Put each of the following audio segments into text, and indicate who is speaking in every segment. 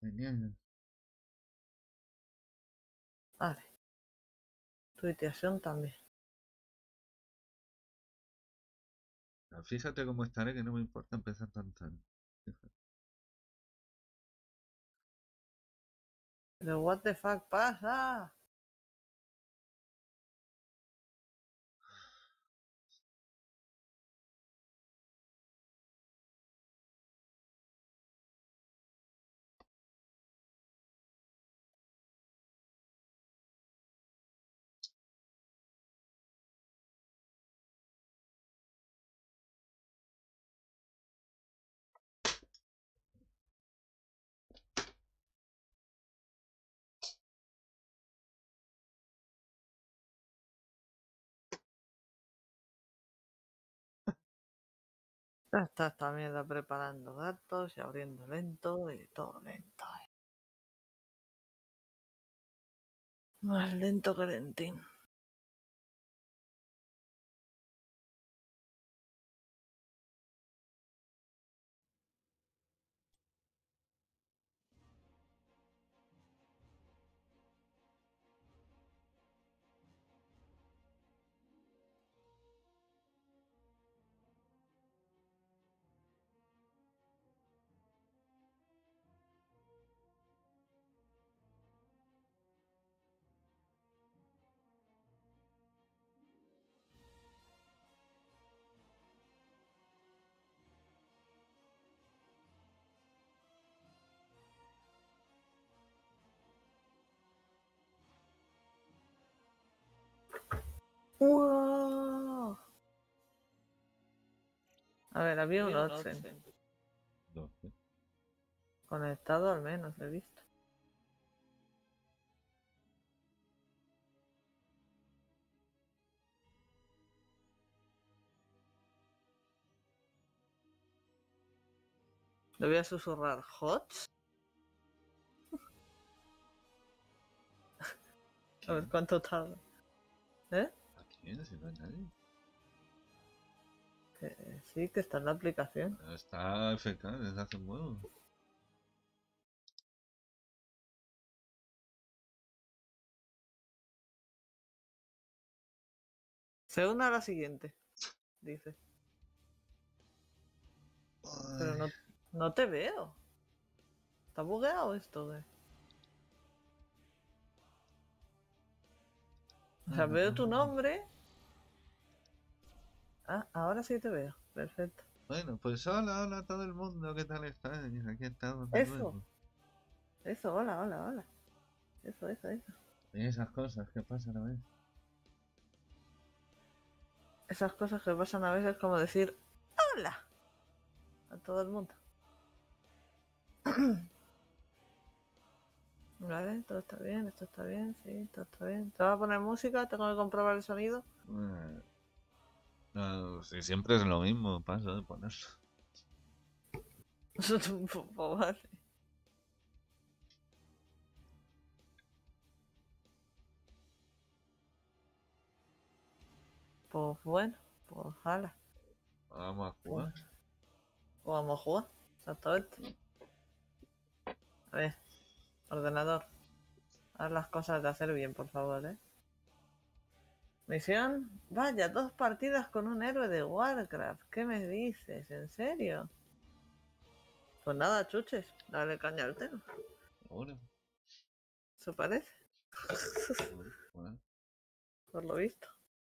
Speaker 1: Genial.
Speaker 2: Vale. Tuiteación también.
Speaker 1: Fíjate cómo estaré, que no me importa empezar tan tarde. Fíjate.
Speaker 2: Pero what the fuck pasa. Ya estás también preparando datos y abriendo lento y todo lento. Más lento que lentín. ¡Wow! A ver, había un Otzen.
Speaker 1: 12.
Speaker 2: Conectado al menos, he visto. Le voy a susurrar ¿Hots? A ver cuánto tarda. ¿Eh?
Speaker 1: ¿A quién? Si no hay nadie.
Speaker 2: Que sí, que está en la aplicación.
Speaker 1: Está FK desde hace un huevo.
Speaker 2: Se une a la siguiente, dice. Pero no te veo. ¿Está bugueado esto? O sea, veo tu nombre. Ah, ahora sí te veo. Perfecto.
Speaker 1: Bueno, pues hola a todo el mundo, ¿qué tal estáis? Aquí estamos de
Speaker 2: Eso,
Speaker 1: nuevo.
Speaker 2: hola, hola, hola. Eso.
Speaker 1: Y esas cosas que pasan a veces.
Speaker 2: Esas cosas que pasan a veces como decir hola a todo el mundo. Vale, todo está bien, esto está bien, sí, todo está bien. ¿Te vas a poner música? ¿Tengo que comprobar el sonido?
Speaker 1: No, si siempre es lo mismo, paso de ponerlo.
Speaker 2: Pues vale. Pues bueno, pues hala.
Speaker 1: Vamos a jugar.
Speaker 2: Pues vamos a jugar. Exactamente. A ver, ordenador. Haz las cosas de hacer bien, por favor, ¿eh? Misión. Vaya, 2 partidas con un héroe de Warcraft. ¿Qué me dices? ¿En serio? Pues nada, chuches. Dale caña al tema.
Speaker 1: Ahora.
Speaker 2: ¿Eso parece?
Speaker 1: Bueno.
Speaker 2: Por lo visto.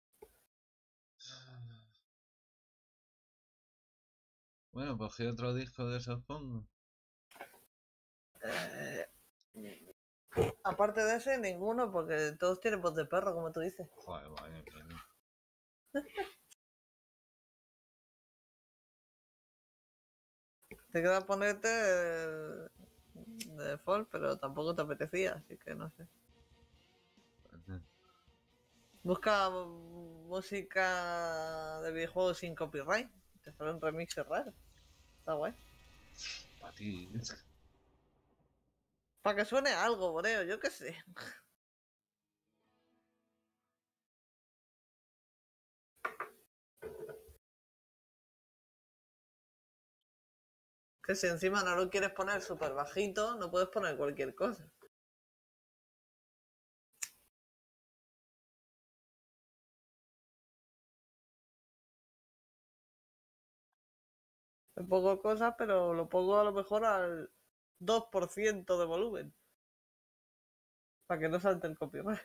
Speaker 1: Bueno, cogí otro disco de esos pongo.
Speaker 2: Aparte de ese, ninguno, porque todos tienen voz de perro, como tú dices.
Speaker 1: Joder, vaya mierda.
Speaker 2: Te queda ponerte de default, pero tampoco te apetecía, así que no sé. Busca música de videojuegos sin copyright. Te sale un remix raro. Está guay.
Speaker 1: Para ti.
Speaker 2: Para que suene algo, Boreo, yo qué sé. Que si encima no lo quieres poner súper bajito, no puedes poner cualquier cosa. Le pongo cosas, pero lo pongo a lo mejor al 2% de volumen. Para que no salte el copyright.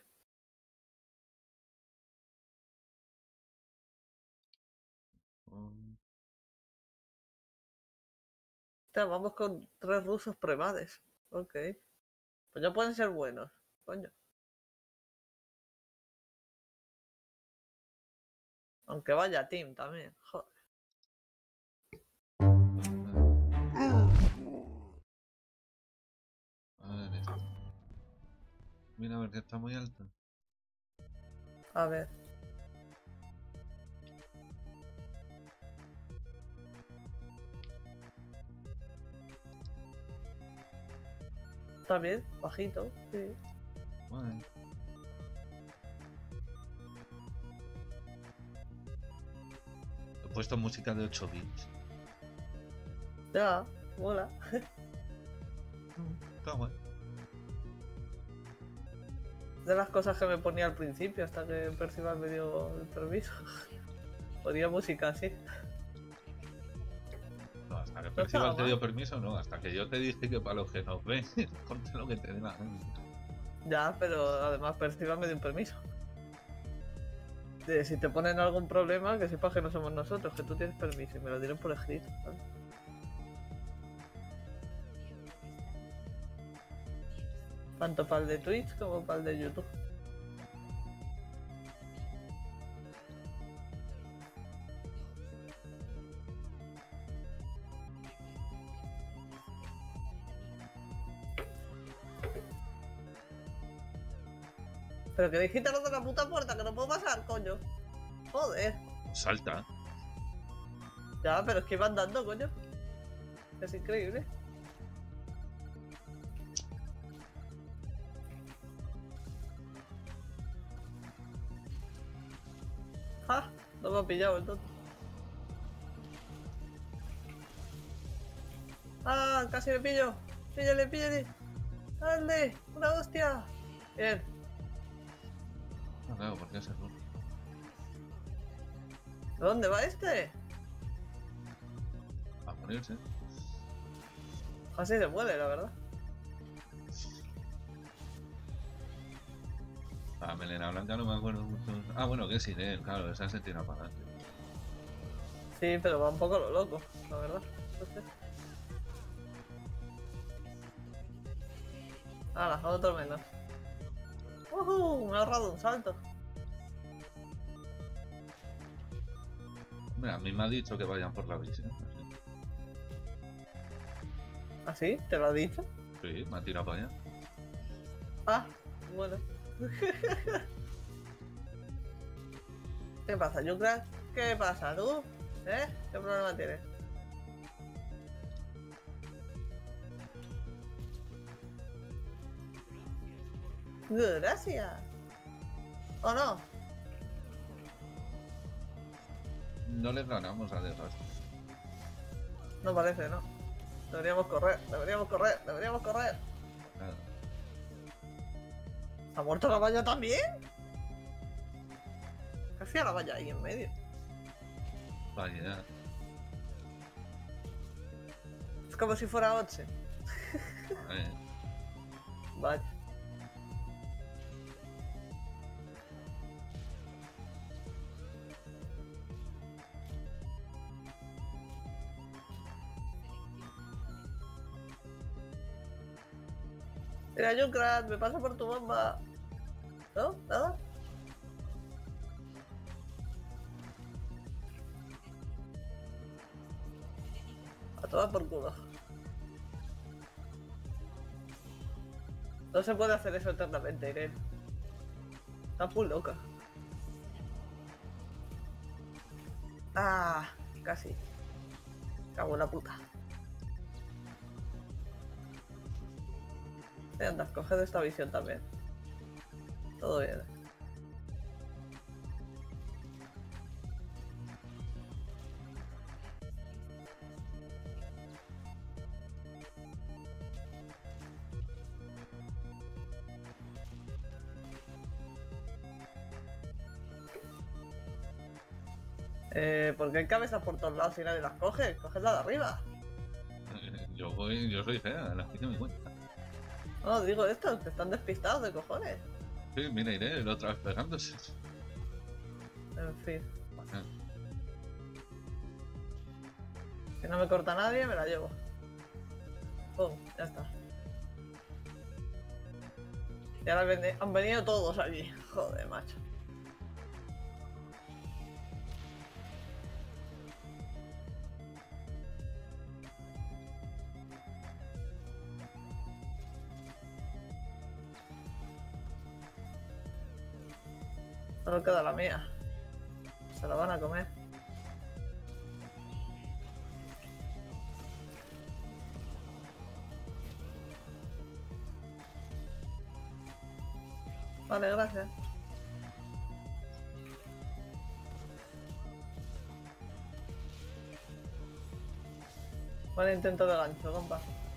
Speaker 2: Hostia, vamos con 3 rusos premades. Ok. Pues ya pueden ser buenos. Coño. Aunque vaya team también. Joder.
Speaker 1: A ver esto. Mira, a ver que está muy alto.
Speaker 2: A ver. Está bien, bajito, sí.
Speaker 1: Vale. He puesto música de 8 bits.
Speaker 2: Ya, mola.
Speaker 1: Está guay.
Speaker 2: De las cosas que me ponía al principio, hasta que Percival me dio el permiso. Ponía música así.
Speaker 1: No, hasta que
Speaker 2: No
Speaker 1: Percival
Speaker 2: estaba
Speaker 1: te dio
Speaker 2: mal.
Speaker 1: permiso, no. Hasta que yo te dije que para los que nos ven, ponte lo que te dé la gana.
Speaker 2: Ya, pero además Percival me dio un permiso. De si te ponen algún problema, que sepas que no somos nosotros, que tú tienes permiso y me lo dieron por escrito. ¿Vale? Tanto para el de Twitch como para el de YouTube. Pero que dijiste lo de la puta puerta, que no puedo pasar, coño. Joder.
Speaker 1: Salta.
Speaker 2: Ya, pero es que iba andando, coño. Es increíble. ¡Ja! No me ha pillado el tonto. ¡Ah! Casi le pillo. Píllale, píllale. ¡Dale! ¡Una hostia! Bien.
Speaker 1: No, claro, porque es error.
Speaker 2: ¿Dónde va este?
Speaker 1: A morirse.
Speaker 2: Así se muere, la verdad.
Speaker 1: A Melena Blanca no me acuerdo mucho. Ah, bueno, que sí, de él, claro, esa se tira para adelante.
Speaker 2: Sí, pero va un poco lo loco, la verdad. Entonces... Hala, otro menos. Me ha ahorrado un salto.
Speaker 1: Hombre, a mí me ha dicho que vayan por la visión.
Speaker 2: ¿Ah, sí? ¿Te lo ha dicho?
Speaker 1: Sí, me ha tirado para allá.
Speaker 2: Ah, bueno. ¿Qué pasa, Yucra? ¿Qué pasa, tú? ¿Eh? ¿Qué problema tienes? Gracias. ¿O no?
Speaker 1: No les ganamos a desastre.
Speaker 2: No parece, ¿no? Deberíamos correr, deberíamos correr, deberíamos correr.
Speaker 1: Nada.
Speaker 2: ¿Ha muerto la valla también? ¿Qué hacía la valla ahí en medio?
Speaker 1: Vaya.
Speaker 2: Es como si fuera 8.
Speaker 1: Vale.
Speaker 2: Vaya. Mira, Junkrat, me paso por tu bomba. ¿No? ¿Nada? A tomar por culo. No se puede hacer eso eternamente, Irene. Está muy loca. Ah, casi. Cago en la puta. Anda, coge de esta visión también. Todo bien. ¿Por qué hay cabezas por todos lados y nadie las coge? Coge la de arriba.
Speaker 1: Yo soy fea, las que me cuenta.
Speaker 2: No, digo estos, que están despistados de cojones.
Speaker 1: Sí, mira, iré la otra vez pegándose.
Speaker 2: En fin,
Speaker 1: Ajá.
Speaker 2: si no me corta nadie, me la llevo. Pum, ya está. Y ahora han venido todos aquí. Joder, macho. Solo queda la mía. Se la van a comer. Vale, gracias. Buen intento de gancho, compa.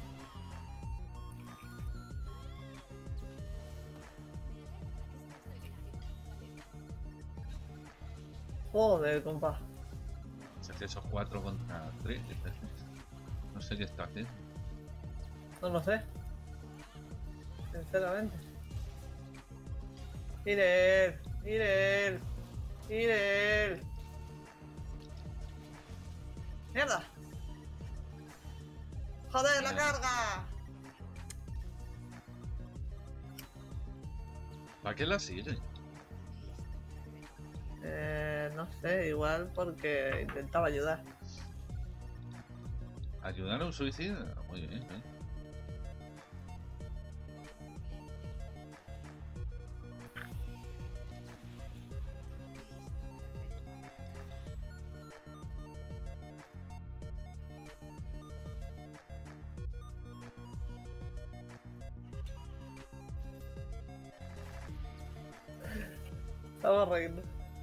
Speaker 2: Joder, compa.
Speaker 1: Se hace esos 4 contra 3. No sé qué está haciendo.
Speaker 2: No lo sé. Sinceramente. Irel, Irel, Irel. ¡Mierda! ¡Joder, la carga!
Speaker 1: ¿Para qué la sigue?
Speaker 2: No sé, igual porque intentaba ayudar.
Speaker 1: ¿Ayudar a un suicida? Muy bien, ¿eh?
Speaker 2: Estaba riendo.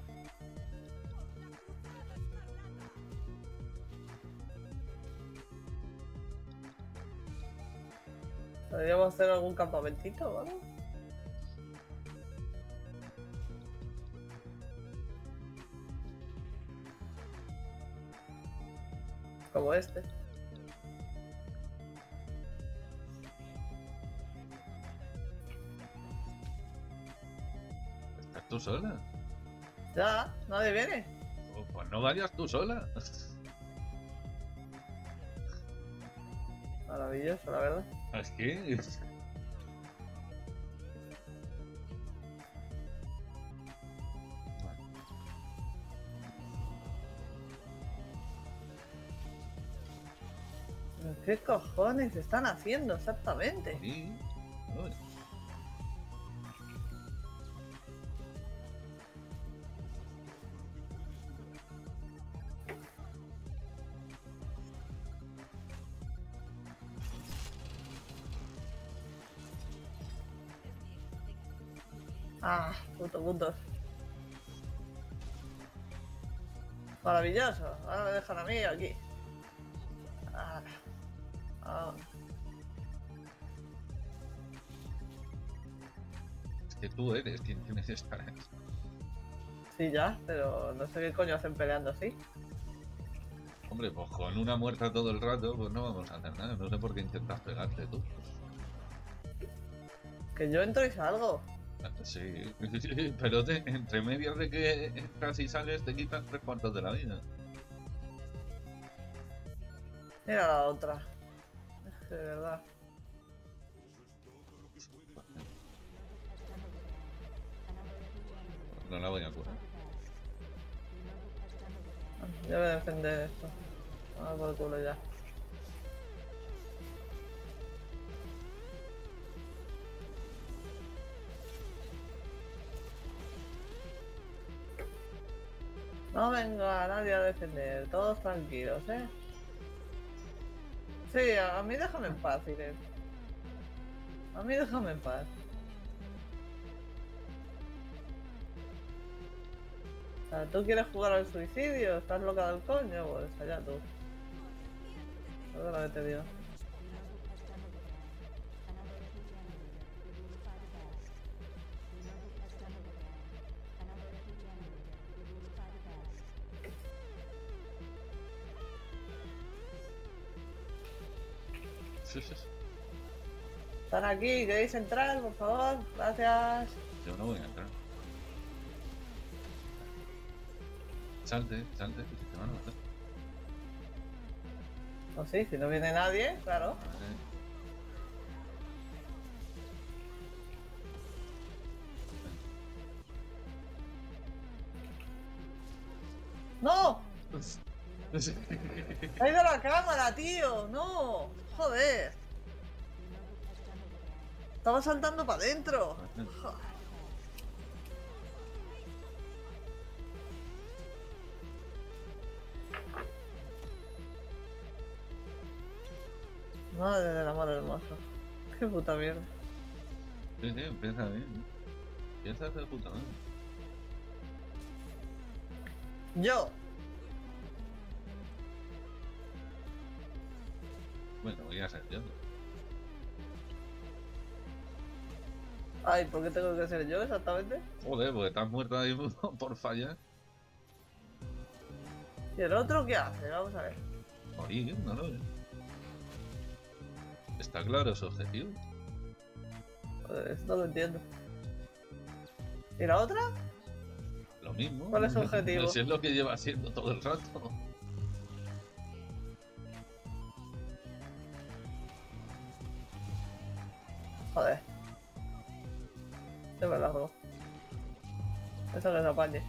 Speaker 2: ¿Podríamos hacer algún campamentito o algo? Como este.
Speaker 1: ¿Estás tú sola?
Speaker 2: Ya, nadie viene.
Speaker 1: Pues no vayas tú sola.
Speaker 2: Maravilloso, la verdad.
Speaker 1: Es que...
Speaker 2: ¿Pero qué cojones están haciendo exactamente?
Speaker 1: Sí. Uy.
Speaker 2: Ah, putos. Maravilloso. Ahora me dejan a mí aquí. Ah, ah.
Speaker 1: Es que tú eres quien tienes que estar aquí.
Speaker 2: Sí, ya, pero no sé qué coño hacen peleando así.
Speaker 1: Hombre, pues con una muerta todo el rato, pues no vamos a hacer nada. No sé por qué intentas pegarte tú.
Speaker 2: Que yo entro y salgo.
Speaker 1: Sí, pero entre medias de que entras y sales te quitan 3 cuartos de la vida.
Speaker 2: Mira la otra. Es que de verdad.
Speaker 1: No la voy a curar.
Speaker 2: Yo voy a defender esto. Vamos por el culo ya. No venga nadie a defender, todos tranquilos, ¿eh? Sí, a mí déjame en paz, Irene. A mí déjame en paz. O sea, ¿tú quieres jugar al suicidio? ¿Estás loca del coño? Pues allá tú. Eso es lo que te digo. ¿Están aquí? ¿Queréis entrar, por favor? Gracias.
Speaker 1: Yo no voy a entrar. Salte, salte, que si te van a matar.
Speaker 2: Pues sí, si no viene nadie, claro.
Speaker 1: Vale.
Speaker 2: ¡No! ¡Ha ido la cámara, tío! ¡No! ¡Joder! Estaba saltando para adentro. Madre del amor hermoso. Qué puta mierda.
Speaker 1: Sí, empieza bien. Piensa hacer puta madre.
Speaker 2: Yo.
Speaker 1: Bueno, voy a ser yo.
Speaker 2: Ay, ¿por qué tengo que ser yo exactamente?
Speaker 1: Joder, porque estás muerto ahí por fallar.
Speaker 2: ¿Y el otro qué hace? Vamos a ver.
Speaker 1: Morir, no lo. Está claro su objetivo.
Speaker 2: Joder, esto lo entiendo. ¿Y la otra?
Speaker 1: Lo mismo.
Speaker 2: ¿Cuál es su objetivo?
Speaker 1: Si es lo que lleva haciendo todo el rato.
Speaker 2: Joder. Se me largo. Eso que se apañe.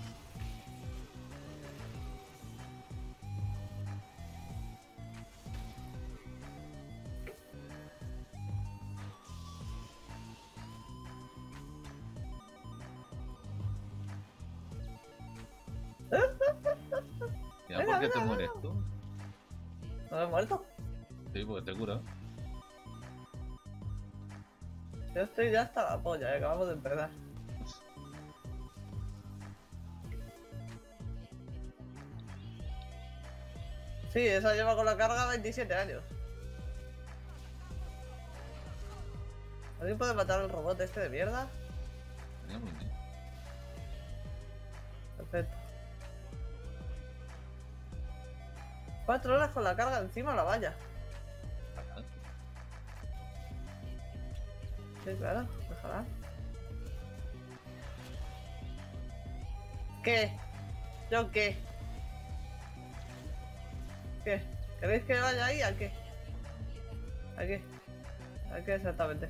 Speaker 1: Ya,
Speaker 2: Venga,
Speaker 1: ¿por qué te
Speaker 2: venga,
Speaker 1: mueres
Speaker 2: venga.
Speaker 1: tú?
Speaker 2: ¿No me he muerto?
Speaker 1: Sí, porque te cura.
Speaker 2: Yo estoy ya hasta la polla, acabamos de empezar. Sí, esa lleva con la carga 27 años. ¿Alguien puede matar al robot este de mierda?
Speaker 1: Sería muy bien.
Speaker 2: Perfecto. 4 horas con la carga encima de la valla.
Speaker 1: Fatal.
Speaker 2: Sí, claro, déjala. ¿Qué? ¿Yo qué? ¿Qué? ¿Queréis que vaya ahí? ¿A qué? ¿A qué? ¿A qué exactamente?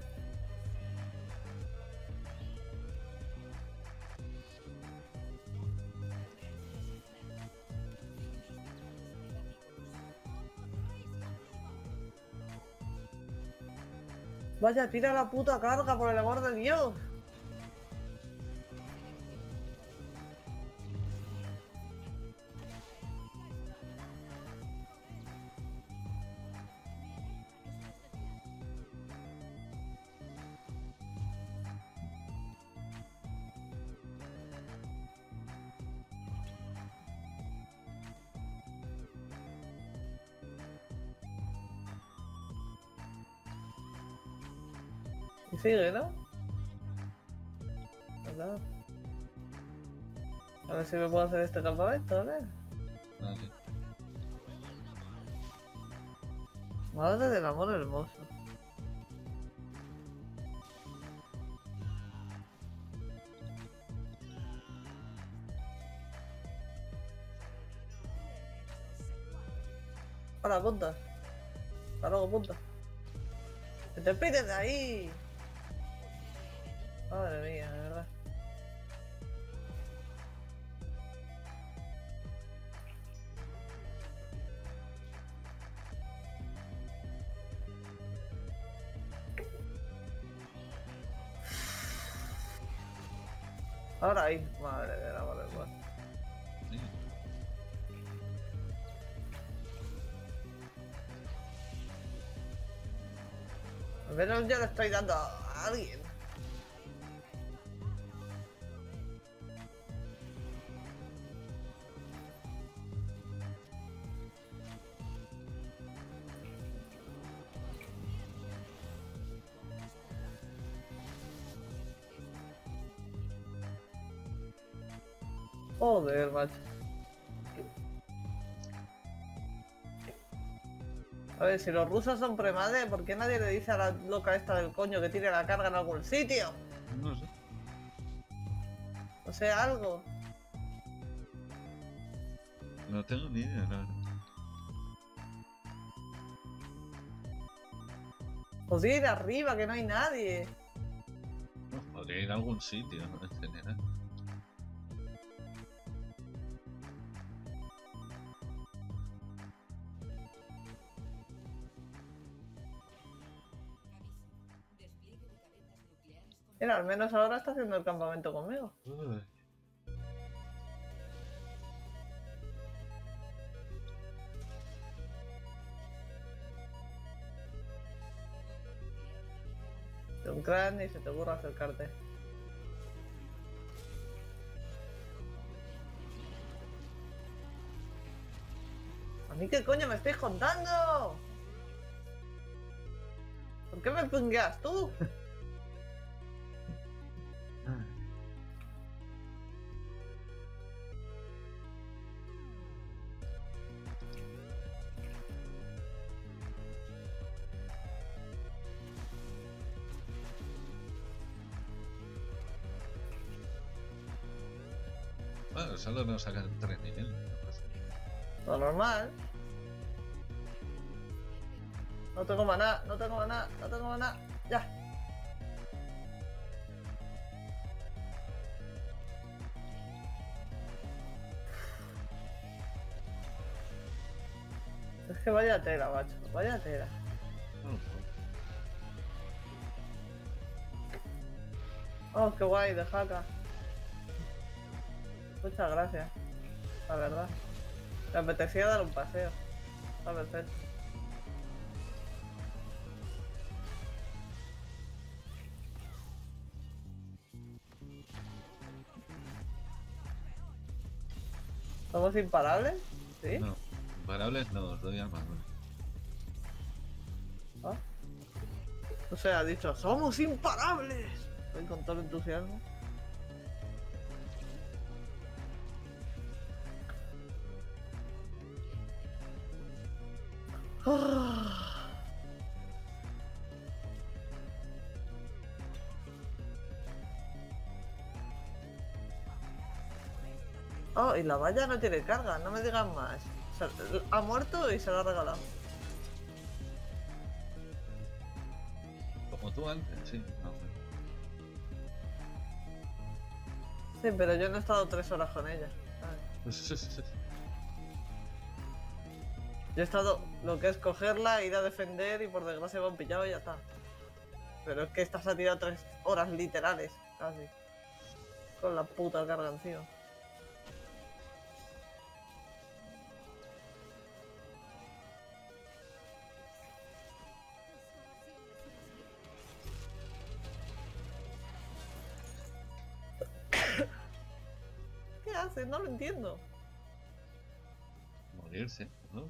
Speaker 2: Vaya, tira la puta carga, por el amor de Dios. Y sigue, ¿no? ¿Verdad? A ver si me puedo hacer este campamento, a ver.
Speaker 1: Vale.
Speaker 2: Madre del amor hermoso. Hola, punta. Hasta luego, punta. ¡Que te pides de ahí! Madre mía, de verdad. Ahora ahí, madre del amor hermoso.
Speaker 1: Sí.
Speaker 2: Al menos yo le estoy dando a alguien. Joder, macho. A ver, si los rusos son premades, ¿por qué nadie le dice a la loca esta del coño que tire la carga en algún sitio?
Speaker 1: No sé.
Speaker 2: O sea, algo.
Speaker 1: No tengo ni idea, la verdad.
Speaker 2: Podría ir arriba, que no hay nadie.
Speaker 1: No, podría ir a algún sitio, ¿no? En general.
Speaker 2: Mira, al menos ahora está haciendo el campamento conmigo.
Speaker 1: Uy.
Speaker 2: De un cráneo y se te ocurra acercarte. ¿A mí qué coño me estáis contando? ¿Por qué me pungueas tú?
Speaker 1: Bueno, solo nos sacan 3 niveles.
Speaker 2: Lo normal. No tengo maná, no tengo maná, no tengo maná. Ya. Es que vaya tela, macho. Vaya tela. Oh, qué guay, de jaca. Muchas gracias. La verdad. Me apetecía dar un paseo. Está perfecto. ¿Somos imparables? ¿Sí?
Speaker 1: No, imparables no, os doy armadura.
Speaker 2: ¿Ah? O sea, ha dicho, ¡somos imparables! Estoy con todo el entusiasmo. Oh, y la valla no tiene carga, no me digan más. Ha muerto y se lo ha regalado.
Speaker 1: Como tú antes, sí. No,
Speaker 2: Sí, pero yo no he estado 3 horas con ella. ¿Sabes? Yo he estado lo que es cogerla, ir a defender y por desgracia me han pillado y ya está. Pero es que esta se ha tirado 3 horas literales, casi. Con la puta carga encima. ¿Qué haces? No lo entiendo.
Speaker 1: morirse, ¿no?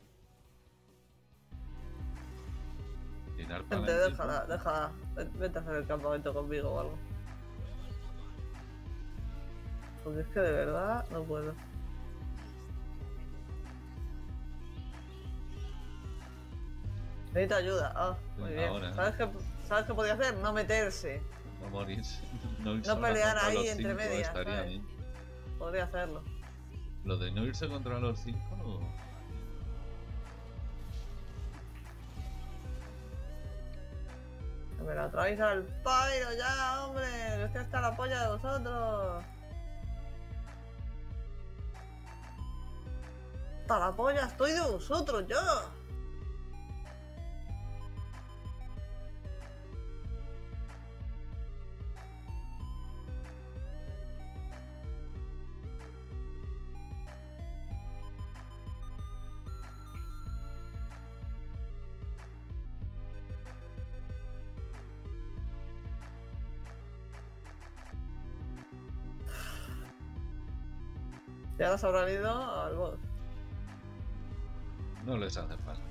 Speaker 1: Tirar para
Speaker 2: Gente,
Speaker 1: adelante.
Speaker 2: déjala. Vete a hacer el campamento conmigo o algo. Porque es que de verdad no puedo. Necesito ayuda. Ah, muy bien.
Speaker 1: Ahora,
Speaker 2: ¿Sabes qué podía hacer? No meterse.
Speaker 1: no morirse. No, ir
Speaker 2: No
Speaker 1: sola
Speaker 2: pelear
Speaker 1: contra
Speaker 2: ahí
Speaker 1: los
Speaker 2: entre
Speaker 1: 5
Speaker 2: medias,
Speaker 1: estaría
Speaker 2: ¿sabes?
Speaker 1: bien.
Speaker 2: Podría hacerlo.
Speaker 1: Lo de no irse contra los 5.
Speaker 2: Que me la traéis al pairo ya, hombre. Que estoy hasta la polla de vosotros. Hasta la polla estoy de vosotros yo. Ya las habrán ido al boss.
Speaker 1: No les hace falta.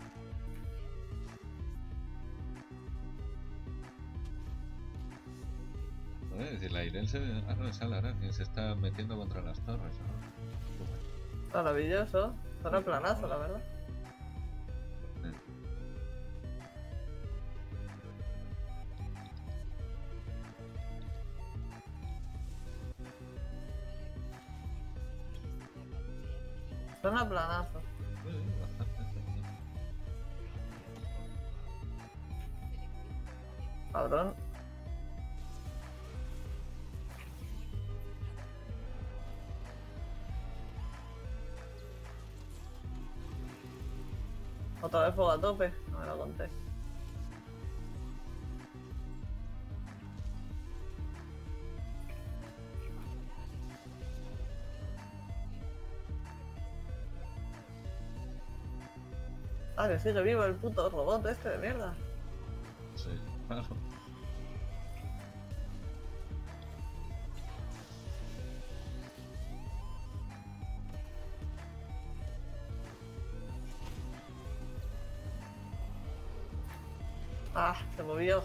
Speaker 1: Si la Irene se... Ah, no, es Alara que se está metiendo contra las torres, ¿no?
Speaker 2: Maravilloso. Zona planazo, la verdad. Suena planazo.
Speaker 1: Bastante.
Speaker 2: Cabrón. Otra vez fuego a tope, no me lo conté. Ah, que sigue vivo el puto robot este de mierda.
Speaker 1: Sí, claro.
Speaker 2: Ah, se movió.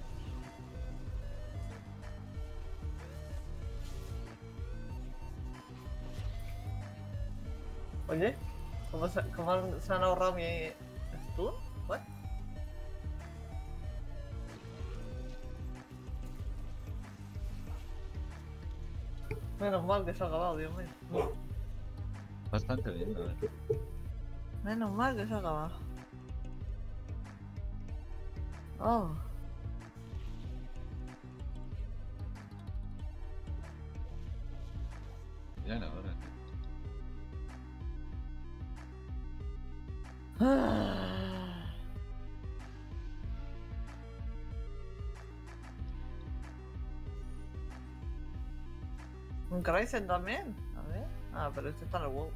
Speaker 2: Oye, ¿cómo se han ahorrado mi stun? ¿What? Menos mal que se ha acabado, Dios mío.
Speaker 1: Bastante bien, a ver.
Speaker 2: Menos mal que se ha acabado. Oh.
Speaker 1: Ya no, ahora.
Speaker 2: Ah. ¿Un Cryzen también? A ver. Ah, pero este está en el WoW.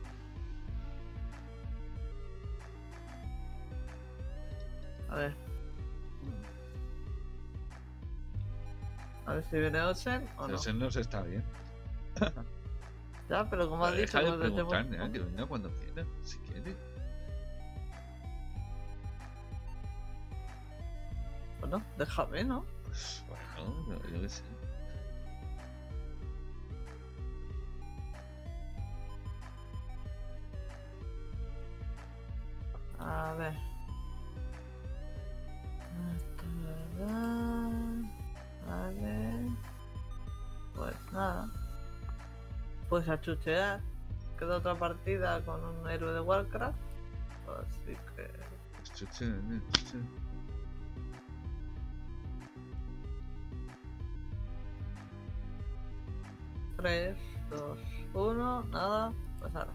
Speaker 2: A ver. A ver si viene Ocean o no.
Speaker 1: Ocean no se está bien.
Speaker 2: Ya, pero como has dicho,
Speaker 1: Deja de
Speaker 2: pues decimos...
Speaker 1: preguntar, que venga cuando quiera, si quiere.
Speaker 2: Bueno, déjame, ¿no?
Speaker 1: Pues bueno, yo qué sé.
Speaker 2: A ver. Vale. Pues nada. Pues a chuchear. Queda otra partida con un héroe de Warcraft. Así que...
Speaker 1: Pues chuche.
Speaker 2: 3, 2, 1, nada. Pues ahora.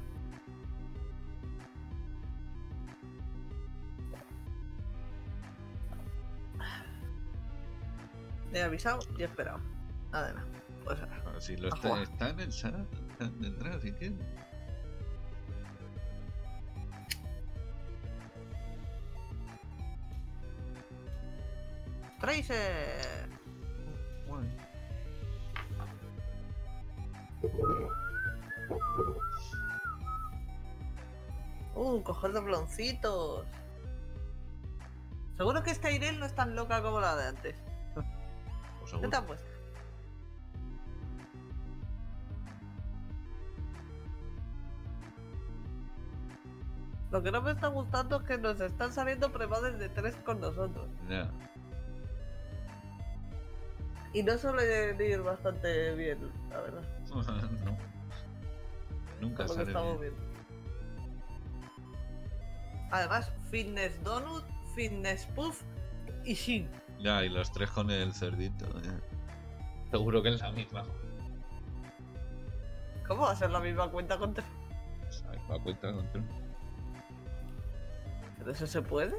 Speaker 2: He avisado y he esperado. Nada de nada. Pues ahora.
Speaker 1: Ahora, si lo
Speaker 2: A
Speaker 1: está,
Speaker 2: jugar.
Speaker 1: está en el chat, detrás, si quiere.
Speaker 2: ¡Tracer!
Speaker 1: Bueno.
Speaker 2: Coger dobloncitos. Seguro que esta Irene no es tan loca como la de antes.
Speaker 1: Pues
Speaker 2: ¿Qué
Speaker 1: seguro.
Speaker 2: te ha puesto? Lo que no me está gustando es que nos están saliendo premades de 3 con nosotros.
Speaker 1: Ya.
Speaker 2: Y no suele ir bastante bien, la verdad.
Speaker 1: No. Nunca
Speaker 2: Por lo que
Speaker 1: sale
Speaker 2: estamos
Speaker 1: bien.
Speaker 2: viendo. Además, Fitness Donut, Fitness Puff y Shin.
Speaker 1: Ya, y los tres con el cerdito. Ya. Seguro que es la misma.
Speaker 2: ¿Cómo va a ser la misma cuenta con 3?
Speaker 1: ¿Sabes? Va a cuenta con tres.
Speaker 2: ¿Pero eso se puede?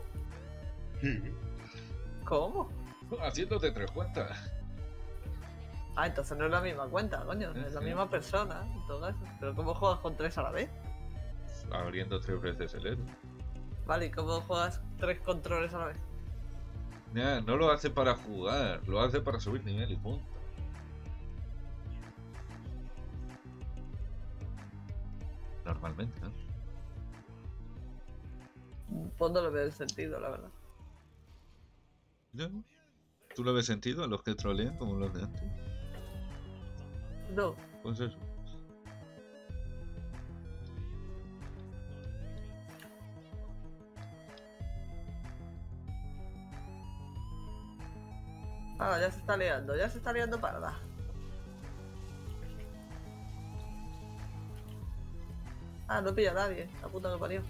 Speaker 2: ¿Cómo?
Speaker 1: Haciéndote 3 cuentas.
Speaker 2: Ah, entonces no es la misma cuenta, coño. Es la
Speaker 1: Sí.
Speaker 2: misma persona, en todo caso. ¿Pero cómo juegas con 3 a la vez?
Speaker 1: Abriendo 3 veces el héroe.
Speaker 2: Vale, ¿y cómo juegas 3 controles a la vez?
Speaker 1: Ya, no lo hace para jugar, lo hace para subir nivel y punto. Normalmente, ¿no?
Speaker 2: Pues no le veo el sentido, la verdad.
Speaker 1: ¿Ya? ¿Tú le ves sentido a los que trolean como los de antes?
Speaker 2: No.
Speaker 1: Pues eso.
Speaker 2: Ah, ya se está liando parda. Ah, no pilla a nadie. La puta que parió.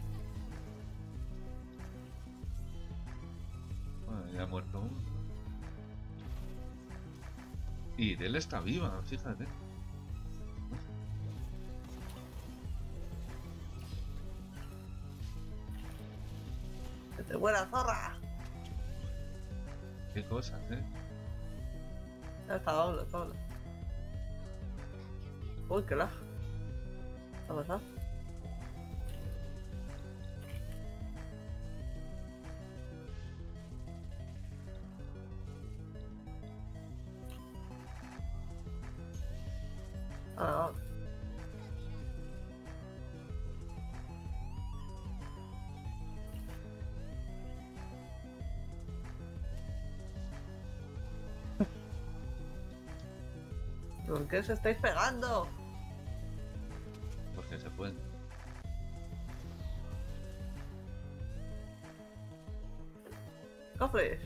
Speaker 1: Bueno, ya ha muerto uno. Y él está viva, fíjate.
Speaker 2: ¡Que te muera, zorra!
Speaker 1: Qué cosas,
Speaker 2: Ya está, vámonos, vámonos. Uy, qué lag. ¿Qué ha pasado? Ahora, vamos. ¿Por qué os estáis pegando?
Speaker 1: Porque se puede.
Speaker 2: ¡Cofres!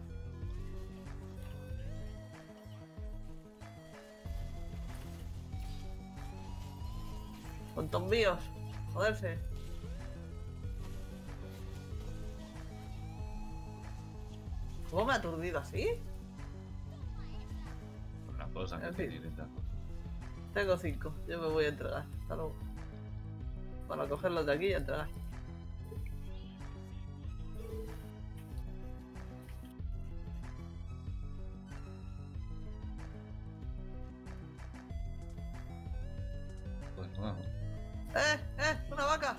Speaker 2: ¡Montón míos! ¡Joderse! ¿Cómo me ha aturdido así?
Speaker 1: Una cosa que
Speaker 2: En fin.
Speaker 1: tiene tal.
Speaker 2: Tengo 5. Yo me voy a entregar. Hasta luego. Para cogerlos de aquí y entregar.
Speaker 1: Pues vamos.
Speaker 2: ¡Una vaca!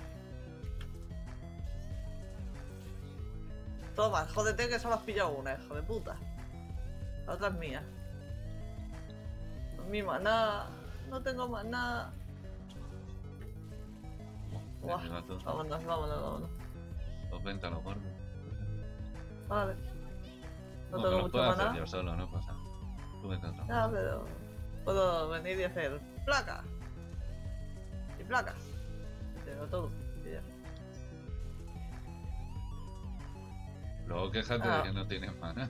Speaker 2: Toma, jódete que solo has pillado una, hijo de puta. La otra es mía. No es mi maná. No tengo maná. Buah,
Speaker 1: El gato.
Speaker 2: vámonos, vámonos, vámonos.
Speaker 1: Los venta los gordos.
Speaker 2: Vale. No
Speaker 1: No,
Speaker 2: tengo
Speaker 1: me los
Speaker 2: mucho
Speaker 1: puedo hacer
Speaker 2: maná.
Speaker 1: yo solo, no pasa. Tú vete otro.
Speaker 2: Ya, pero puedo venir y hacer placa. Y placa. Tengo todo. Y ya.
Speaker 1: Luego quéjate de que no tienes mana.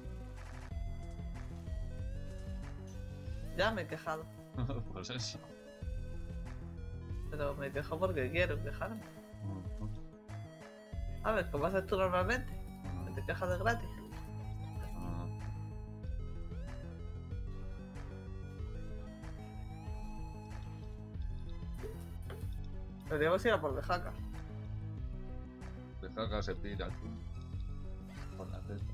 Speaker 2: Ya me he quejado.
Speaker 1: Pues eso.
Speaker 2: Pero me quejo porque quiero quejarme. A ver, ¿cómo haces tú normalmente? ¿Que te quejas de gratis? Deberíamos ir a por de jaca.
Speaker 1: Deja que se pira tú. Por la teta.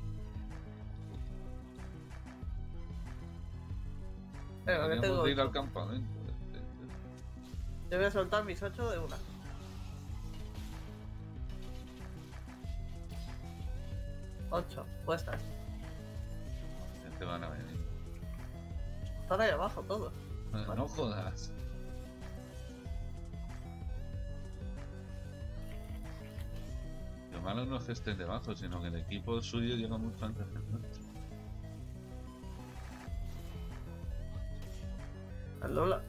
Speaker 2: Venga, que tengo
Speaker 1: Deberíamos ir
Speaker 2: 8.
Speaker 1: al campamento.
Speaker 2: Yo voy a soltar mis 8 de una. Ocho, puestas.
Speaker 1: Te van a venir.
Speaker 2: Están ahí abajo todos.
Speaker 1: No jodas. Lo malo no es que estén debajo, sino que el equipo suyo llega mucho antes que el nuestro.
Speaker 2: El Lola.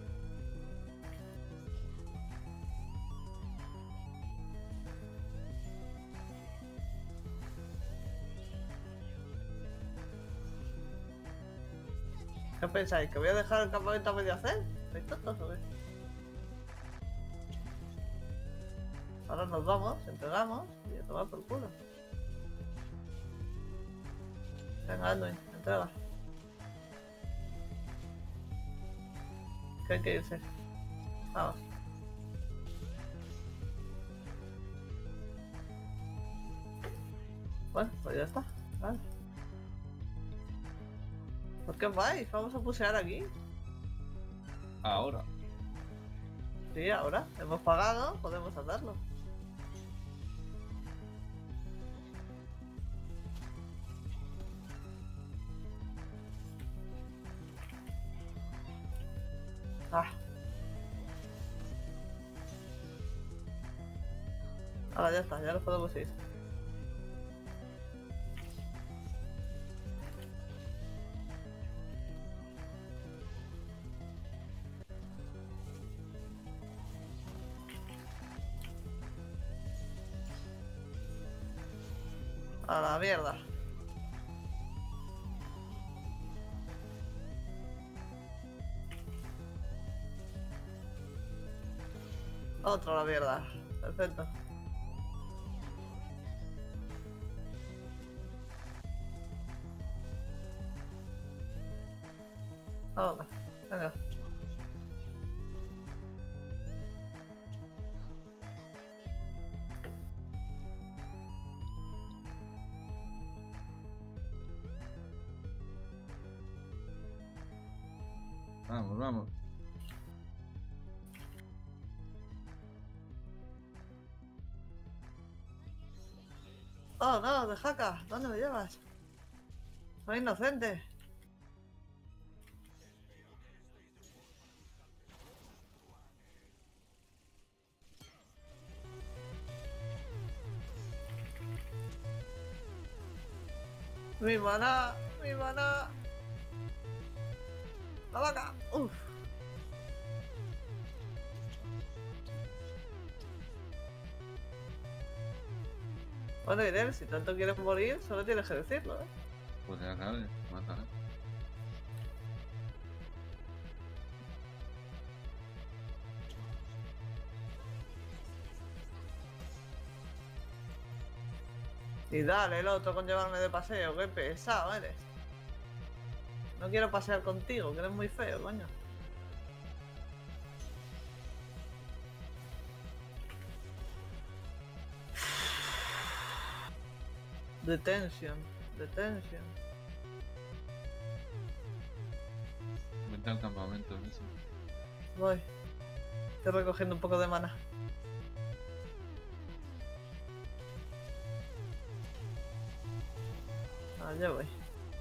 Speaker 2: ¿Qué pensáis? ¿Que voy a dejar el campamento a medio hacer? ¿Sois tontos o qué? Ahora nos vamos, entregamos y a tomar por culo. Venga, Anduin, entrega. Que hay que irse. Vamos. Bueno, pues ya está. Vale. ¿Por qué vais? Vamos a pusear aquí.
Speaker 1: Ahora.
Speaker 2: Sí, ahora. Hemos pagado, podemos hacerlo. Ah. Ahora ya está, ya nos podemos ir. A la mierda. Otra la mierda. Perfecto. Vamos, venga.
Speaker 1: Vamos, vamos.
Speaker 2: Oh, no, de jaca. ¿Dónde me llevas? Soy inocente. Mi maná, mi maná. La vaca. Uf. Bueno, Irene, si tanto quieres morir, solo tienes que decirlo, ¿eh?
Speaker 1: Pues ya sabes, mátale.
Speaker 2: Y dale el otro con llevarme de paseo, qué pesado eres. No quiero pasear contigo, que eres muy feo, coño. Detention, detention.
Speaker 1: Vente al campamento, eso.
Speaker 2: Voy. Estoy recogiendo un poco de mana. Allá voy.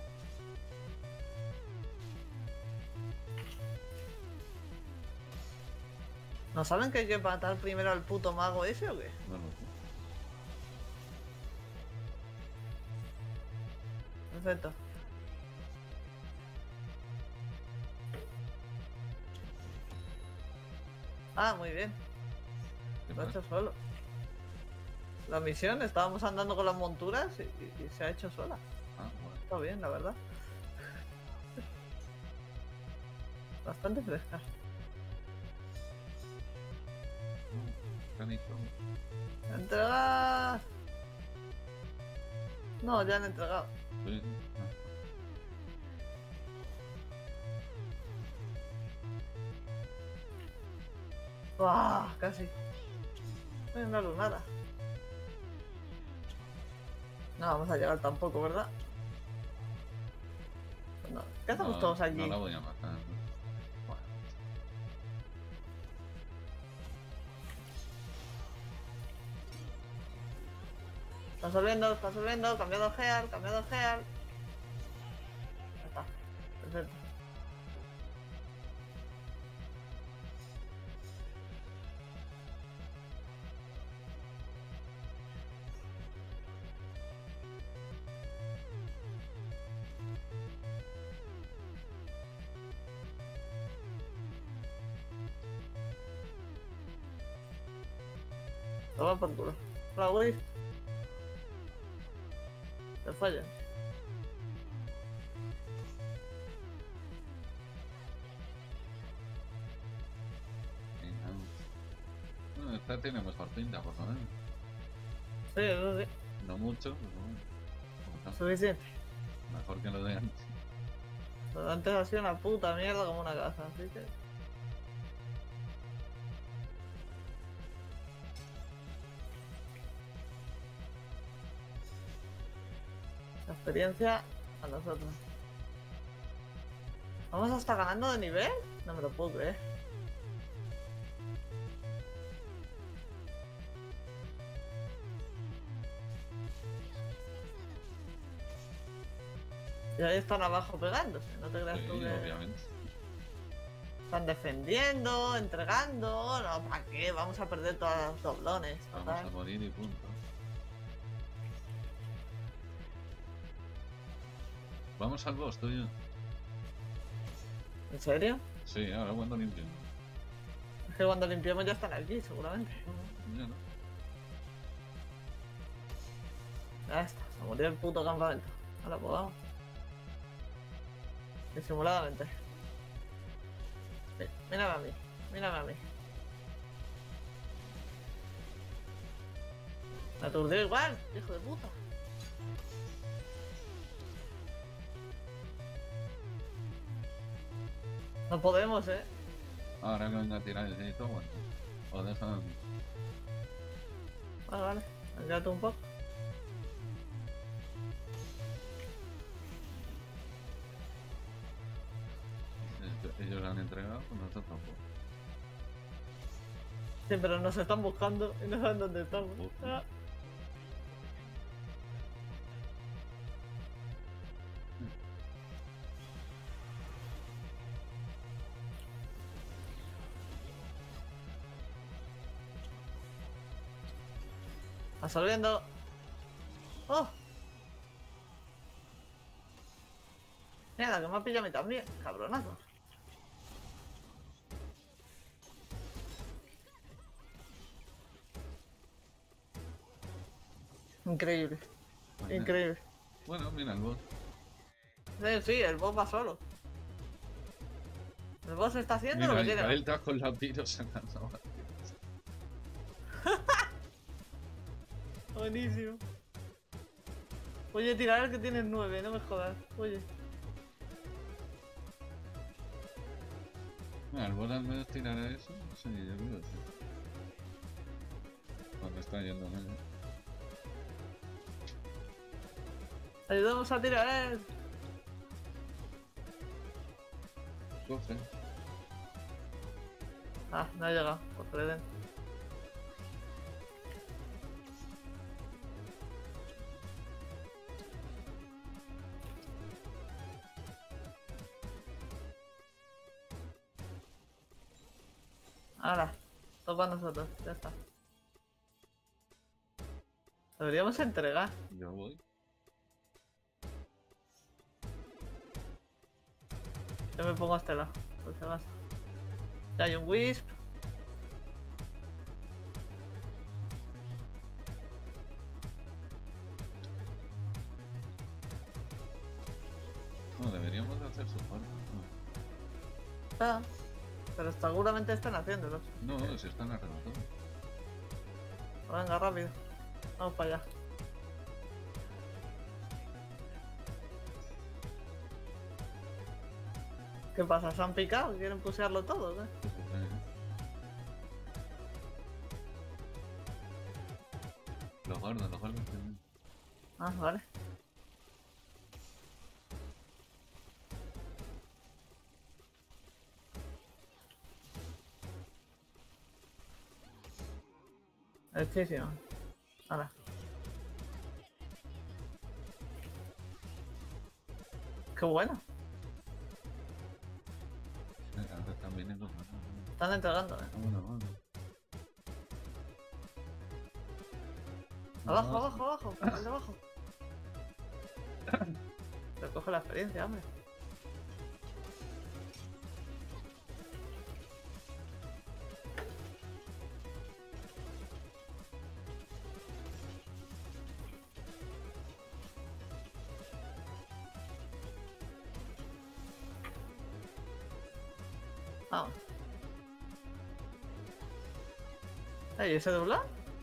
Speaker 2: ¿No saben que hay que matar primero al puto mago ese o qué?
Speaker 1: No lo sé.
Speaker 2: Perfecto. Ah, muy bien.
Speaker 1: ¿Qué
Speaker 2: Lo ha
Speaker 1: pasa?
Speaker 2: hecho solo. La misión, estábamos andando con las monturas y se ha hecho sola.
Speaker 1: Ah, bueno.
Speaker 2: Está bien, la verdad. Bastante fresca.
Speaker 1: Canijo.
Speaker 2: ¡Entregar! No, ya han entregado.
Speaker 1: Sí.
Speaker 2: ¡Buah! Casi. No hay una lunada. No vamos a llegar tampoco, ¿verdad? Pues no. ¿Qué hacemos
Speaker 1: No,
Speaker 2: todos allí?
Speaker 1: No la voy a matar. Bueno,
Speaker 2: Está subiendo, cambiado gear, cambiado gear. Ya está. Perfecto. Toma por culo. Hola, Willy. Te fallan.
Speaker 1: bueno, esta tiene mejor pinta, por lo menos.
Speaker 2: Sí, eso sí.
Speaker 1: No mucho, pero bueno. Como está.
Speaker 2: Suficiente.
Speaker 1: Mejor que lo de antes.
Speaker 2: Pero antes ha sido una puta mierda como una casa, así que... La experiencia a nosotros. ¿Vamos hasta ganando de nivel? No me lo puedo creer. Y ahí están abajo pegándose, no te creas
Speaker 1: Sí,
Speaker 2: tú que...
Speaker 1: obviamente.
Speaker 2: Están defendiendo, entregando... No, ¿para qué? Vamos a perder todos los doblones,
Speaker 1: Vamos
Speaker 2: total.
Speaker 1: a morir y punto. Vamos al boss, tú y yo.
Speaker 2: ¿En serio?
Speaker 1: Sí, ahora cuando limpio.
Speaker 2: Es que cuando limpiemos ya están aquí, seguramente.
Speaker 1: Ya no.
Speaker 2: Ya está, se murió el puto campamento. Ahora pues vamos. Disimuladamente. Mírame a mí, mírame a mí. Me aturdió igual, hijo de puta. No podemos,
Speaker 1: Ahora que venga a tirar el hito, bueno. O dejan.
Speaker 2: Vale, vale. Ayúdate un poco.
Speaker 1: Ellos han entregado, pues nosotros tampoco.
Speaker 2: Sí, pero nos están buscando y no saben dónde estamos.
Speaker 1: Uf.
Speaker 2: Ah. Absorbiendo. ¡Oh! Mierda, que me ha pillado a mí también, cabronazo. Increíble,
Speaker 1: Bueno,
Speaker 2: increíble.
Speaker 1: Bueno, mira el bot.
Speaker 2: Sí, el boss va solo. El boss está haciendo lo
Speaker 1: Mira,
Speaker 2: que quiere.
Speaker 1: Israel está con la piro sacando.
Speaker 2: Buenísimo. Oye, tirar el que tienes 9, no me jodas. Oye.
Speaker 1: Mira, el bot al menos tirará eso. Sí, yo creo que sí. Cuando está yendo menos.
Speaker 2: Ayudamos a tirar,
Speaker 1: Coge.
Speaker 2: Ah, no ha llegado, por Creden. Ahora, toca a nosotros, ya está. Deberíamos entregar.
Speaker 1: Yo voy.
Speaker 2: Yo me pongo a este lado, por si acaso. Ya hay un Wisp.
Speaker 1: No, deberíamos de hacer su parte.
Speaker 2: Ah, pero seguramente están haciéndolo.
Speaker 1: No, no, se están arrebatando.
Speaker 2: Venga, rápido. Vamos para allá. ¿Qué pasa? ¿Se han picado? ¿Quieren pusearlo todo? ¿Qué?
Speaker 1: Los gordos.
Speaker 2: Ah, vale. Hechísimo. Ahora. Qué bueno.
Speaker 1: Ahora están viniendo.
Speaker 2: Están entregando,
Speaker 1: Vámonos.
Speaker 2: Abajo, abajo, abajo. El de abajo. Recoge la experiencia, hombre. Vamos. ¿Y ese dobla?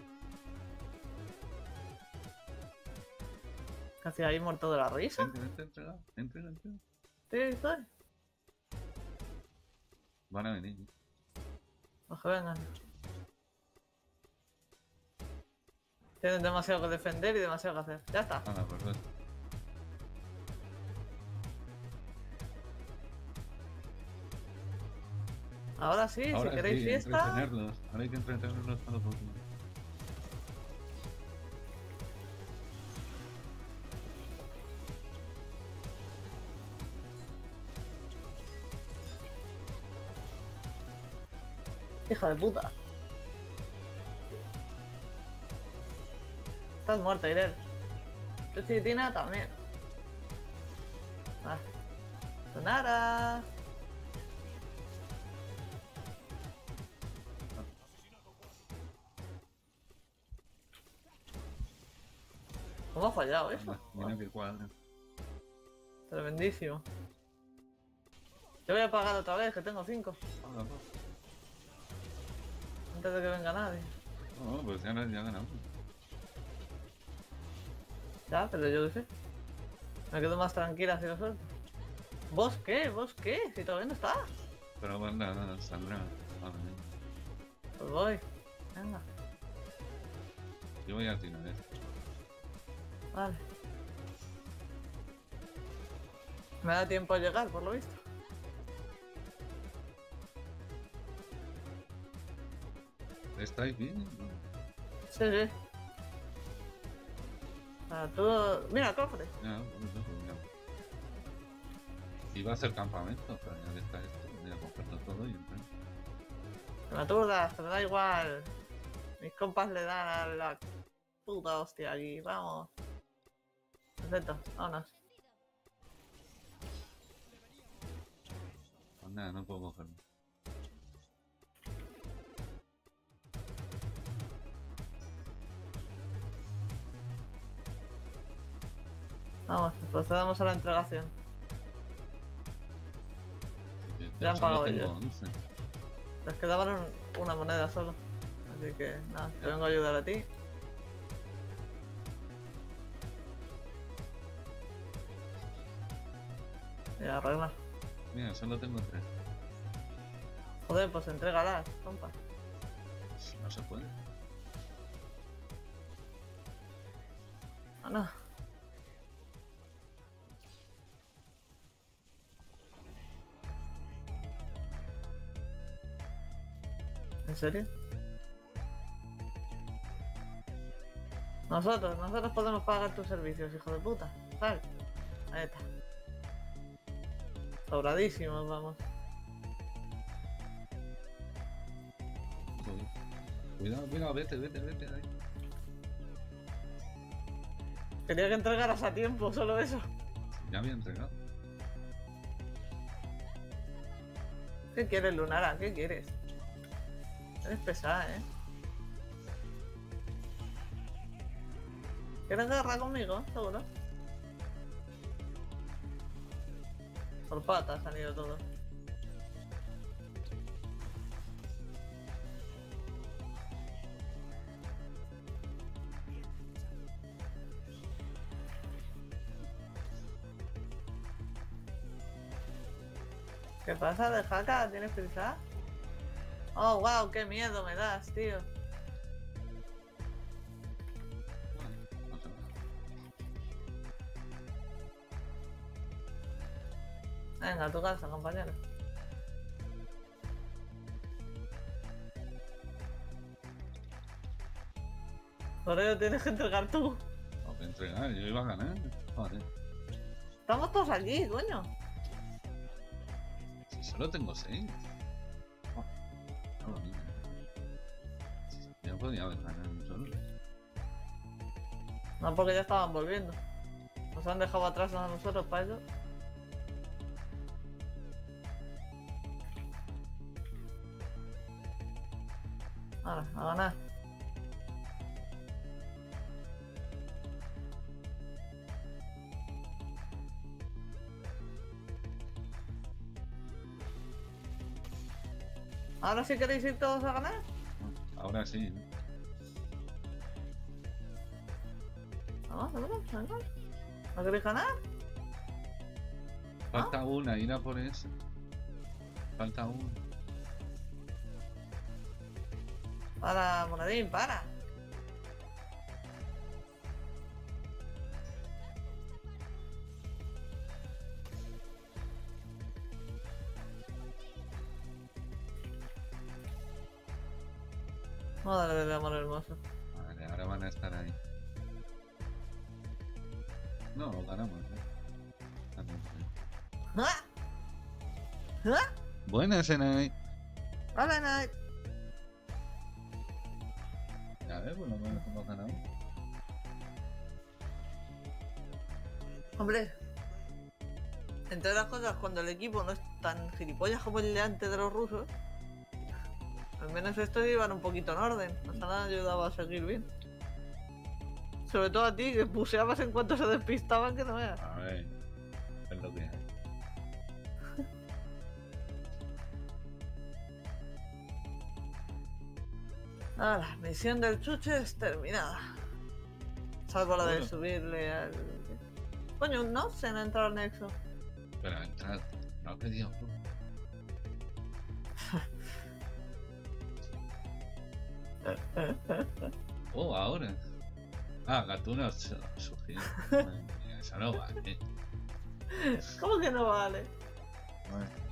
Speaker 2: Casi ahí muerto de la risa.
Speaker 1: Entrega.
Speaker 2: Sí, estoy.
Speaker 1: Van a venir.
Speaker 2: Pues que vengan. Tienen demasiado que defender y demasiado que hacer. Ya está.
Speaker 1: Ah, perfecto.
Speaker 2: Ahora sí,
Speaker 1: Ahora
Speaker 2: si queréis
Speaker 1: sí,
Speaker 2: fiesta.
Speaker 1: entretenerlos. Ahora hay que entretenerlos para los últimos.
Speaker 2: Hija de puta. Estás muerta, Irel. Tu chiquitina también. Ah. Sonara. ¿Cómo ha fallado eso?
Speaker 1: Mira que cuadra.
Speaker 2: Tremendísimo. Yo voy a pagar otra vez, que tengo 5. Antes de que venga nadie.
Speaker 1: No, pues ya ganamos.
Speaker 2: Ya, pero yo qué sé. Me quedo más tranquila si lo suelto. ¿Vos qué? ¿Vos qué? Si todavía no está.
Speaker 1: Pero bueno, saldrá. Vale.
Speaker 2: Pues voy. Venga.
Speaker 1: Yo voy a tirar esto.
Speaker 2: Vale. Me da tiempo a llegar, por lo visto.
Speaker 1: ¿Estáis bien?
Speaker 2: Sí, sí. Tú... Mira, cofre.
Speaker 1: Ya, ya. Iba a hacer campamento, pero ya que está esto, voy a cogerlo todo y entrar.
Speaker 2: No me aturdas, pero da igual. Mis compas le dan a la puta hostia aquí. Vamos. Perfecto, vámonos.
Speaker 1: Pues nada, no puedo cogerlo.
Speaker 2: Vamos, procedamos a la entregación. Ya han
Speaker 1: solo
Speaker 2: pagado
Speaker 1: tengo
Speaker 2: ellos.
Speaker 1: 11.
Speaker 2: Les quedaban una moneda solo. Así que nada, te vengo a ayudar a ti. Y a arreglar.
Speaker 1: Mira, solo tengo 3.
Speaker 2: Joder, pues entrégalas, compa.
Speaker 1: No se puede.
Speaker 2: Ah, no. ¿En serio? Nosotros podemos pagar tus servicios, hijo de puta. Sal. Ahí está. Sobradísimos, vamos.
Speaker 1: Cuidado, vete ahí.
Speaker 2: Quería que entregaras a tiempo, solo eso.
Speaker 1: Ya había entregado.
Speaker 2: ¿Qué quieres, Lunara? ¿Qué quieres? Eres pesada, ¿eh? ¿Quieres guerra conmigo? Seguro. Por patas han ido todos. ¿Qué pasa, de jaca? ¿Tienes prisa? Oh, wow, qué miedo me das, tío.
Speaker 1: No sé.
Speaker 2: Venga, a tu casa, compañero. Por ello tienes que entregar tú.
Speaker 1: Tengo que entregar, yo iba a ganar. Joder.
Speaker 2: Estamos todos aquí, coño.
Speaker 1: Si solo tengo 6. Ya podía haber ganado un solo.
Speaker 2: No, porque ya estaban volviendo. Nos han dejado atrás a nosotros para eso. Ahora, a ganar. ¿Ahora sí queréis ir todos a ganar?
Speaker 1: Ahora sí, ¿no?
Speaker 2: Vamos, venga. ¿No queréis ganar?
Speaker 1: Falta una, ir a por esa. Falta una.
Speaker 2: Para, monedín, para. Madre del amor hermoso.
Speaker 1: Vale, ahora van a estar ahí. No, ganamos,
Speaker 2: ¡Ah! ¿Ah?
Speaker 1: Buenas, Enai.
Speaker 2: Hola, Night.
Speaker 1: A ver, por lo menos hemos ganado.
Speaker 2: Hombre, entre las cosas, cuando el equipo no es tan gilipollas como el de antes de los rusos, al menos estos iban un poquito en orden. Nos han ayudado a seguir bien. Sobre todo a ti, que puseabas en cuanto se despistaban, que no veas.
Speaker 1: A ver, es lo que hay.
Speaker 2: Ahora, misión del chuche es terminada. salvo la de
Speaker 1: Bueno.
Speaker 2: subirle al... Coño, no se han entrado al nexo.
Speaker 1: Pero entrad, no ha pedido club. Oh, ahora. Ah, Gatuna ha surgido. Madre mía, eso no vale.
Speaker 2: ¿Cómo que no vale?
Speaker 1: Madre mía.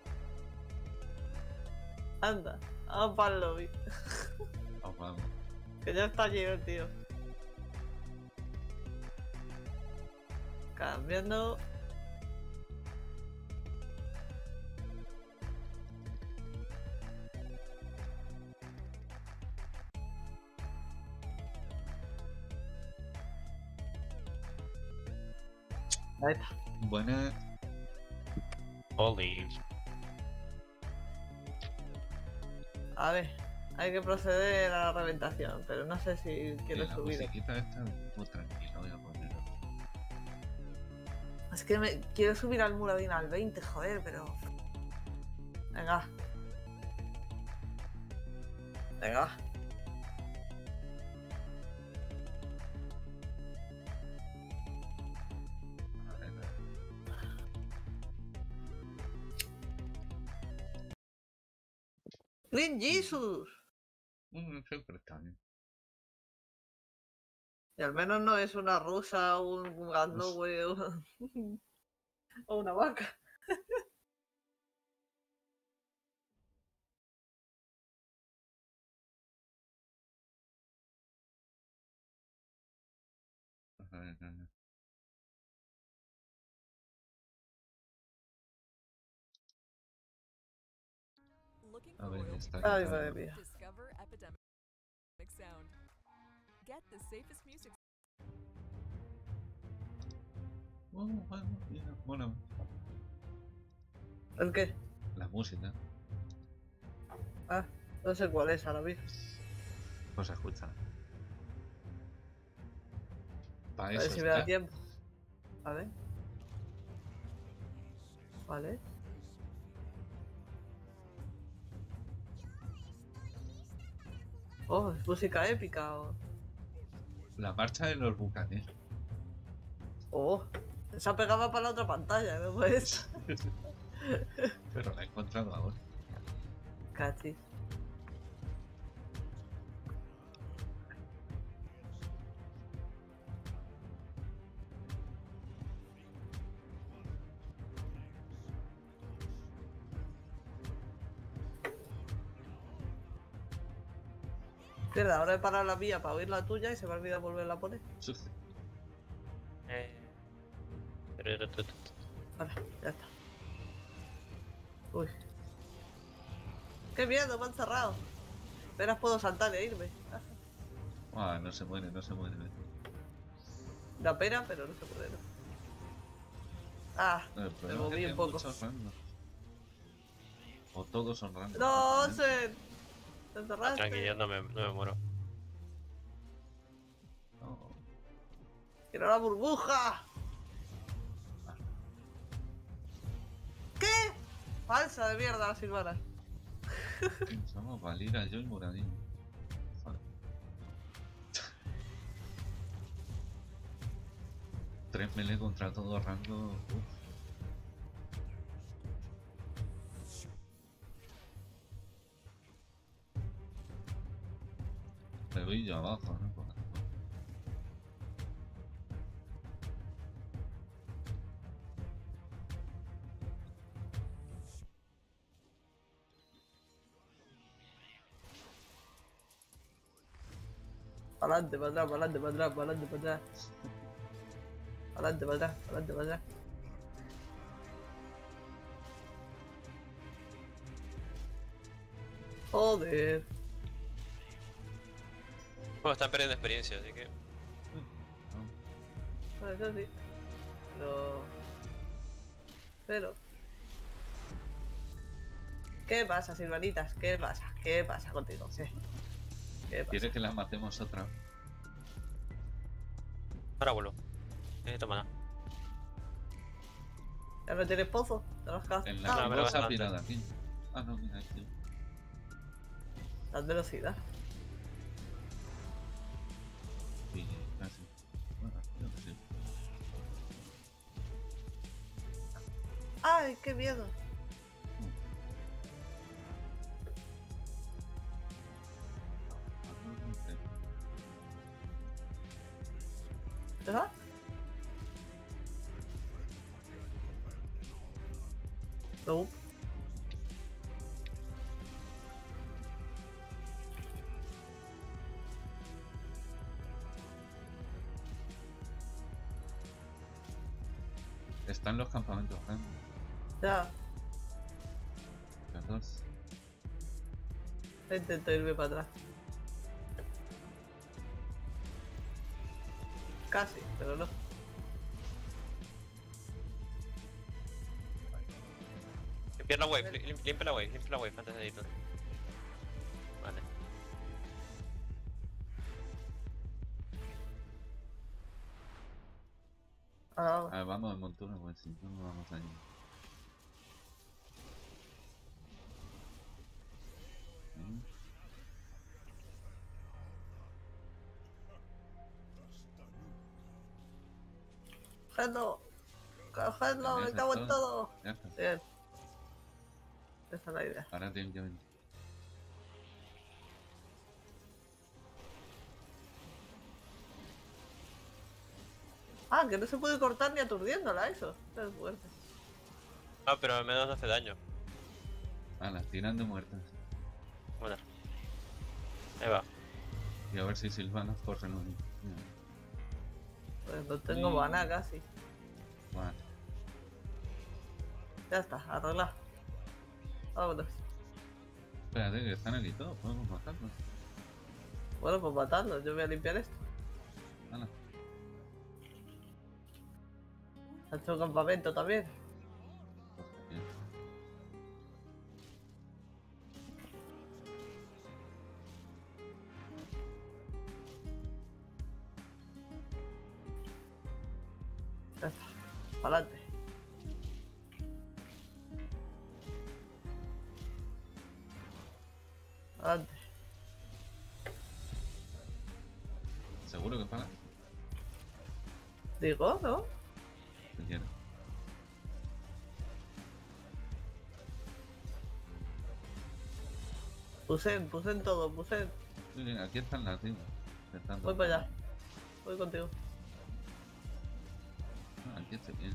Speaker 2: Anda, vamos para el lobby.
Speaker 1: Vamos.
Speaker 2: Que ya está lleno, tío. Cambiando. Ahí está.
Speaker 1: Buena.
Speaker 3: Holy.
Speaker 2: A ver, hay que proceder a la reventación, pero no sé si quiero
Speaker 1: La
Speaker 2: subir.
Speaker 1: musiquita esta, pues tranquilo, voy a ponerlo.
Speaker 2: Es que me quiero subir al Muradin al 20, joder, pero... Venga. Venga. Green Jesus.
Speaker 1: Siempre está bien.
Speaker 2: Y al menos no es una rusa, un Gandogüe o una vaca.
Speaker 4: Looking
Speaker 1: A
Speaker 4: for
Speaker 1: ver,
Speaker 4: royalty
Speaker 1: está
Speaker 4: free
Speaker 2: Ay,
Speaker 1: quitando.
Speaker 2: madre
Speaker 4: music?
Speaker 2: mía.
Speaker 4: Discover Epidemic Sound. Get the safest music.
Speaker 1: Bueno, mira, mola.
Speaker 2: ¿El qué?
Speaker 1: La música,
Speaker 2: Ah, no sé cuál es ahora mismo.
Speaker 1: pues escucha. Para
Speaker 2: A ver
Speaker 1: eso
Speaker 2: si me da
Speaker 1: está.
Speaker 2: tiempo. A ver. Vale. Oh, es música épica.
Speaker 1: La marcha de los bucanes.
Speaker 2: Oh, esa pegaba para la otra pantalla, ¿no? Pues.
Speaker 1: Pero la he encontrado ahora.
Speaker 2: Casi. Mierda, ahora he parado la mía para oír la tuya y se me ha olvidado volverla a poner. Vale, ya está. Uy. ¡Qué miedo! Me han cerrado. Apenas puedo saltar e irme.
Speaker 1: Ah, no se muere, no se muere.
Speaker 2: Da pena, pero no se puede. ¿No? Ah,
Speaker 1: El
Speaker 2: me
Speaker 1: problema es que
Speaker 2: moví un
Speaker 1: tiene
Speaker 2: poco.
Speaker 1: muchos random. O todos son random.
Speaker 2: ¡No, Sen! ¿Te encerraste?
Speaker 3: Tranquilo, no me muero.
Speaker 1: No.
Speaker 2: ¡Quiero la burbuja! ¿Qué? Falsa de mierda la Silvana.
Speaker 1: Somos Valira, yo y Muradín. Joder. 3 melee contra todo rango. Me voy yo abajo, ¿no?
Speaker 2: Pa'lante, para atrás, pa'lante, para atrás, pa'lante, para atrás. Pa'lante, para atrás, pa'lante, para atrás. Joder.
Speaker 3: Bueno, están perdiendo experiencia, así que.
Speaker 2: Bueno, eso sí. Pero... ¿Qué pasa, Silvanitas? ¿Qué pasa? ¿Qué pasa contigo? ¿Qué pasa?
Speaker 1: ¿Quiere que la matemos otra vez?
Speaker 3: Ahora vuelvo. Toma nada.
Speaker 2: ¿Ya no tienes pozo? ¿Te lo has gastado?
Speaker 1: En la
Speaker 3: me lo
Speaker 1: cosa
Speaker 3: bastante.
Speaker 1: pirada aquí. Ah, no, mira aquí.
Speaker 2: La velocidad.
Speaker 1: Sí, casi.
Speaker 2: ¡Ay, qué miedo! ¿Te va? No.
Speaker 1: Están los campamentos, ¿eh?
Speaker 2: Ya.
Speaker 1: Los dos.
Speaker 2: Intento irme para atrás. Casi, pero no.
Speaker 3: Limpia la wave, limpia la wave antes de irnos. Vale.
Speaker 2: Ahora vamos.
Speaker 1: Ah, vamos en montura, pues si no, no vamos a ir.
Speaker 2: ¡Cogedlo! ¡Cogedlo!
Speaker 1: Ya
Speaker 2: ¡Me
Speaker 1: está
Speaker 2: cago en todo!
Speaker 1: Ya está.
Speaker 2: Bien. Esa es la idea.
Speaker 1: Ahora tienen que venir.
Speaker 2: Ah, que no se puede cortar ni aturdiéndola, eso. Esto es fuerte.
Speaker 3: Ah, pero al menos no hace daño.
Speaker 1: Ah, las tiran de muertas.
Speaker 3: Bueno. Ahí va.
Speaker 1: Y a ver si Silvanas corren un...
Speaker 2: Pues no tengo
Speaker 1: Sí.
Speaker 2: mana casi.
Speaker 1: Vale.
Speaker 2: Ya está, arreglado. Vámonos.
Speaker 1: Espérate, que están aquí todos, podemos matarlos.
Speaker 2: Bueno, pues matarlos. Yo voy a limpiar esto.
Speaker 1: Hala.
Speaker 2: Ha hecho un campamento también.
Speaker 1: Pues bien.
Speaker 2: Ya está. Para adelante. Adelante.
Speaker 1: ¿Seguro que para?
Speaker 2: Digo, ¿no?
Speaker 1: Te quiero.
Speaker 2: Puse en todo, puse en...
Speaker 1: Sí, sí, aquí están las tías. Están
Speaker 2: Voy para allá. Voy contigo.
Speaker 1: Ah, aquí se piensa.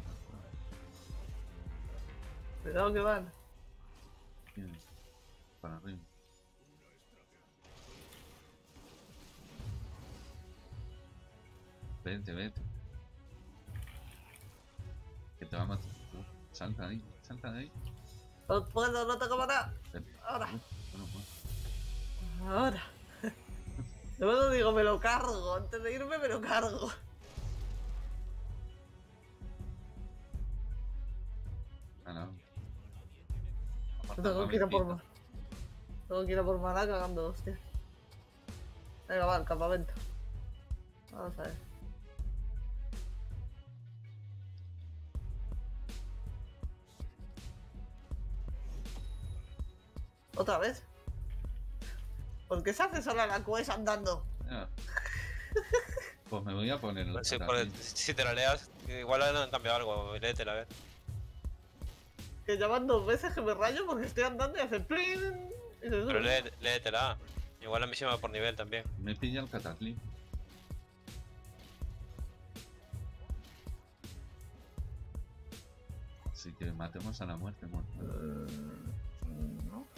Speaker 2: Cuidado que van.
Speaker 1: Bien. Para arriba. Vete, vete. Que te va a matar. Salta ahí, salta de ahí.
Speaker 2: No puedo, no tengo mana.
Speaker 1: Vete.
Speaker 2: Ahora.
Speaker 1: Bueno, pues.
Speaker 2: Ahora. Luego digo, me lo cargo. Antes de irme me lo cargo.
Speaker 1: Ah,
Speaker 2: Tengo que ir a por más. Tengo que ir a por mana cagando, hostia. Venga, va, al campamento. Vamos a ver. ¿Otra vez? ¿Por qué se hace sola la quest andando?
Speaker 1: Ya. Pues me voy a poner el
Speaker 3: Pues sí,
Speaker 1: cataclismo.
Speaker 3: si te la leas, igual han cambiado algo, léetela a ver.
Speaker 2: Que ya van 2 veces que me rayo porque estoy andando y hace plin. Y se
Speaker 3: Pero
Speaker 2: sube.
Speaker 3: léetela. Igual la misión va por nivel también.
Speaker 1: Me pilla el cataclismo. Así que matemos a la muerte, muerte.
Speaker 2: ¿No?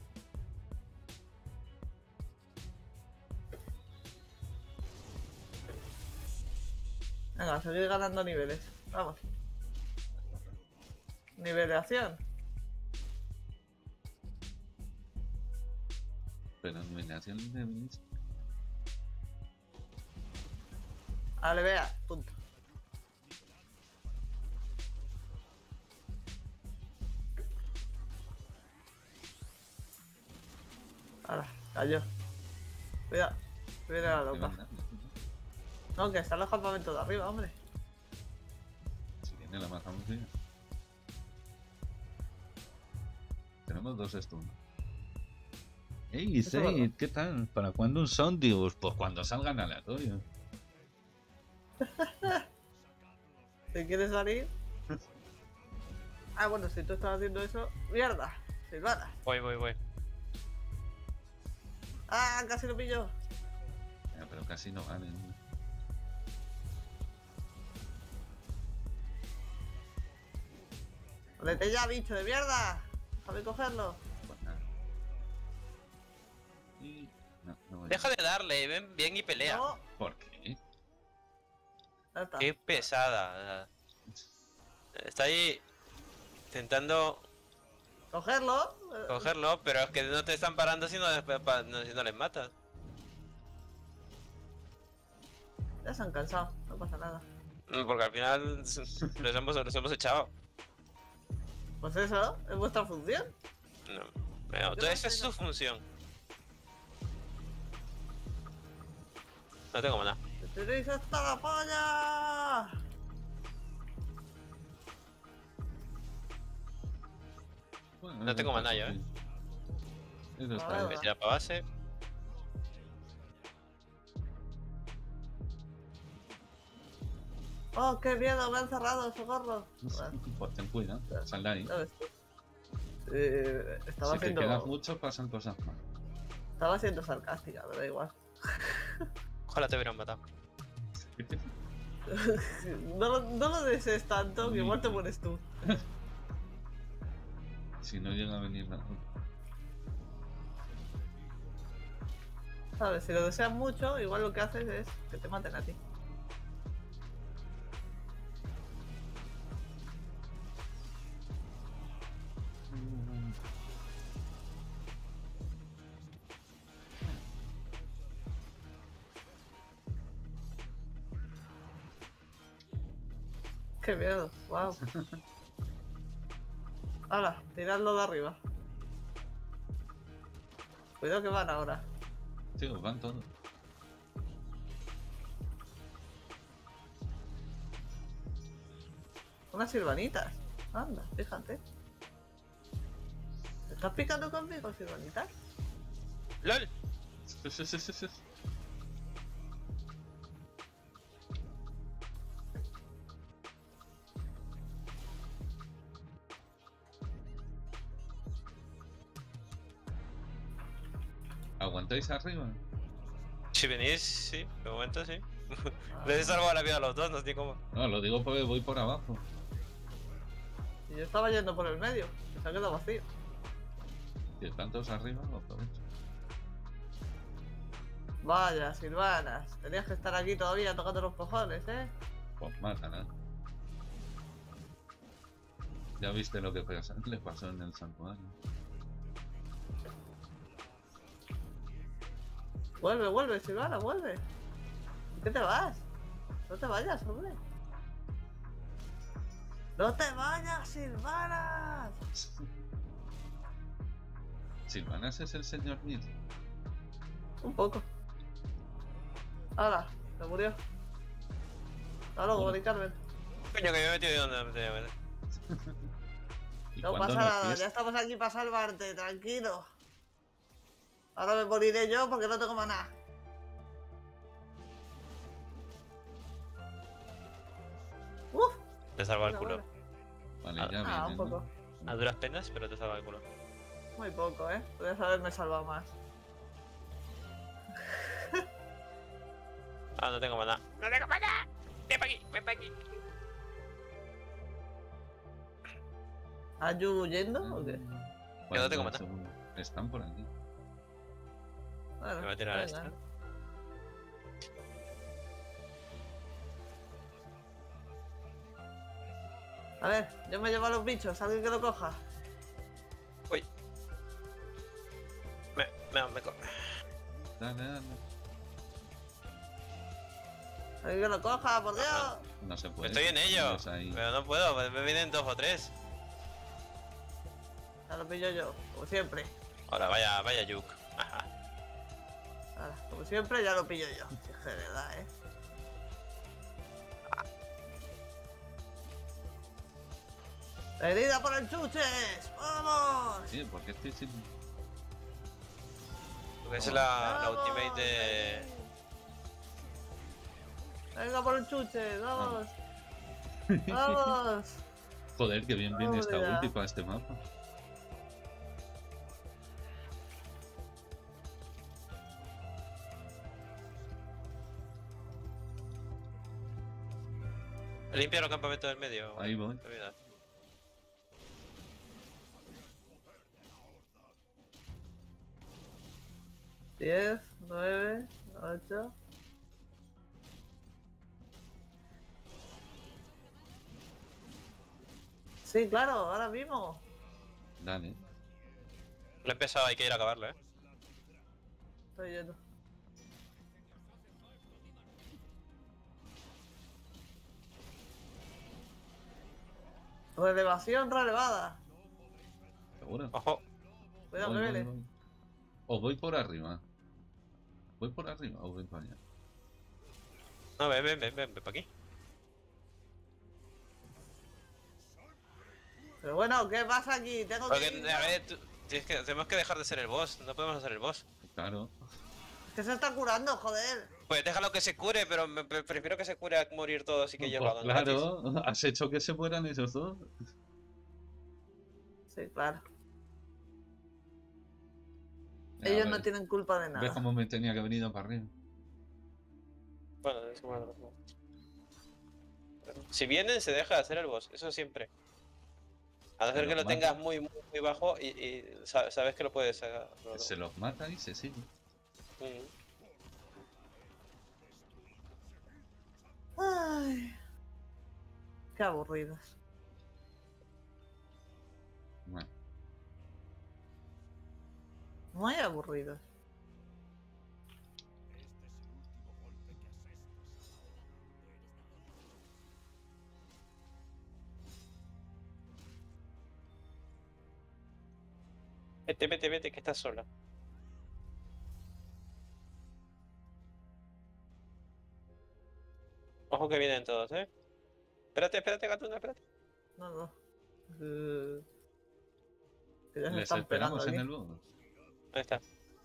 Speaker 2: Venga, a seguir ganando niveles. Vamos. Nivelación.
Speaker 1: Pero nivelación de mis...
Speaker 2: Vale, vea, punto. Ahora, cayó. Cuidado. Cuidado la loca. No, que están los campamentos de arriba, hombre.
Speaker 1: Si viene la matamos ya. Tenemos 2 stuns. ¡Ey,
Speaker 2: Eso es
Speaker 1: Seid!
Speaker 2: verdad.
Speaker 1: ¿Qué tal? ¿Para cuándo un Sondibus? Pues cuando salgan aleatorios.
Speaker 2: Si quieres salir. Ah, bueno, si tú estás haciendo eso... ¡Mierda! Silvana.
Speaker 3: Voy.
Speaker 2: ¡Ah! Casi lo pillo.
Speaker 1: Pero casi no vale.
Speaker 2: ¡Vete ya, bicho de mierda! Déjame cogerlo.
Speaker 1: Pues nada. Y... No voy a-
Speaker 3: Deja de darle, ven bien y pelea.
Speaker 2: No.
Speaker 1: ¿Por qué?
Speaker 2: Ya está.
Speaker 3: Qué pesada. Está ahí intentando
Speaker 2: ¿Cogerlo?
Speaker 3: cogerlo, pero es que no te están parando si no les matas.
Speaker 2: Ya se han cansado, no pasa nada.
Speaker 3: Porque al final los hemos echado.
Speaker 2: Pues eso, es vuestra función.
Speaker 3: No, esa es su función. No tengo mana.
Speaker 2: ¡Te tenéis hasta la polla!
Speaker 1: Bueno,
Speaker 3: No tengo maná yo,
Speaker 1: Eso está
Speaker 2: Vale,
Speaker 1: bien.
Speaker 3: Voy a tirar para base.
Speaker 2: ¡Oh, qué miedo! Me han cerrado, socorro.
Speaker 1: Pues ten cuidado, sal de ahí.
Speaker 2: Ya ves tú. Estaba
Speaker 1: Si te
Speaker 2: siendo...
Speaker 1: quedas mucho, pasan cosas más.
Speaker 2: Estaba siendo sarcástica, me da igual.
Speaker 3: Ojalá te hubieran matado.
Speaker 2: No lo desees tanto, que igual te mueres tú.
Speaker 1: Si no llega a venir nada.
Speaker 2: ¿Sabes? Si lo deseas mucho, igual lo que haces es que te maten a ti. Qué miedo, wow. Ahora, tiradlo de arriba. Cuidado que van ahora.
Speaker 1: Sí, van todos.
Speaker 2: Unas silvanitas. Anda, fíjate. ¿Te estás picando conmigo, silvanitas?
Speaker 3: ¡Lol!
Speaker 1: ¿Aguantáis arriba?
Speaker 3: Si venís, sí, de momento sí. Les he salvado la vida a los dos, no sé cómo.
Speaker 1: No, lo digo porque voy por abajo.
Speaker 2: Y yo estaba yendo por el medio, que se ha quedado vacío.
Speaker 1: Si están todos arriba, lo aprovecho.
Speaker 2: Vaya, silvanas. Tenías que estar aquí todavía tocando los cojones, ¿eh?
Speaker 1: Pues mátala. Ya viste lo que le pasó en el santuario.
Speaker 2: Vuelve, vuelve, silvana, vuelve. ¿Por qué te vas? No te vayas, hombre. ¡No te vayas, silvanas!
Speaker 1: Silvanas es el señor Mir.
Speaker 2: Un poco. Ahora, se murió. Hasta luego, Mari Carmen.
Speaker 3: Coño, que me he metido de donde me tenía que meter.
Speaker 1: ¿Y
Speaker 2: No
Speaker 1: cuándo
Speaker 2: pasa
Speaker 1: nos
Speaker 2: nada,
Speaker 1: fiesta?
Speaker 2: ya estamos aquí para salvarte, tranquilo. Ahora me moriré yo porque no tengo maná. ¡Uf!
Speaker 3: Te salva el
Speaker 2: Bueno,
Speaker 3: culo.
Speaker 1: Vale,
Speaker 3: Ah,
Speaker 1: ya
Speaker 2: Ah,
Speaker 1: viene,
Speaker 2: un poco.
Speaker 3: A duras penas, pero te salva el culo.
Speaker 2: Muy poco, ¿eh? Podrías haberme salvado más.
Speaker 3: Ah, no tengo mana. ¡No tengo mana! ¡Ven para aquí! ¡Ven para aquí!
Speaker 2: ¿Has you huyendo o qué?
Speaker 1: Bueno,
Speaker 3: no tengo
Speaker 1: un
Speaker 3: maná.
Speaker 1: segundo. Están por aquí.
Speaker 2: Bueno,
Speaker 3: Me voy a tirar
Speaker 2: venga.
Speaker 3: esta.
Speaker 2: A ver, yo me llevo a los bichos, alguien que lo coja.
Speaker 3: Uy. Me co...
Speaker 1: Dale, dale.
Speaker 2: Alguien que lo coja, por Dios.
Speaker 1: No se puede.
Speaker 3: Estoy en ello.
Speaker 1: Tienes ahí.
Speaker 3: Pero no puedo, me vienen 2 o 3.
Speaker 2: Ya lo pillo yo, como siempre.
Speaker 3: Ahora, vaya Yuk. Ajá.
Speaker 2: Ahora, como siempre, ya lo pillo yo. Si es que de verdad, ¿eh? ¡Herida por el chuches! ¡Vamos!
Speaker 1: Sí, porque estoy sin...
Speaker 3: Porque esa es la
Speaker 2: ¡Vamos!
Speaker 3: ultimate de...
Speaker 2: Venga por el chuches, vamos. Vamos.
Speaker 1: Joder, que bien viene esta
Speaker 2: Hola.
Speaker 1: ulti para este mapa.
Speaker 3: Limpia los campamentos del medio.
Speaker 1: Ahí voy.
Speaker 3: Olvida.
Speaker 2: 10, 9, 8. Sí, claro, ahora mismo.
Speaker 1: Dale.
Speaker 3: Lo he empezado, hay que ir a acabarlo,
Speaker 2: Estoy yendo. Relevación relevada.
Speaker 1: ¿Seguro?
Speaker 3: Ojo.
Speaker 2: Cuidado,
Speaker 1: Voy,
Speaker 2: que
Speaker 1: voy,
Speaker 2: viene.
Speaker 1: voy. O voy por arriba. ¿Voy por arriba o voy para allá?
Speaker 3: No, ven para aquí.
Speaker 2: Pero bueno, ¿qué pasa aquí? Tengo que
Speaker 3: Porque,
Speaker 2: ir,
Speaker 3: a
Speaker 2: ¿no?
Speaker 3: ver, tenemos que dejar de ser el boss. No podemos hacer el boss.
Speaker 1: Claro.
Speaker 2: Que se está curando, joder.
Speaker 3: Pues déjalo que se cure, pero prefiero que se cure a morir todos y que ellos lo
Speaker 1: Pues
Speaker 3: hagan gratis.
Speaker 1: claro, has hecho que se mueran esos dos.
Speaker 2: Sí, claro.
Speaker 1: Ya,
Speaker 2: Ellos
Speaker 1: a
Speaker 2: no
Speaker 1: ver,
Speaker 2: tienen culpa de
Speaker 1: ¿ves
Speaker 2: nada.
Speaker 1: cómo me tenía que haber ido para arriba?
Speaker 3: Bueno, es bueno. Si vienen, se deja de hacer el boss. Eso siempre. A no ser
Speaker 1: Pero
Speaker 3: que lo
Speaker 1: mata.
Speaker 3: tengas muy bajo y sabes que lo puedes sacar.
Speaker 1: Se los mata y se sigue.
Speaker 2: Ay. Qué aburridos.
Speaker 1: Bueno,
Speaker 2: Muy aburridos.
Speaker 3: Vete, que estás sola. Ojo que vienen todos, Espérate, Gatuna, espérate.
Speaker 2: No, no. Que ya se
Speaker 1: les
Speaker 2: están pegando
Speaker 1: esperamos
Speaker 2: aquí.
Speaker 1: en el bonus.
Speaker 3: Ahí está.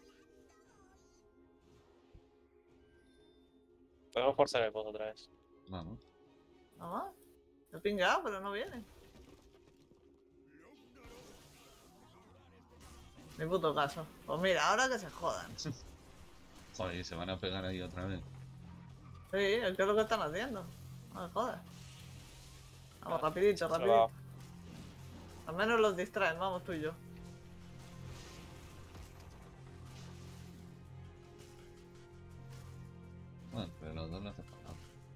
Speaker 3: Podemos forzar el boss otra vez.
Speaker 1: Vamos.
Speaker 2: ¿No? He pingado, pero no viene. Ni puto caso. Pues mira, ahora que se jodan.
Speaker 1: Joder, se van a pegar ahí otra vez.
Speaker 2: Sí, es que es lo que están haciendo. No me jodas. Vamos, rapidito,
Speaker 3: va.
Speaker 2: rapidito. Al menos los distraen, vamos tú y yo.
Speaker 1: Bueno, pero los dos lo hacen falta.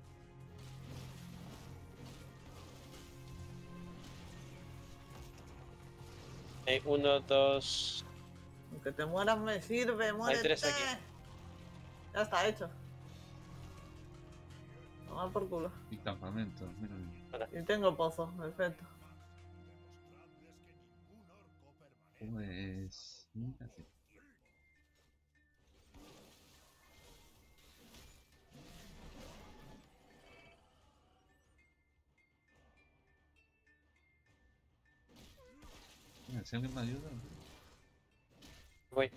Speaker 3: Hay 1, 2.
Speaker 2: Aunque te mueras me sirve, muérete.
Speaker 3: 3 aquí.
Speaker 2: Ya está hecho. Toma por culo.
Speaker 1: Y campamento, mira.
Speaker 2: Y tengo pozo, perfecto.
Speaker 1: Pues. Mira, sí. Mira, si alguien me ayuda.
Speaker 3: Voy.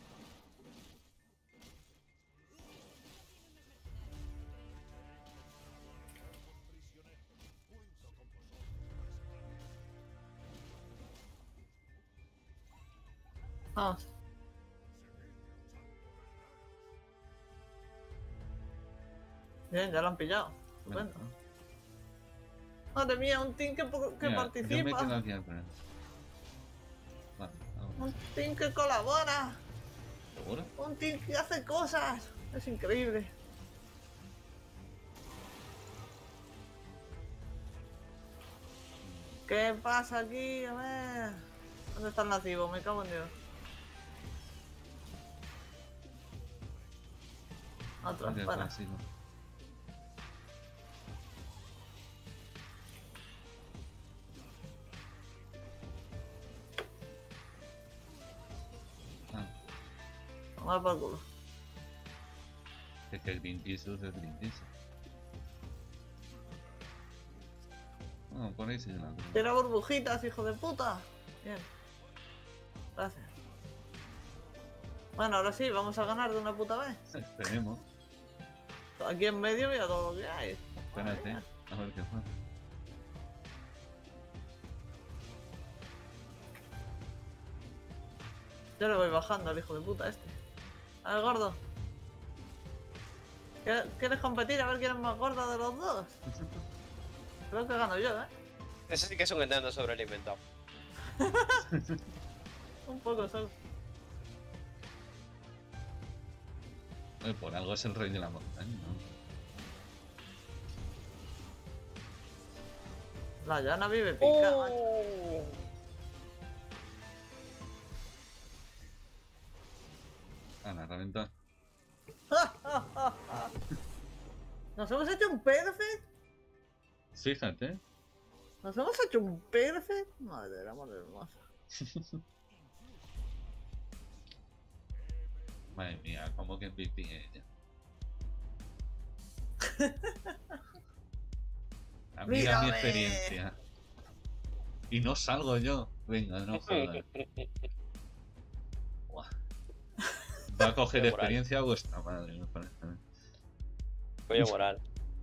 Speaker 2: Vamos. Bien, ya lo han pillado. Estupendo. Madre mía, un team que
Speaker 1: Mira, yo me
Speaker 2: participa.
Speaker 1: quedo aquí atrás. Vale, vamos.
Speaker 2: Un team que colabora.
Speaker 1: ¿Seguro?
Speaker 2: Un team que hace cosas. Es increíble. ¿Qué pasa aquí? A ver. ¿Dónde está el nativo? Me cago en Dios. Otro,
Speaker 1: Vale,
Speaker 2: para.
Speaker 1: clásico. Ah,
Speaker 2: Toma por culo.
Speaker 1: es que el Greenpeace es el Greenpeace. Bueno, por ahí sí la tengo.
Speaker 2: Tira burbujitas, hijo de puta. Bien. Gracias. Bueno, ahora sí, vamos a ganar de una puta vez.
Speaker 1: Esperemos.
Speaker 2: Aquí en medio mira todo lo que hay.
Speaker 1: Espérate, a ver qué pasa.
Speaker 2: Yo le voy bajando al hijo de puta este. A ver, gordo. ¿Quieres competir a ver quién es más gordo de los dos? Creo que gano yo, ¿eh?
Speaker 3: Ese sí que es un enano sobrealimentado.
Speaker 2: Un poco solo.
Speaker 1: Por algo es el rey de la montaña, ¿no?
Speaker 2: La llana vive pica.
Speaker 1: Ana, reventa.
Speaker 2: Nos hemos hecho un perfect.
Speaker 1: Fíjate.
Speaker 2: Nos hemos hecho un perfect. Madre del amor hermoso.
Speaker 1: Madre mía, como que MVP ella. Mira mi
Speaker 2: Mírame.
Speaker 1: experiencia. Y no salgo yo. Venga, no jodas. Buah. Va a coger
Speaker 3: Qué moral.
Speaker 1: experiencia vuestra madre, me parece.
Speaker 3: Voy a moral.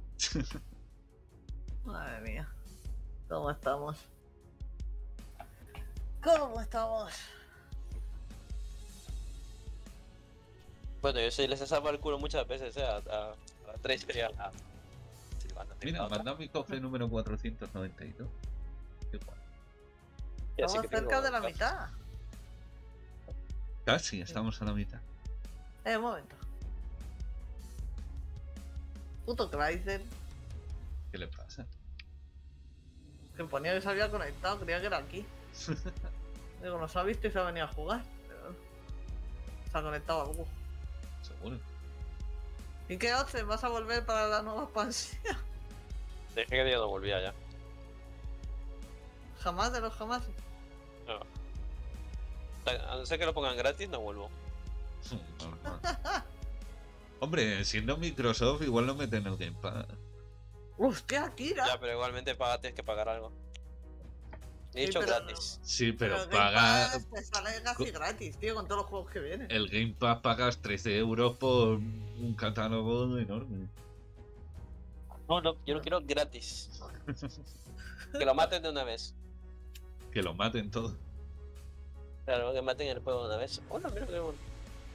Speaker 2: Madre mía. ¿Cómo estamos? ¿Cómo estamos?
Speaker 3: Bueno, yo sí les he salvado el culo muchas veces, a Tracer y a la Silvana.
Speaker 1: Mira, manda mi cofre número 492. Qué guay.
Speaker 3: Ya sí
Speaker 2: Estamos
Speaker 3: que
Speaker 2: cerca
Speaker 3: tengo
Speaker 2: de la
Speaker 3: café.
Speaker 2: mitad.
Speaker 1: Casi, estamos a la mitad.
Speaker 2: Un momento. Puto Chrysler.
Speaker 1: ¿Qué le pasa?
Speaker 2: Que ponía que se había conectado, creía que era aquí. Digo, nos ha visto y se ha venido a jugar. Pero se ha conectado algo.
Speaker 1: Seguro.
Speaker 2: ¿Y qué haces? ¿Vas a volver para la nueva expansión?
Speaker 3: Dije que yo no volvía ya.
Speaker 2: Jamás de los jamás.
Speaker 3: No. A no ser que lo pongan gratis, no vuelvo.
Speaker 1: Normal. Hombre, siendo Microsoft, igual lo meten en el Game Pass.
Speaker 2: Hostia, Kira.
Speaker 3: Ya, pero igualmente tienes que pagar algo. He
Speaker 2: Sí,
Speaker 3: dicho
Speaker 2: pero
Speaker 3: gratis.
Speaker 1: Sí, pero
Speaker 2: el Game
Speaker 1: paga.
Speaker 2: Pass te sale casi gratis, tío, con todos los juegos que vienen.
Speaker 1: El Game Pass pagas 13 euros por un catálogo enorme.
Speaker 3: No, yo lo quiero gratis. Que lo maten de una vez.
Speaker 1: Que lo maten todo.
Speaker 3: Claro, que maten el juego de una vez. Hola, mira qué bueno.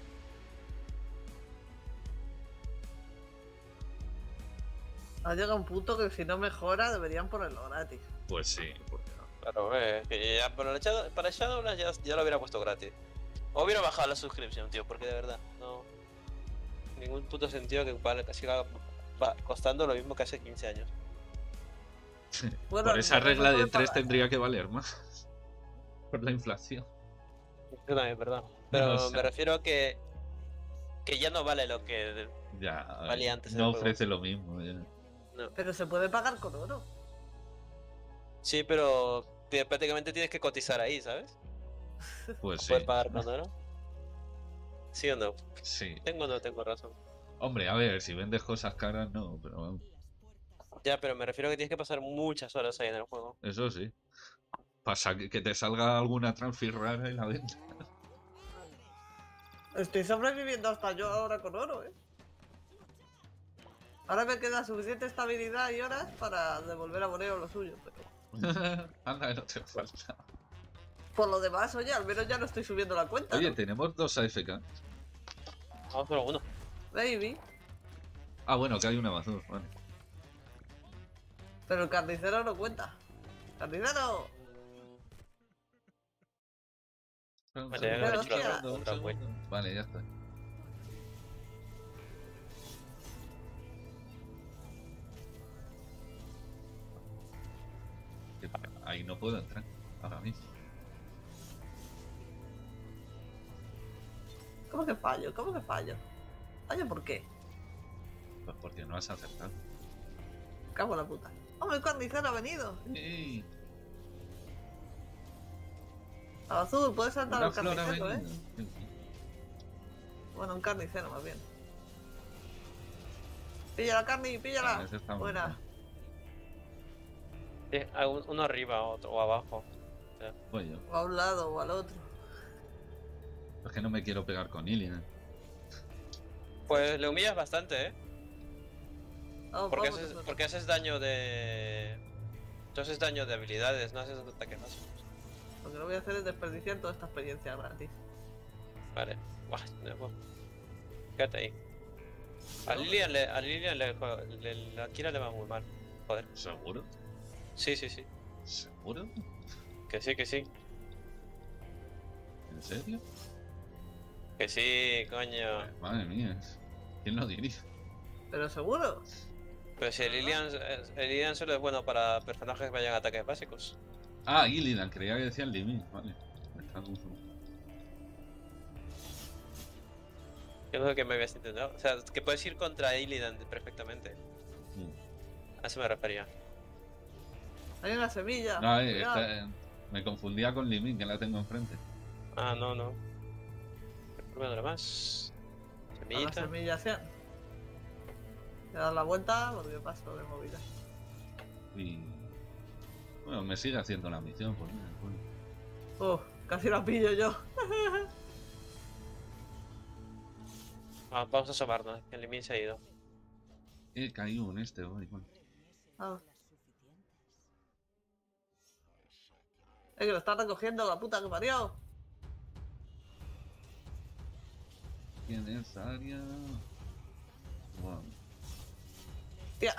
Speaker 2: Ha llegado un punto que si no mejora deberían ponerlo gratis.
Speaker 1: Pues sí, porque no.
Speaker 3: Claro, que ya para Shadowlands ya lo hubiera puesto gratis. O hubiera bajado la suscripción, tío, porque de verdad, no. Ningún puto sentido que siga costando lo mismo que hace 15 años.
Speaker 2: Bueno,
Speaker 1: Por esa
Speaker 2: no
Speaker 1: regla de
Speaker 2: puede
Speaker 1: 3
Speaker 2: pagar.
Speaker 1: tendría que valer más. Por la inflación.
Speaker 3: Yo también, perdón. Pero
Speaker 1: No sé.
Speaker 3: me refiero a que ya no vale lo que
Speaker 1: Ya,
Speaker 3: valía antes el
Speaker 1: no
Speaker 3: juego.
Speaker 1: ofrece lo mismo. Ya.
Speaker 2: Pero se puede pagar con oro.
Speaker 3: Sí, pero prácticamente tienes que cotizar ahí, ¿sabes?
Speaker 1: Pues sí.
Speaker 3: Puedes pagar con oro. ¿Sí o no?
Speaker 1: Sí.
Speaker 3: Tengo o no tengo razón.
Speaker 1: Hombre, a ver, si vendes cosas caras, no, pero vamos,
Speaker 3: Ya, pero me refiero a que tienes que pasar muchas horas ahí en el juego.
Speaker 1: eso sí. Pasa que te salga alguna transfer rara y la venta.
Speaker 2: Estoy sobreviviendo hasta yo ahora con oro, ¿eh? Ahora me queda suficiente estabilidad y horas para devolver a Boreo lo suyo, pero...
Speaker 1: Anda, no te falta.
Speaker 2: Por lo demás, oye, al menos ya no estoy subiendo la cuenta,
Speaker 1: Oye,
Speaker 2: ¿no?
Speaker 1: tenemos 2 AFK.
Speaker 3: Vamos solo uno.
Speaker 2: Baby.
Speaker 1: Ah, bueno, que hay una basura, vale.
Speaker 2: Pero el carnicero no cuenta. ¡Carnicero!
Speaker 3: Vale,
Speaker 2: ya he hecho la
Speaker 1: segundo,
Speaker 3: otra
Speaker 1: segundo. Vale, ya está. Ahí no puedo entrar, ahora mismo.
Speaker 2: ¿Cómo que fallo? ¿Cómo que fallo? ¿Fallo por qué?
Speaker 1: Pues porque no has acertado.
Speaker 2: Cago en la puta. ¡Hombre, el carnicero ha venido!
Speaker 1: ¡Ey!
Speaker 2: Al azul, puedes saltar
Speaker 1: Una
Speaker 2: al
Speaker 1: flor ha
Speaker 2: carnicero,
Speaker 1: venido.
Speaker 2: ¿eh? Bueno, un carnicero más bien. Pilla la carne y
Speaker 1: Ah,
Speaker 2: píllala.
Speaker 1: ese está muy
Speaker 2: Buena.
Speaker 1: bien.
Speaker 3: Sí, hay uno arriba otro, o abajo.
Speaker 1: Oye,
Speaker 2: O a un lado o al otro.
Speaker 1: es que no me quiero pegar con Ilian.
Speaker 3: Pues le humillas bastante, ¿eh?
Speaker 2: Vamos,
Speaker 3: Porque
Speaker 2: vamos,
Speaker 3: porque haces daño de... Tú haces daño de habilidades, no haces ataques básicos.
Speaker 2: Lo que no voy a hacer es desperdiciar toda esta experiencia gratis.
Speaker 3: Vale. Buah, no puedo. Quédate ahí. A Lilian la Kira le va muy mal. Joder.
Speaker 1: ¿Seguro?
Speaker 3: Sí, sí, sí.
Speaker 1: ¿Seguro?
Speaker 3: Que sí, que sí.
Speaker 1: ¿En serio?
Speaker 3: Que sí, coño.
Speaker 1: Madre mía. ¿Quién lo diría?
Speaker 2: ¿Pero seguro?
Speaker 3: Pero si el Lilian solo es bueno para personajes que vayan a ataques básicos.
Speaker 1: Ah, Illidan, creía que decía el Limin. Vale. Me está confundiendo.
Speaker 3: Yo no sé qué me habías intentado. O sea, que puedes ir contra Illidan perfectamente. A eso me refería.
Speaker 2: Hay una semilla.
Speaker 1: No,
Speaker 2: Cuidado.
Speaker 1: me confundía con Limin, que la tengo enfrente.
Speaker 3: Ah, no, no. Bueno, nada más.
Speaker 2: A la
Speaker 3: Semillita.
Speaker 2: semilla 100. Voy a dar la vuelta porque paso de movida.
Speaker 1: Y. Bueno, me sigue haciendo la misión, pues mira, bueno.
Speaker 2: Casi la pillo yo.
Speaker 3: Vamos a asomarnos, que el Limin se ha ido.
Speaker 1: He caído en este, voy, bueno.
Speaker 2: Ah. Es que lo está recogiendo la puta que parió.
Speaker 1: ¿Quién es Aria? Bueno.
Speaker 2: Tía.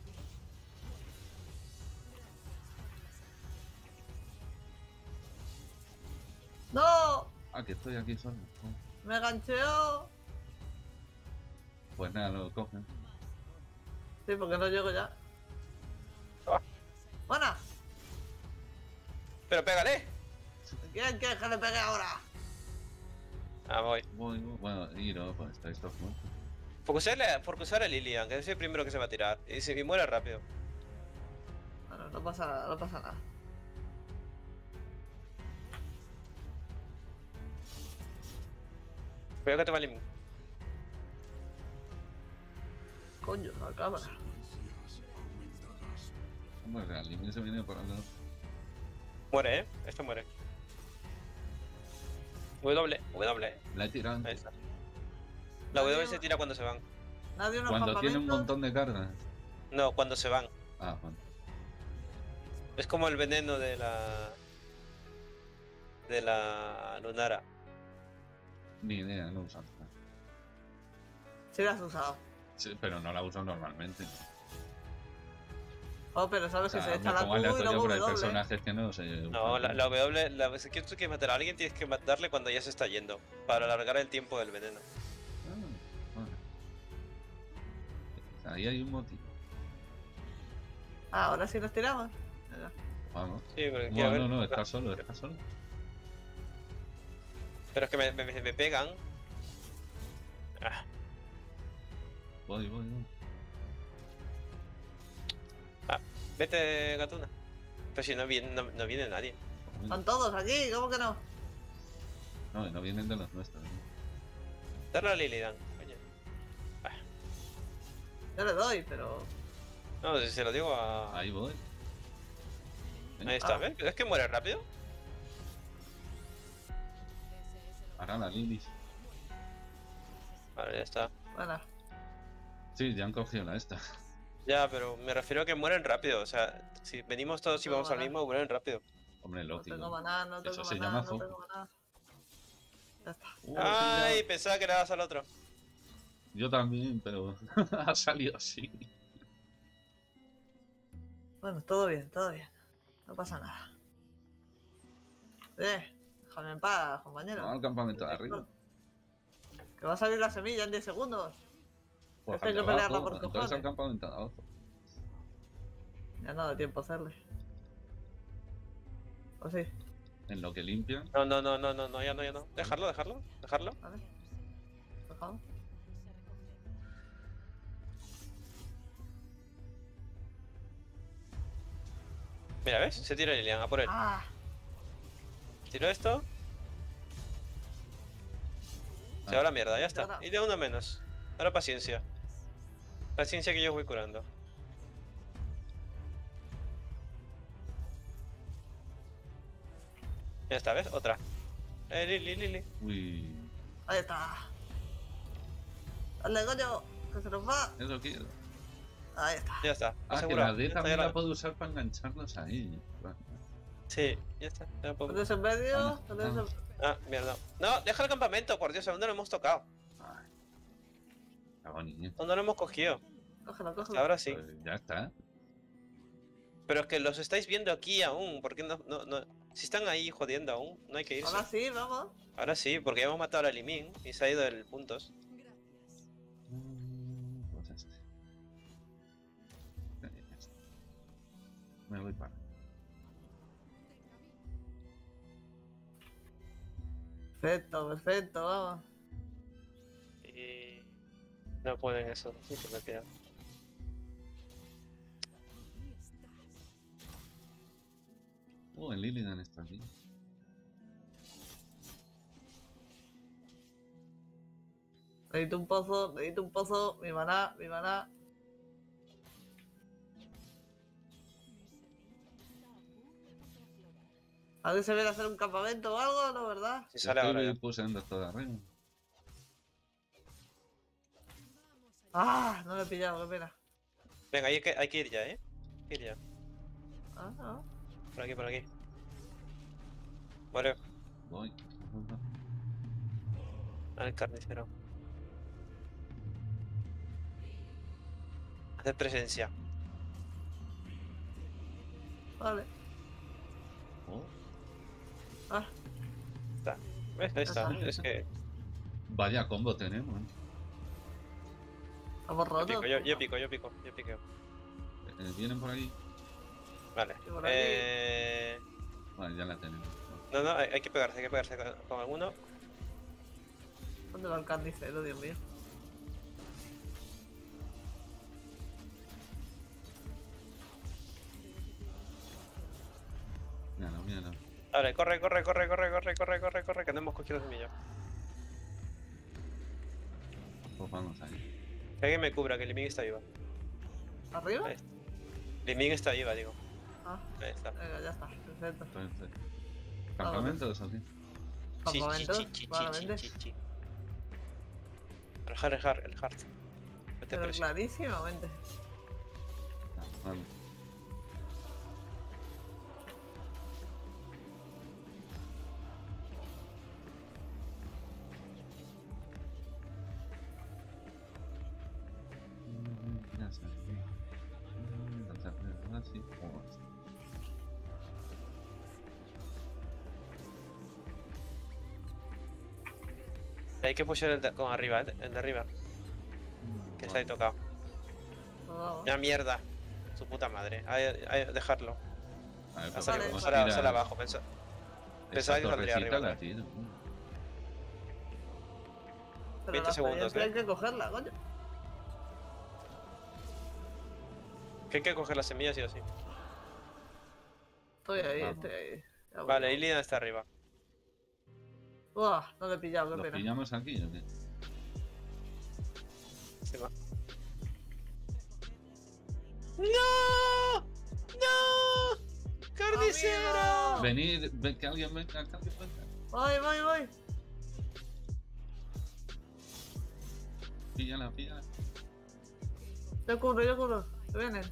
Speaker 2: ¡No!
Speaker 1: Ah, que estoy aquí solo.
Speaker 2: Me gancheó.
Speaker 1: Pues nada, lo cogen.
Speaker 2: Sí, porque no llego ya.
Speaker 3: Ah.
Speaker 2: Buena.
Speaker 3: ¡Pero pégale!
Speaker 2: ¿Quién quiere que le pegue ahora?
Speaker 3: Ah, voy.
Speaker 1: Voy. Bueno, y no, pues estáis todos muertos.
Speaker 3: Focusar a Lilian, que es el primero que se va a tirar. Y si muere rápido.
Speaker 2: Bueno, no pasa nada, no pasa nada.
Speaker 3: Cuidado que te va el Limin.
Speaker 2: Coño, la cámara.
Speaker 1: Hombre, el Limin se viene por al lado.
Speaker 3: Muere, Esto muere. W.
Speaker 1: La he tirado
Speaker 3: Ahí
Speaker 1: antes.
Speaker 3: está. La W se tira cuando se van.
Speaker 2: Nadie unos
Speaker 1: Cuando tiene un
Speaker 2: campamentos.
Speaker 1: montón de cargas.
Speaker 3: No, cuando se van.
Speaker 1: Ah, bueno.
Speaker 3: Es como el veneno de la... De la Lunara.
Speaker 1: Ni idea, no usan.
Speaker 2: Sí la has usado.
Speaker 1: Sí, pero no la uso normalmente.
Speaker 2: Oh, pero
Speaker 1: O
Speaker 2: sabes que se
Speaker 1: sea,
Speaker 2: echa
Speaker 1: me
Speaker 2: la
Speaker 1: pongo
Speaker 2: Q y
Speaker 1: aleatorio,
Speaker 2: luego
Speaker 1: pero hay
Speaker 2: W.
Speaker 1: personajes que no se
Speaker 3: No,
Speaker 1: usan.
Speaker 3: la W... Si quieres que matar a alguien tienes que darle cuando ya se está yendo. Para alargar el tiempo del veneno.
Speaker 1: Ah, vale. Ahí hay un motivo.
Speaker 2: Ah, ahora sí nos tiramos. Venga.
Speaker 1: Vamos.
Speaker 3: Sí, pero quiero ver...
Speaker 1: No, está solo, está solo.
Speaker 3: Pero es que me pegan. Ah,
Speaker 1: Voy.
Speaker 3: vete, Gatuna. Pero si no viene nadie.
Speaker 2: Están todos aquí, ¿cómo que no?
Speaker 1: No vienen de los nuestros. ¿No?
Speaker 3: Darle a Lilian, coño.
Speaker 2: Yo le doy, pero.
Speaker 3: No, si se lo digo a...
Speaker 1: Ahí voy.
Speaker 3: Ahí está,
Speaker 2: Ah.
Speaker 3: ¿ves? ¿Es que muere rápido?
Speaker 1: Ahora la Lilis.
Speaker 3: Vale, ya está.
Speaker 2: Bueno,
Speaker 1: Sí, ya han cogido la esta.
Speaker 3: Ya, pero me refiero a que mueren rápido. O sea, si venimos todos y
Speaker 2: No,
Speaker 3: vamos al
Speaker 2: vale.
Speaker 3: mismo, mueren rápido.
Speaker 1: Hombre,
Speaker 2: no
Speaker 1: lógico.
Speaker 2: tengo maná, no tengo
Speaker 1: Eso se
Speaker 2: maná,
Speaker 1: llama
Speaker 2: no
Speaker 1: foco.
Speaker 2: tengo maná. Ya está.
Speaker 3: Ay, pensaba que le dabas al otro.
Speaker 1: Yo también, pero ha salido así.
Speaker 2: Bueno, todo bien, todo bien. No pasa nada. Déjame en paz, compañero.
Speaker 1: Vamos al campamento de arriba.
Speaker 2: Que va a salir la semilla en 10 segundos.
Speaker 1: Pues
Speaker 2: Este hay
Speaker 1: al
Speaker 2: que
Speaker 1: de
Speaker 2: pelearla
Speaker 1: abajo,
Speaker 2: por
Speaker 1: entonces al
Speaker 2: cojones.
Speaker 1: campamento de abajo.
Speaker 2: Ya no da tiempo a hacerle. ¿O sí?
Speaker 1: En lo que limpian.
Speaker 3: No, ya no. Dejarlo.
Speaker 2: ¿Vale? ¿Dejado?
Speaker 3: Mira, ¿ves? Se tira Lilian, a por él.
Speaker 2: ¡Ah!
Speaker 3: Tiro esto. Se va a la mierda, ya está.
Speaker 2: Ahora.
Speaker 3: Y de uno menos. Ahora paciencia. Paciencia que yo os voy curando. Ya está, ¿ves? Otra. Lili.
Speaker 1: Uy,
Speaker 2: Ahí está. Dale, coño, que se nos va.
Speaker 1: eso quiero.
Speaker 2: Ahí está.
Speaker 3: Ya está.
Speaker 1: Ah, que
Speaker 3: Asegura.
Speaker 1: la D
Speaker 3: Ya está,
Speaker 1: también
Speaker 3: ya
Speaker 1: la puedo usar para engancharlos ahí. Vale.
Speaker 3: Sí, ya está. Ya puedo-
Speaker 2: ¿Pones en medio?
Speaker 1: Ah,
Speaker 2: ¿Pones
Speaker 1: ah.
Speaker 2: en-
Speaker 3: Ah, mierda. No, deja el campamento, por Dios, aún no lo hemos tocado.
Speaker 1: Ay, cago en niño.
Speaker 3: Aún no lo hemos cogido.
Speaker 2: Cógelo,
Speaker 3: Hasta
Speaker 2: cógelo.
Speaker 3: ahora sí.
Speaker 1: Pues ya está.
Speaker 3: Pero es que los estáis viendo aquí aún, ¿por qué no? Si están ahí jodiendo aún, no hay que irse.
Speaker 2: Ahora sí, vamos.
Speaker 3: Ahora sí, porque ya hemos matado a Limin y se ha ido el puntos.
Speaker 1: Pues este. Ya está. Me voy para.
Speaker 2: Perfecto, perfecto, vamos.
Speaker 3: Y... no pueden eso, sí que me queda.
Speaker 1: El Lilligan está aquí.
Speaker 2: Necesito un pozo, mi maná, mi maná. ¿Alguien se viene a hacer un campamento o algo? ¿No, verdad?
Speaker 3: Si sale ahora ya.
Speaker 1: Estoy pulsando todo arriba.
Speaker 2: ¡Ah! No lo he pillado, qué pena.
Speaker 3: Venga, hay que ir ya, ¿eh? Hay que ir ya.
Speaker 2: Ah, no.
Speaker 3: Por aquí, por aquí. Muere
Speaker 1: Voy.
Speaker 3: al carnicero. Hacer presencia.
Speaker 2: Vale.
Speaker 1: Oh,
Speaker 2: Ah,
Speaker 3: Está. ¿Ves? Ahí está.
Speaker 2: Está.
Speaker 3: Es que
Speaker 1: vaya combo tenemos.
Speaker 2: hemos
Speaker 3: yo
Speaker 2: roto.
Speaker 3: pico, yo pico.
Speaker 1: Vienen por aquí.
Speaker 3: Vale.
Speaker 2: Y por aquí.
Speaker 1: Vale, ya la tenemos.
Speaker 3: No, hay que pegarse con alguno.
Speaker 2: ¿Dónde va el carnicero, Dios mío?
Speaker 1: Míralo, míralo.
Speaker 3: Vale, corre, que no hemos cogido la semilla.
Speaker 1: Pues vamos ahí.
Speaker 3: Que alguien me cubra, que Liming está viva.
Speaker 2: ¿Arriba?
Speaker 3: Ahí está. Liming está viva, digo.
Speaker 2: Ah,
Speaker 3: Ahí está.
Speaker 2: venga, ya está. Perfecto.
Speaker 1: Entonces, ¿campamentos o qué?
Speaker 2: Campamentos, claramente.
Speaker 3: Chi. El hard. Vete
Speaker 2: Pero
Speaker 3: presión.
Speaker 2: clarísimamente.
Speaker 1: Vale. Ya sé. Así.
Speaker 3: Hay que pushear con arriba, el de arriba, que está ahí tocado.
Speaker 2: Pues vamos.
Speaker 3: Una mierda. Su puta madre. Dejarlo.
Speaker 1: A ver,
Speaker 3: Ha
Speaker 1: pues
Speaker 3: salido,
Speaker 1: podemos
Speaker 3: sale
Speaker 1: tirar
Speaker 3: abajo. Pensaba
Speaker 1: esa
Speaker 3: que saldría
Speaker 1: torrecita,
Speaker 3: arriba.
Speaker 1: la tiro.
Speaker 2: Pero
Speaker 3: 20
Speaker 2: la
Speaker 3: segundos,
Speaker 2: experiencia hay que cogerla, coño.
Speaker 3: Que hay que coger las semillas sí o sí.
Speaker 2: Estoy ahí,
Speaker 1: Vamos.
Speaker 2: estoy ahí. Ya voy.
Speaker 3: Vale, Illidan está arriba.
Speaker 2: Buah, no lo he pillado, qué
Speaker 1: ¿Los
Speaker 2: pena.
Speaker 1: pillamos aquí o qué?
Speaker 3: Se va. ¡No! ¡No! ¡Carnicero!
Speaker 1: Venid, que alguien venga, que alguien venga.
Speaker 2: Voy.
Speaker 1: Píllala.
Speaker 2: Yo cubro. Se vienen.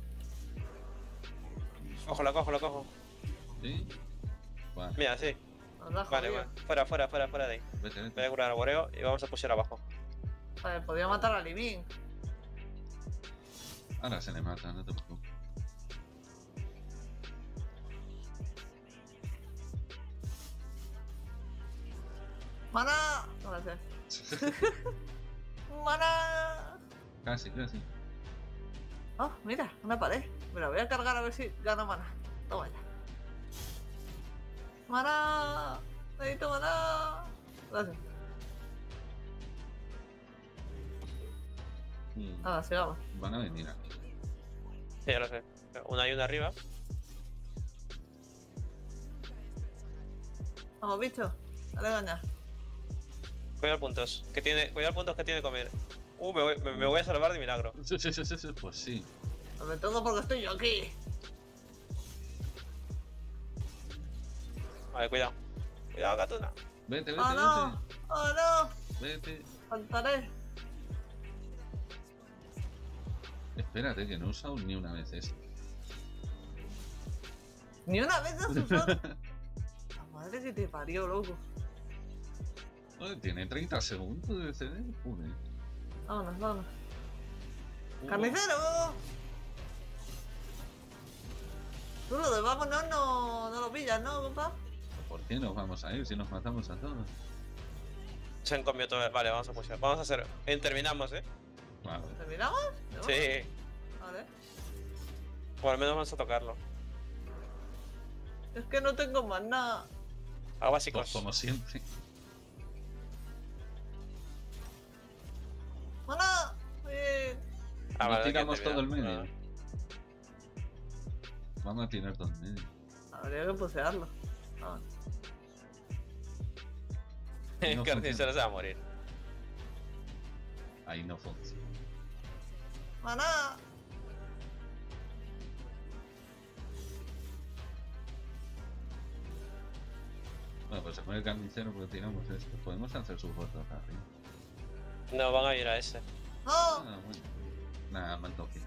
Speaker 3: Cojo, la cojo.
Speaker 1: ¿Sí? Vale,
Speaker 3: Mira, sí.
Speaker 2: Nos da
Speaker 3: Vale,
Speaker 2: jodido.
Speaker 3: fuera de ahí.
Speaker 1: vete.
Speaker 3: Voy a curar al Boreo y vamos a pushear abajo.
Speaker 2: Vale, podía matar a Limin.
Speaker 1: Ahora se le mata, no te preocupes.
Speaker 2: ¡Mana! No gracias. ¡Mana!
Speaker 1: Casi.
Speaker 2: Oh, mira, una pared. Me la voy a cargar a ver si gano mana. Toma ya. ¡Mana! ¡Necesito mana! Gracias. Ahora sí, vamos.
Speaker 1: Van a venir aquí.
Speaker 3: Sí, ya lo sé. Una y una arriba.
Speaker 2: Vamos, bicho. Dale gaña.
Speaker 3: Cuidado puntos. Cuidado puntos que tiene que comer. Me voy a salvar de milagro.
Speaker 1: Pues sí.
Speaker 2: Sobre todo porque estoy yo aquí.
Speaker 3: Vale, cuidado. Cuidado, Gatuna.
Speaker 1: Vete.
Speaker 2: ¡Oh no! ¡Oh no!
Speaker 1: Vete.
Speaker 2: Faltaré.
Speaker 1: Espérate, que no he usado ni una vez esto.
Speaker 2: Ni una vez has usado. La madre que te parió, loco.
Speaker 1: Joder, tiene 30 segundos de CD. Joder.
Speaker 2: Vámonos, vámonos. ¡Carnicero! Tú lo de vámonos no lo pillas, ¿no, compa?
Speaker 1: ¿Por qué nos vamos a ir si nos matamos a todos?
Speaker 3: Se han comido todo. Vale, vamos a pushar. Vamos a hacer. Terminamos,
Speaker 1: Vale.
Speaker 2: ¿Terminamos?
Speaker 3: Sí.
Speaker 2: Vale.
Speaker 3: O al menos vamos a tocarlo.
Speaker 2: Es que no tengo más nada.
Speaker 3: Algo básicos.
Speaker 1: Pues como siempre.
Speaker 2: ¡Bueno! Bien.
Speaker 3: Ah,
Speaker 1: No
Speaker 3: vale,
Speaker 1: tiramos
Speaker 3: que
Speaker 1: todo el
Speaker 3: terminamos.
Speaker 1: medio. Vamos a tirar todo el medio.
Speaker 2: Habría que pusearlo. Vamos.
Speaker 3: El
Speaker 1: No
Speaker 3: carnicero se va a morir.
Speaker 1: Ahí no funciona.
Speaker 2: ¡Maná!
Speaker 1: Bueno, pues se pone el carnicero porque tiramos esto. Podemos hacer sus votos arriba.
Speaker 3: No, van a ir a ese.
Speaker 2: ¡No!
Speaker 1: Ah, bueno. Nada, mal toque.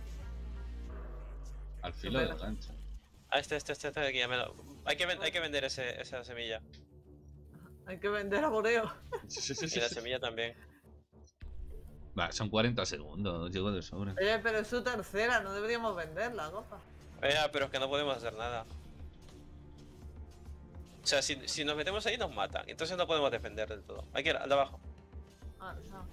Speaker 1: Al filo
Speaker 2: Qué
Speaker 1: del
Speaker 2: pena.
Speaker 1: gancho.
Speaker 3: Ah, este de aquí ya me lo... Hay que vender esa semilla.
Speaker 2: Hay que vender a Boreo.
Speaker 3: Y la semilla también.
Speaker 1: Va, son 40 segundos, llego de sobra.
Speaker 2: Oye, pero es su tercera, no deberíamos venderla, compa.
Speaker 3: Pero es que no podemos hacer nada. O sea, si nos metemos ahí nos matan. Entonces no podemos defender del todo. Hay que ir al de abajo.
Speaker 2: Vale, vamos.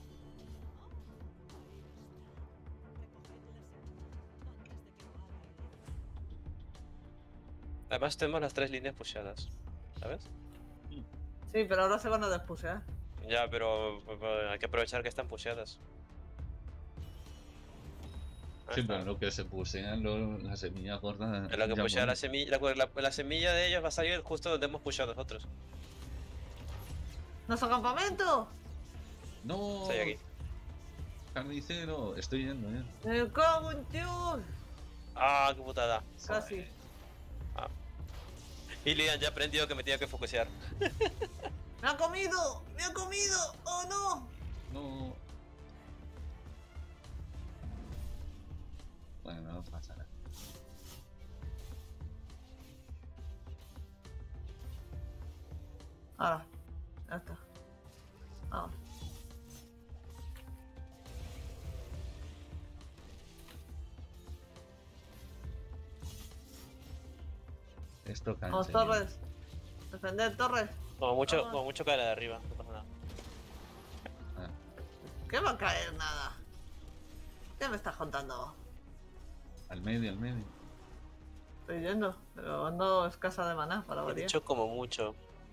Speaker 3: Además tenemos las 3 líneas pushadas. ¿Sabes?
Speaker 2: Sí, pero ahora se van a despusear.
Speaker 3: Ya, pero hay que aprovechar que están pushadas. Ahí
Speaker 1: Sí,
Speaker 3: está.
Speaker 1: pero lo que se pusean la semilla gorda.
Speaker 3: En lo que
Speaker 1: ya
Speaker 3: pushea la
Speaker 1: muere.
Speaker 3: semilla, la semilla de ellos va a salir justo donde hemos pushado nosotros.
Speaker 2: ¡Nuestro campamento!
Speaker 1: No,
Speaker 3: Estoy aquí.
Speaker 1: carnicero, estoy yendo, ya.
Speaker 2: ¡Me cago en Dios!
Speaker 3: Ah, qué putada.
Speaker 2: Casi.
Speaker 3: Y Lian ya aprendió que me tenía que focusear.
Speaker 2: ¡Me ha comido! ¡Me ha comido! ¡Oh no!
Speaker 1: No. Bueno, no pasa nada.
Speaker 2: Ahora, ya está. Vamos.
Speaker 1: Esto
Speaker 2: Vamos,
Speaker 1: cansa.
Speaker 2: Torres. Defender, Torres.
Speaker 3: Como mucho,
Speaker 2: Ah.
Speaker 3: como mucho cae la de arriba, no pasa nada.
Speaker 1: Ah,
Speaker 2: ¿Qué va a caer nada? ¿Qué me estás contando?
Speaker 1: al medio, al medio.
Speaker 2: Estoy yendo, pero ando escasa de maná para
Speaker 3: He
Speaker 2: variar.
Speaker 3: dicho como mucho.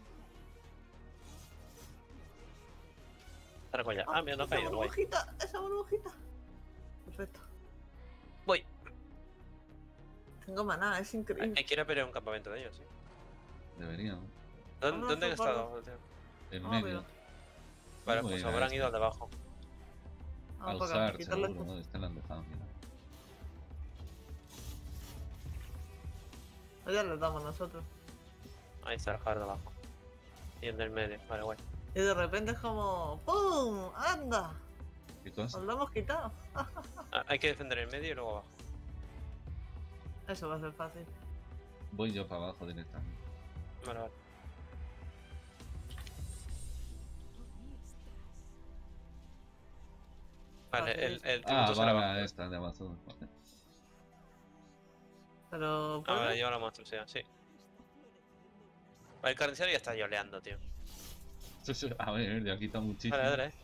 Speaker 3: Ahora ya. Ah, mira, no ha
Speaker 2: esa
Speaker 3: caído, guay.
Speaker 2: burbujita, esa burbujita. Perfecto.
Speaker 3: Voy.
Speaker 2: Tengo maná, es increíble.
Speaker 3: Hay que ir a pelear un campamento de ellos, sí.
Speaker 1: Deberíamos.
Speaker 3: ¿Dónde han
Speaker 2: Vámonos,
Speaker 3: estado?
Speaker 1: En
Speaker 2: Vamos,
Speaker 1: medio.
Speaker 3: Vale,
Speaker 1: Muy
Speaker 3: pues
Speaker 1: bien,
Speaker 3: habrán
Speaker 1: ahí
Speaker 3: ido
Speaker 1: está.
Speaker 3: al de abajo.
Speaker 2: Vamos
Speaker 1: Al
Speaker 2: para acá,
Speaker 1: Zar,
Speaker 2: quitarle
Speaker 1: seguro,
Speaker 2: esto.
Speaker 1: ¿no? Este lo han dejado, mira.
Speaker 2: O ya les damos nosotros.
Speaker 3: Ahí está el hard de abajo. Y el del medio, vale, guay.
Speaker 2: Y de repente es como ¡pum! ¡Anda!
Speaker 1: ¿Qué cosa?
Speaker 2: Nos lo hemos quitado.
Speaker 3: Ah, hay que defender el medio y luego abajo.
Speaker 2: Eso va a ser fácil.
Speaker 1: Voy yo para abajo directamente.
Speaker 3: Vale, vale. Vale, el
Speaker 1: Ah,
Speaker 3: tributo será
Speaker 1: vale,
Speaker 3: abajo.
Speaker 1: esta de abajo.
Speaker 2: Pero.
Speaker 3: Ah, vale,
Speaker 2: ¿puedes?
Speaker 3: lleva la monstruosidad, sí. Vale, el carnicero ya está yoleando, tío.
Speaker 1: A ver, ya quita muchísimo.
Speaker 3: Dale, dale.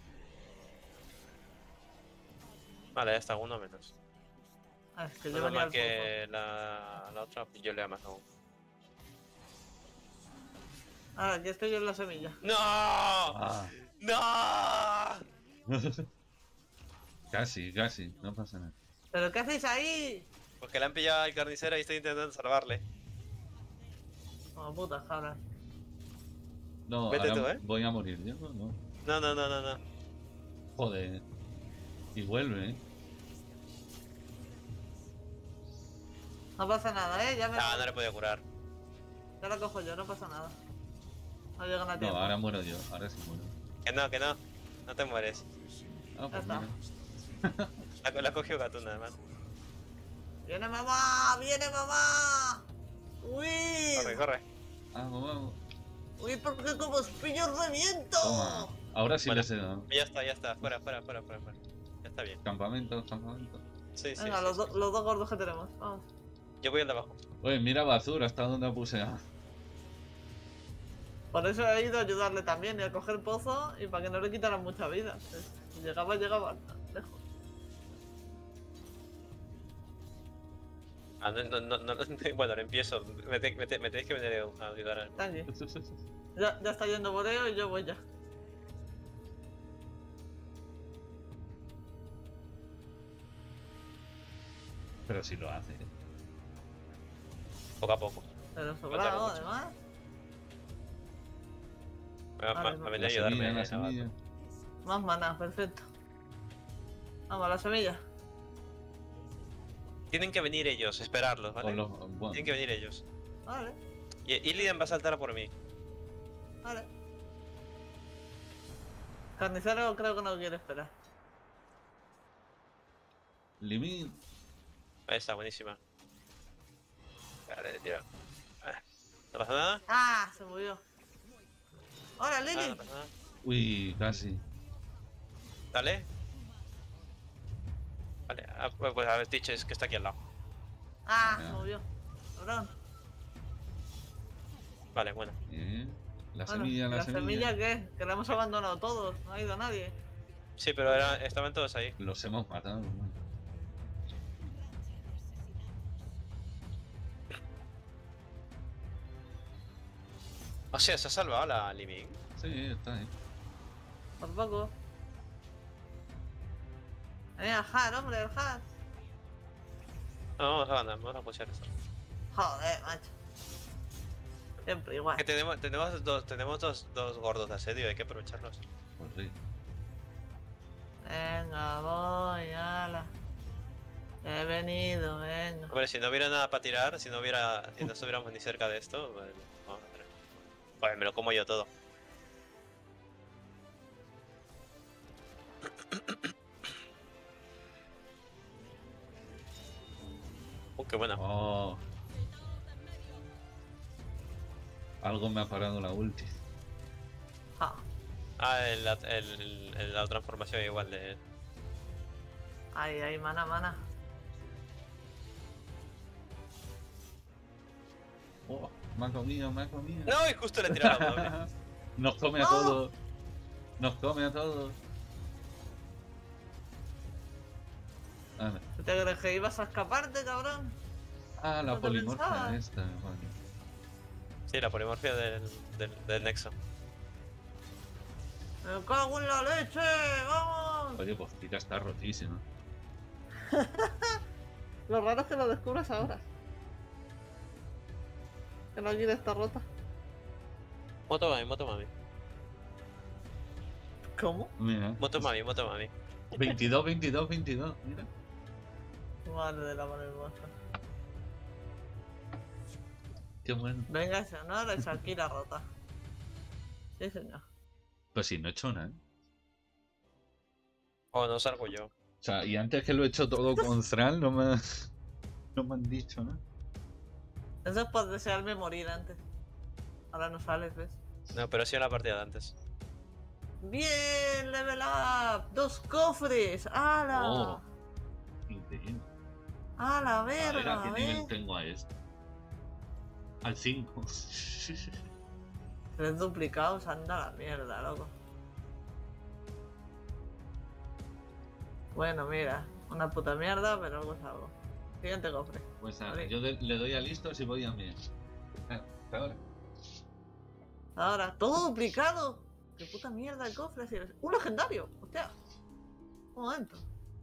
Speaker 3: Vale, ya está, uno menos.
Speaker 2: Ah, es que yo
Speaker 3: Menos
Speaker 2: venía
Speaker 3: mal
Speaker 2: al
Speaker 3: que la otra yolea más aún.
Speaker 2: pozo. Ahora, aquí estoy yo en la semilla.
Speaker 3: ¡No!
Speaker 1: Ah,
Speaker 3: ¡No!
Speaker 1: casi, casi, no pasa nada.
Speaker 2: ¿Pero qué hacéis ahí?
Speaker 3: Porque le han pillado al carnicero y estoy intentando salvarle.
Speaker 2: Como putas cabras.
Speaker 1: No,
Speaker 3: Vete
Speaker 1: ahora
Speaker 3: tú, ¿eh?
Speaker 1: voy a morir yo, no.
Speaker 3: No, no, no, no, no.
Speaker 1: Joder. Y vuelve, ¿eh?
Speaker 2: No pasa nada, ¿eh? Ya me.
Speaker 3: Ah, no le podía curar.
Speaker 2: Ya la cojo yo, no pasa nada. No llegan a
Speaker 1: No,
Speaker 2: tiempo.
Speaker 1: ahora muero yo, ahora sí muero.
Speaker 3: Que no, que no. No te mueres.
Speaker 1: Ah, pues
Speaker 2: Ya está.
Speaker 1: mira.
Speaker 3: La cogió Gatuna, además.
Speaker 2: ¡Viene mamá! ¡Viene mamá! ¡Uy!
Speaker 3: Corre, corre.
Speaker 1: Vamos, vamos.
Speaker 2: ¡Uy, porque como os pillo reviento!
Speaker 1: Toma. Ahora sí
Speaker 3: Bueno.
Speaker 1: les he dado.
Speaker 3: Ya está. Fuera. Ya está bien.
Speaker 1: Campamento, campamento.
Speaker 3: Sí.
Speaker 2: Venga, los dos gordos que tenemos. Vamos.
Speaker 3: Yo voy al de abajo.
Speaker 1: Oye, mira Bazur, hasta dónde puse A.
Speaker 2: Por eso he ido a ayudarle también y a coger pozo y para que no le quitaran mucha vida. Si llegaba lejos.
Speaker 3: Ah, no, bueno, empiezo. Me tenéis que venir a ayudar a...
Speaker 2: Tranqui. Ya está yendo Boreo y yo voy ya.
Speaker 1: Pero si lo hace.
Speaker 3: Poco a poco.
Speaker 2: Pero sobrado,
Speaker 3: mucho.
Speaker 2: además.
Speaker 3: Me venía a
Speaker 1: La
Speaker 3: ayudarme.
Speaker 1: semilla, la
Speaker 3: Navarro.
Speaker 1: semilla.
Speaker 2: Más maná, perfecto. Vamos, a la semilla.
Speaker 3: Tienen que venir ellos, esperarlos, ¿vale?
Speaker 1: Con los, bueno,
Speaker 3: Tienen que venir ellos.
Speaker 2: Vale,
Speaker 3: Y Illidan va a saltar a por mí.
Speaker 2: vale. Carnicero creo que no quiere esperar.
Speaker 1: Limit.
Speaker 3: Ahí está, buenísima. Vale, tira. ¿No pasa nada?
Speaker 2: ¡Ah! Se murió. ¡Hola,
Speaker 3: Ah,
Speaker 2: Lili!
Speaker 3: no pasa nada.
Speaker 1: Uy, casi.
Speaker 3: Dale. Vale, pues a ver, Tiches, que está aquí al lado.
Speaker 2: ¡Ah!
Speaker 1: Ya.
Speaker 2: Se movió. Cabrón.
Speaker 3: Vale, bueno.
Speaker 1: Bien. La
Speaker 2: Bueno,
Speaker 1: semilla, la semilla.
Speaker 2: ¿qué? Que la hemos abandonado todos. No ha ido nadie.
Speaker 3: Sí, pero estaban todos ahí.
Speaker 1: Los hemos matado. ¿No?
Speaker 3: O sea, se ha salvado la Living.
Speaker 1: Sí, está ahí.
Speaker 2: Por poco. Venga, el Har, hombre, el Har.
Speaker 3: No, vamos a pushar eso.
Speaker 2: Joder, macho. Siempre igual.
Speaker 3: Que tenemos dos gordos de asedio, hay que aprovecharlos.
Speaker 1: Pues sí.
Speaker 2: Venga, voy, ala. He venido, venga.
Speaker 3: Hombre, si no hubiera nada para tirar, si no estuviéramos ni cerca de esto, pues, vamos a ver. Pues me lo como yo todo. Qué buena.
Speaker 1: Oh. Algo me ha parado la ulti.
Speaker 2: Ja.
Speaker 3: Ah, la transformación igual de...
Speaker 2: Ahí, mana.
Speaker 1: Oh, me ha comido, me ha comido.
Speaker 3: No, y justo le he tirado la doble.
Speaker 1: Nos come a
Speaker 2: ¡No!
Speaker 1: todos. Nos come a todos. Anda.
Speaker 2: ¿Te crees que ibas a escaparte, cabrón?
Speaker 1: Ah, la
Speaker 2: No te
Speaker 1: polimorfia
Speaker 2: pensaba.
Speaker 1: esta. Vale.
Speaker 3: Sí, la polimorfia del Nexo.
Speaker 2: ¡Me cago en la leche! ¡Vamos!
Speaker 1: Oye, pues Pika está rotísima.
Speaker 2: Lo raro es que lo descubras ahora. Que no quiere estar rota.
Speaker 3: Motomami.
Speaker 2: ¿Cómo?
Speaker 1: Mira.
Speaker 3: Motomami.
Speaker 1: 22, 22, 22. Mira.
Speaker 2: Madre de la mano hermosa.
Speaker 1: Qué bueno.
Speaker 2: Venga, ese honor es aquí la rota. Sí, señor.
Speaker 1: Pues sí, no he hecho nada.
Speaker 3: O no salgo yo.
Speaker 1: O sea, y antes que lo he hecho todo con Thrall, no me han dicho nada.
Speaker 2: Eso es por desearme morir antes. Ahora no sales, ¿ves?
Speaker 3: No, pero sí en la partida de antes.
Speaker 2: ¡Bien! ¡Level up! ¡2 cofres! ¡Hala!
Speaker 1: Oh. Increíble.
Speaker 2: ¡A la
Speaker 1: A ver a
Speaker 2: verga!
Speaker 1: qué
Speaker 2: A
Speaker 1: nivel
Speaker 2: ver.
Speaker 1: tengo a este. Al 5.
Speaker 2: Tres duplicados, anda la mierda, loco. Bueno, mira, una puta mierda, pero algo es algo. Siguiente cofre.
Speaker 1: Pues
Speaker 2: Vale.
Speaker 1: yo le doy a listos y voy a mí. Hasta ahora.
Speaker 2: Ahora, todo duplicado. ¡Qué puta mierda el cofre! Si eres- ¡Un legendario! ¡Hostia! Un momento.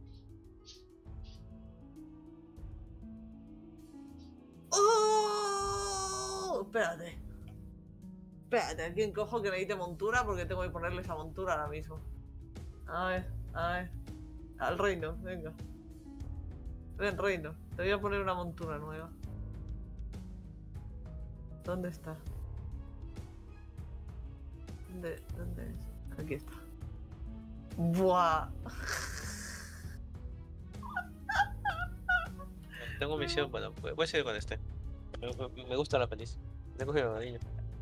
Speaker 2: ¡Oh! Espérate. Espérate, ¿a quién cojo que necesite montura? Porque tengo que ponerle esa montura ahora mismo. A ver. Al reino, venga. Ven, reino. Te voy a poner una montura nueva. ¿Dónde está? ¿Dónde es? Aquí está. ¡Buah!
Speaker 3: tengo misión, bueno, voy a seguir con este. Me gusta la pelis. Le he cogido cariño.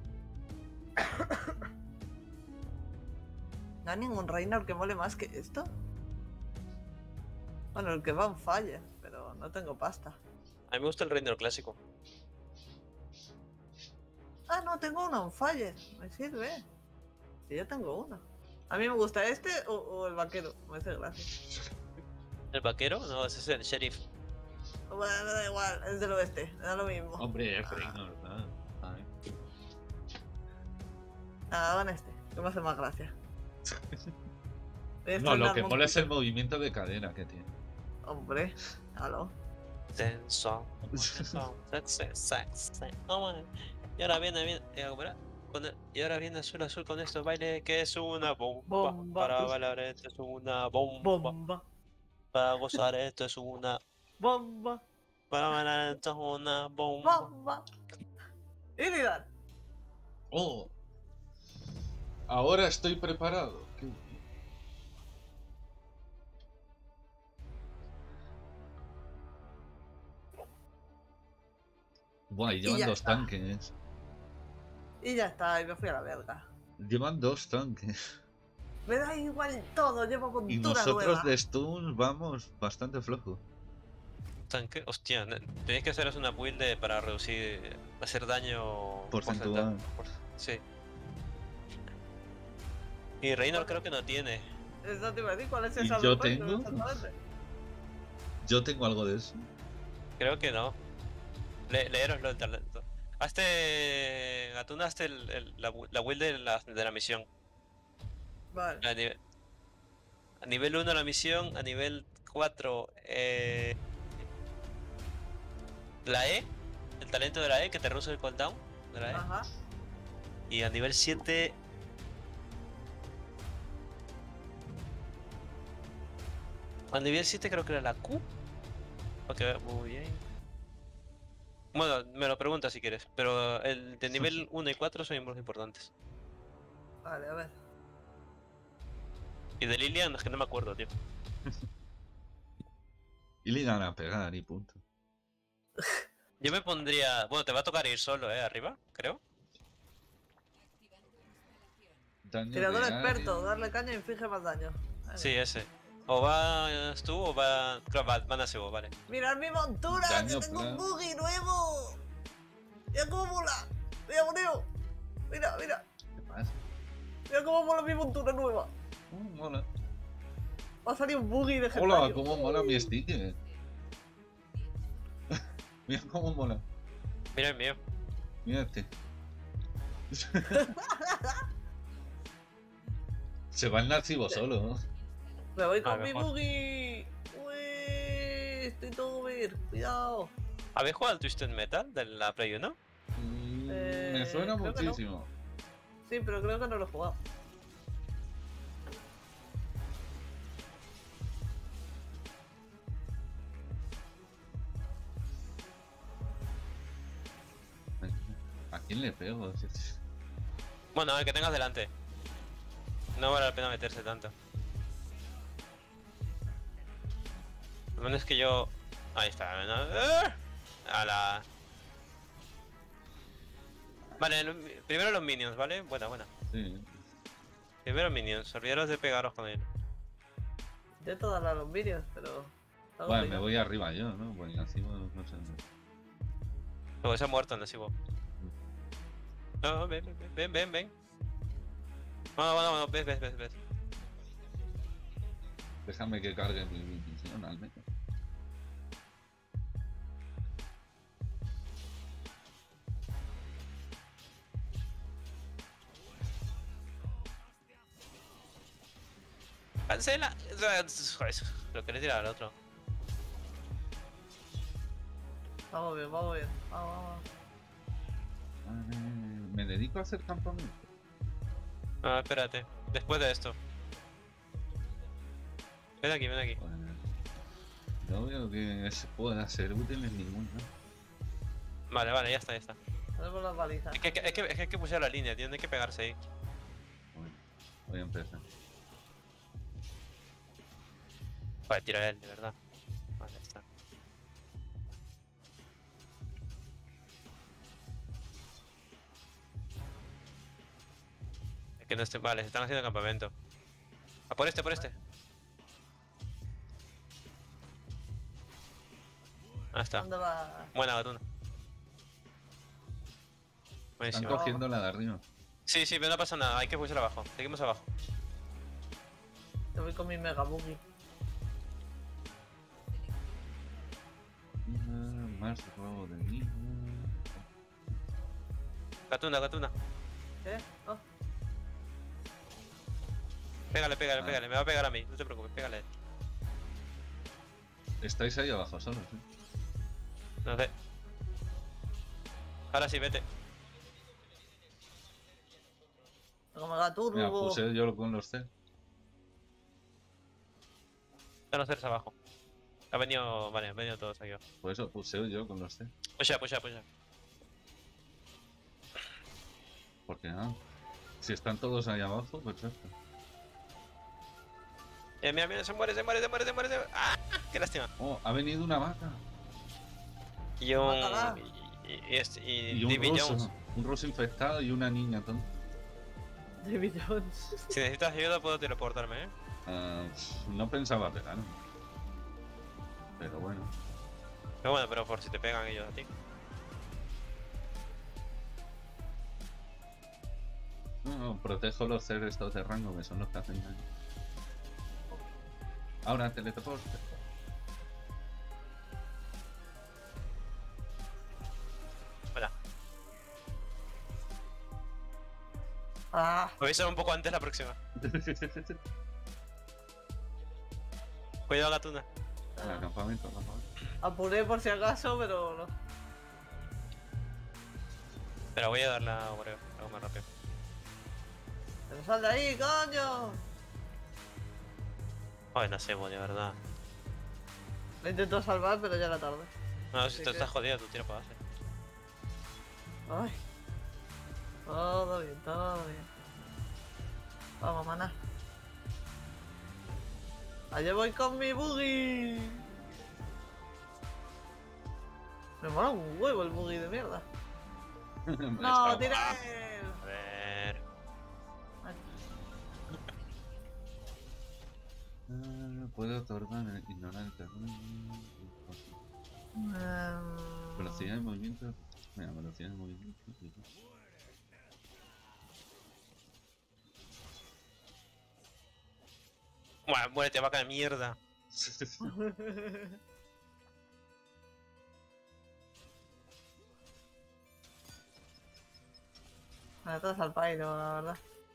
Speaker 2: No hay ningún Reynor que mole más que esto. Bueno, el que va en falla, pero no tengo pasta.
Speaker 3: A mí me gusta el Reynor clásico.
Speaker 2: Ah, no, tengo uno on fire. Me sirve. Sí, yo tengo uno. A mí me gusta este o el vaquero. Me hace gracia.
Speaker 3: ¿El vaquero? No, ese es el sheriff.
Speaker 2: Bueno, me da igual, es del oeste. Me da lo mismo.
Speaker 1: Hombre, es Reynor, ¿verdad? Ay.
Speaker 2: Ah, con este, que me hace más gracia.
Speaker 1: No, lo que mola es el movimiento de cadena que tiene.
Speaker 2: Hombre, aló.
Speaker 3: Tenso. Y ahora viene, y ahora viene azul azul con estos bailes que es una bomba.
Speaker 2: Bomba.
Speaker 3: Para bailar esto es una bomba.
Speaker 2: Bomba.
Speaker 3: Para gozar esto es una.
Speaker 2: Bomba.
Speaker 3: Para bailar esto es una bomba.
Speaker 2: Bomba. Illidan.
Speaker 1: Oh, ahora estoy preparado. Qué bien. Buah, y llevan
Speaker 2: ya
Speaker 1: dos
Speaker 2: está.
Speaker 1: tanques.
Speaker 2: Y ya está, y me fui a la verga.
Speaker 1: Llevan dos tanques.
Speaker 2: Me da igual todo, llevo
Speaker 1: Y
Speaker 2: montura
Speaker 1: nosotros
Speaker 2: nueva.
Speaker 1: de stuns vamos bastante flojo.
Speaker 3: Tanque, hostia, tenéis que haceros una build para reducir, hacer daño
Speaker 1: Porcentual.
Speaker 3: Sí. Y Reynor creo que no tiene.
Speaker 2: Eso te iba a decir, ¿cuál es
Speaker 1: ¿Y
Speaker 2: esa
Speaker 1: yo
Speaker 2: del Reynor,
Speaker 1: tengo?
Speaker 2: exactamente?
Speaker 1: Yo tengo algo de eso.
Speaker 3: Creo que no. Leeroslo el talento. Hazte. Gatuna, hazte la build de la misión.
Speaker 2: Vale.
Speaker 3: A nivel 1 la misión, a nivel 4 la E, el talento de la E que te reduce el cooldown de la E.
Speaker 2: Ajá.
Speaker 3: Y a nivel 7 a nivel 7 creo que era la Q. Ok, muy bien. Bueno, me lo preguntas si quieres, pero el de nivel 1 y 4 son los importantes.
Speaker 2: Vale, a ver.
Speaker 3: Y de Lilian es que no me acuerdo, tío.
Speaker 1: Y le dan a pegar y punto.
Speaker 3: Yo me pondría... Bueno, te va a tocar ir solo, arriba, creo.
Speaker 1: Daño
Speaker 2: Tirador
Speaker 1: diario.
Speaker 2: experto, darle caña inflige más daño. Vale.
Speaker 3: Sí, ese. O vas tú o va... Claro, van a Sebo, vale.
Speaker 2: ¡Mirad mi montura!
Speaker 1: Daño
Speaker 2: ¡Que tengo un
Speaker 1: plan.
Speaker 2: buggy nuevo! ¡Mira cómo mola! ¡Mira, bonito! ¡Mira, mira!
Speaker 1: ¿Qué pasa?
Speaker 2: ¡Mira cómo mola mi montura nueva!
Speaker 1: Mola.
Speaker 2: Va a salir un buggy de
Speaker 1: Hola,
Speaker 2: Getario.
Speaker 1: cómo mola mi sticker. Mira cómo mola.
Speaker 3: Mira el mío.
Speaker 1: Mira este. Se va el archivo solo, ¿no?
Speaker 2: Me voy con mi
Speaker 3: mejor.
Speaker 2: buggy. ¡Uy! Estoy todo ver. Cuidado.
Speaker 3: ¿Habéis jugado al Twisted Metal de la Play 1?
Speaker 1: Me suena
Speaker 2: creo que no.
Speaker 1: muchísimo.
Speaker 2: Sí, pero creo que no lo he jugado.
Speaker 1: ¿A quién le pego?
Speaker 3: Bueno, el que tengas delante. No vale la pena meterse tanto. Lo menos que yo... Ahí está, ¿no? A la... Vale, primero los minions, ¿vale? Buena.
Speaker 1: Sí.
Speaker 3: Primero minions, olvidaros de pegaros con él.
Speaker 2: Intento darle a los vídeos, pero... está
Speaker 1: Bueno, me
Speaker 2: complicado.
Speaker 1: voy arriba yo, ¿no? Pues así no sé.
Speaker 3: Luego se ha muerto en el Sibo. No, ven. Bueno, ves.
Speaker 1: Déjame que cargue mi misión al menos.
Speaker 3: Cancela. Joder, lo querés tirar al otro.
Speaker 2: Vamos bien. Vamos.
Speaker 1: Me dedico a hacer campamento.
Speaker 3: Ah, espérate. Después de esto. Ven aquí.
Speaker 1: Bueno, no veo que se pueda ser útil en ninguna.
Speaker 3: Vale, ya está.
Speaker 2: Tenemos las balizas.
Speaker 3: Es que hay que pushar la línea, tiene que pegarse ahí.
Speaker 1: Bueno, voy a empezar.
Speaker 3: Vale, tira él, de verdad. Vale, ya está. Que no estén, vale, se están haciendo campamento. Ah, por este, por este. Ah, está.
Speaker 2: ¿Dónde va?
Speaker 3: Buena gatuna.
Speaker 1: Están
Speaker 3: Buenísimo.
Speaker 1: cogiendo la de arriba.
Speaker 3: Sí, sí, pero no pasa nada, hay que pushar abajo. Seguimos abajo.
Speaker 2: Yo voy con mi mega buggy.
Speaker 1: Más robo de niño.
Speaker 3: Gatuna, gatuna.
Speaker 2: ¿Qué? Oh,
Speaker 3: Pégale, pégale,
Speaker 1: Ah.
Speaker 3: pégale. Me va a pegar a mí, no te preocupes, pégale.
Speaker 1: Estáis ahí abajo solos,
Speaker 3: No sé. Ahora sí, vete.
Speaker 2: tengo mega turbo.
Speaker 1: Mira, puse yo con los C.
Speaker 3: Están los ceros abajo. Ha venido, vale, han venido todos aquí abajo.
Speaker 1: Por eso puse yo con los C.
Speaker 3: Pucha, pucha, pucha.
Speaker 1: Porque nada. Si están todos ahí abajo, perfecto.
Speaker 3: Mira, mira, se muere, se muere, se muere, se muere, se muere. ¡Ah! ¡Qué lástima!
Speaker 1: Oh, ha venido una vaca.
Speaker 3: Y un...
Speaker 2: Mátala.
Speaker 1: Y un
Speaker 3: Davy
Speaker 1: ruso.
Speaker 3: Jones.
Speaker 1: Un ruso infectado y una niña tonta.
Speaker 2: Davy Jones.
Speaker 3: Si necesitas ayuda puedo teleportarme, ¿eh?
Speaker 1: No pensaba pegarme. Pero bueno.
Speaker 3: Pero bueno, pero por si te pegan ellos a ti.
Speaker 1: No, protejo los seres estos de rango que son los que hacen daño. Ahora teleporte.
Speaker 3: Hola.
Speaker 2: Ah,
Speaker 3: Voy a ser un poco antes la próxima. Cuidado, gatuna.
Speaker 1: Al campamento, al campamento.
Speaker 2: apuré por si acaso, pero no.
Speaker 3: Pero voy a dar la Oreo, algo más rápido.
Speaker 2: ¡Pero sal de ahí, coño!
Speaker 3: Ay, no sé, de verdad.
Speaker 2: Lo intento salvar, pero ya era tarde.
Speaker 3: No, si
Speaker 2: Sí
Speaker 3: tú
Speaker 2: que-
Speaker 3: estás jodido, tú tira para base.
Speaker 2: Ay. Todo bien, todo bien. Vamos, maná. Allá voy con mi buggy. Me mola un huevo el buggy de mierda. No,
Speaker 1: Está-
Speaker 2: tira él.
Speaker 3: A ver.
Speaker 1: Puedo otorgar ignorar el terreno. Velocidad de movimiento. Mira, velocidad de movimiento.
Speaker 3: Buah, muérete, vaca de mierda.
Speaker 2: Me traes al pairo, la verdad.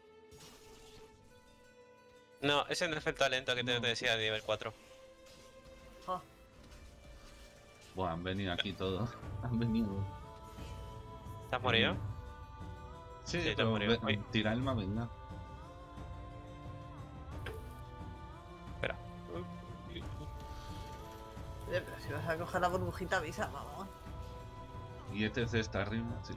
Speaker 3: No, ese no es el talento que te decía de nivel 4.
Speaker 2: Jo,
Speaker 1: Buah, han venido aquí todos. Han venido.
Speaker 3: ¿Estás morido?
Speaker 1: Sí,
Speaker 3: te has
Speaker 1: pero
Speaker 3: morido. Uy.
Speaker 1: tira el más venga.
Speaker 3: Espera.
Speaker 2: oye, pero si vas a coger la burbujita, avisa, vamos.
Speaker 1: Y ETC está arriba. Sí.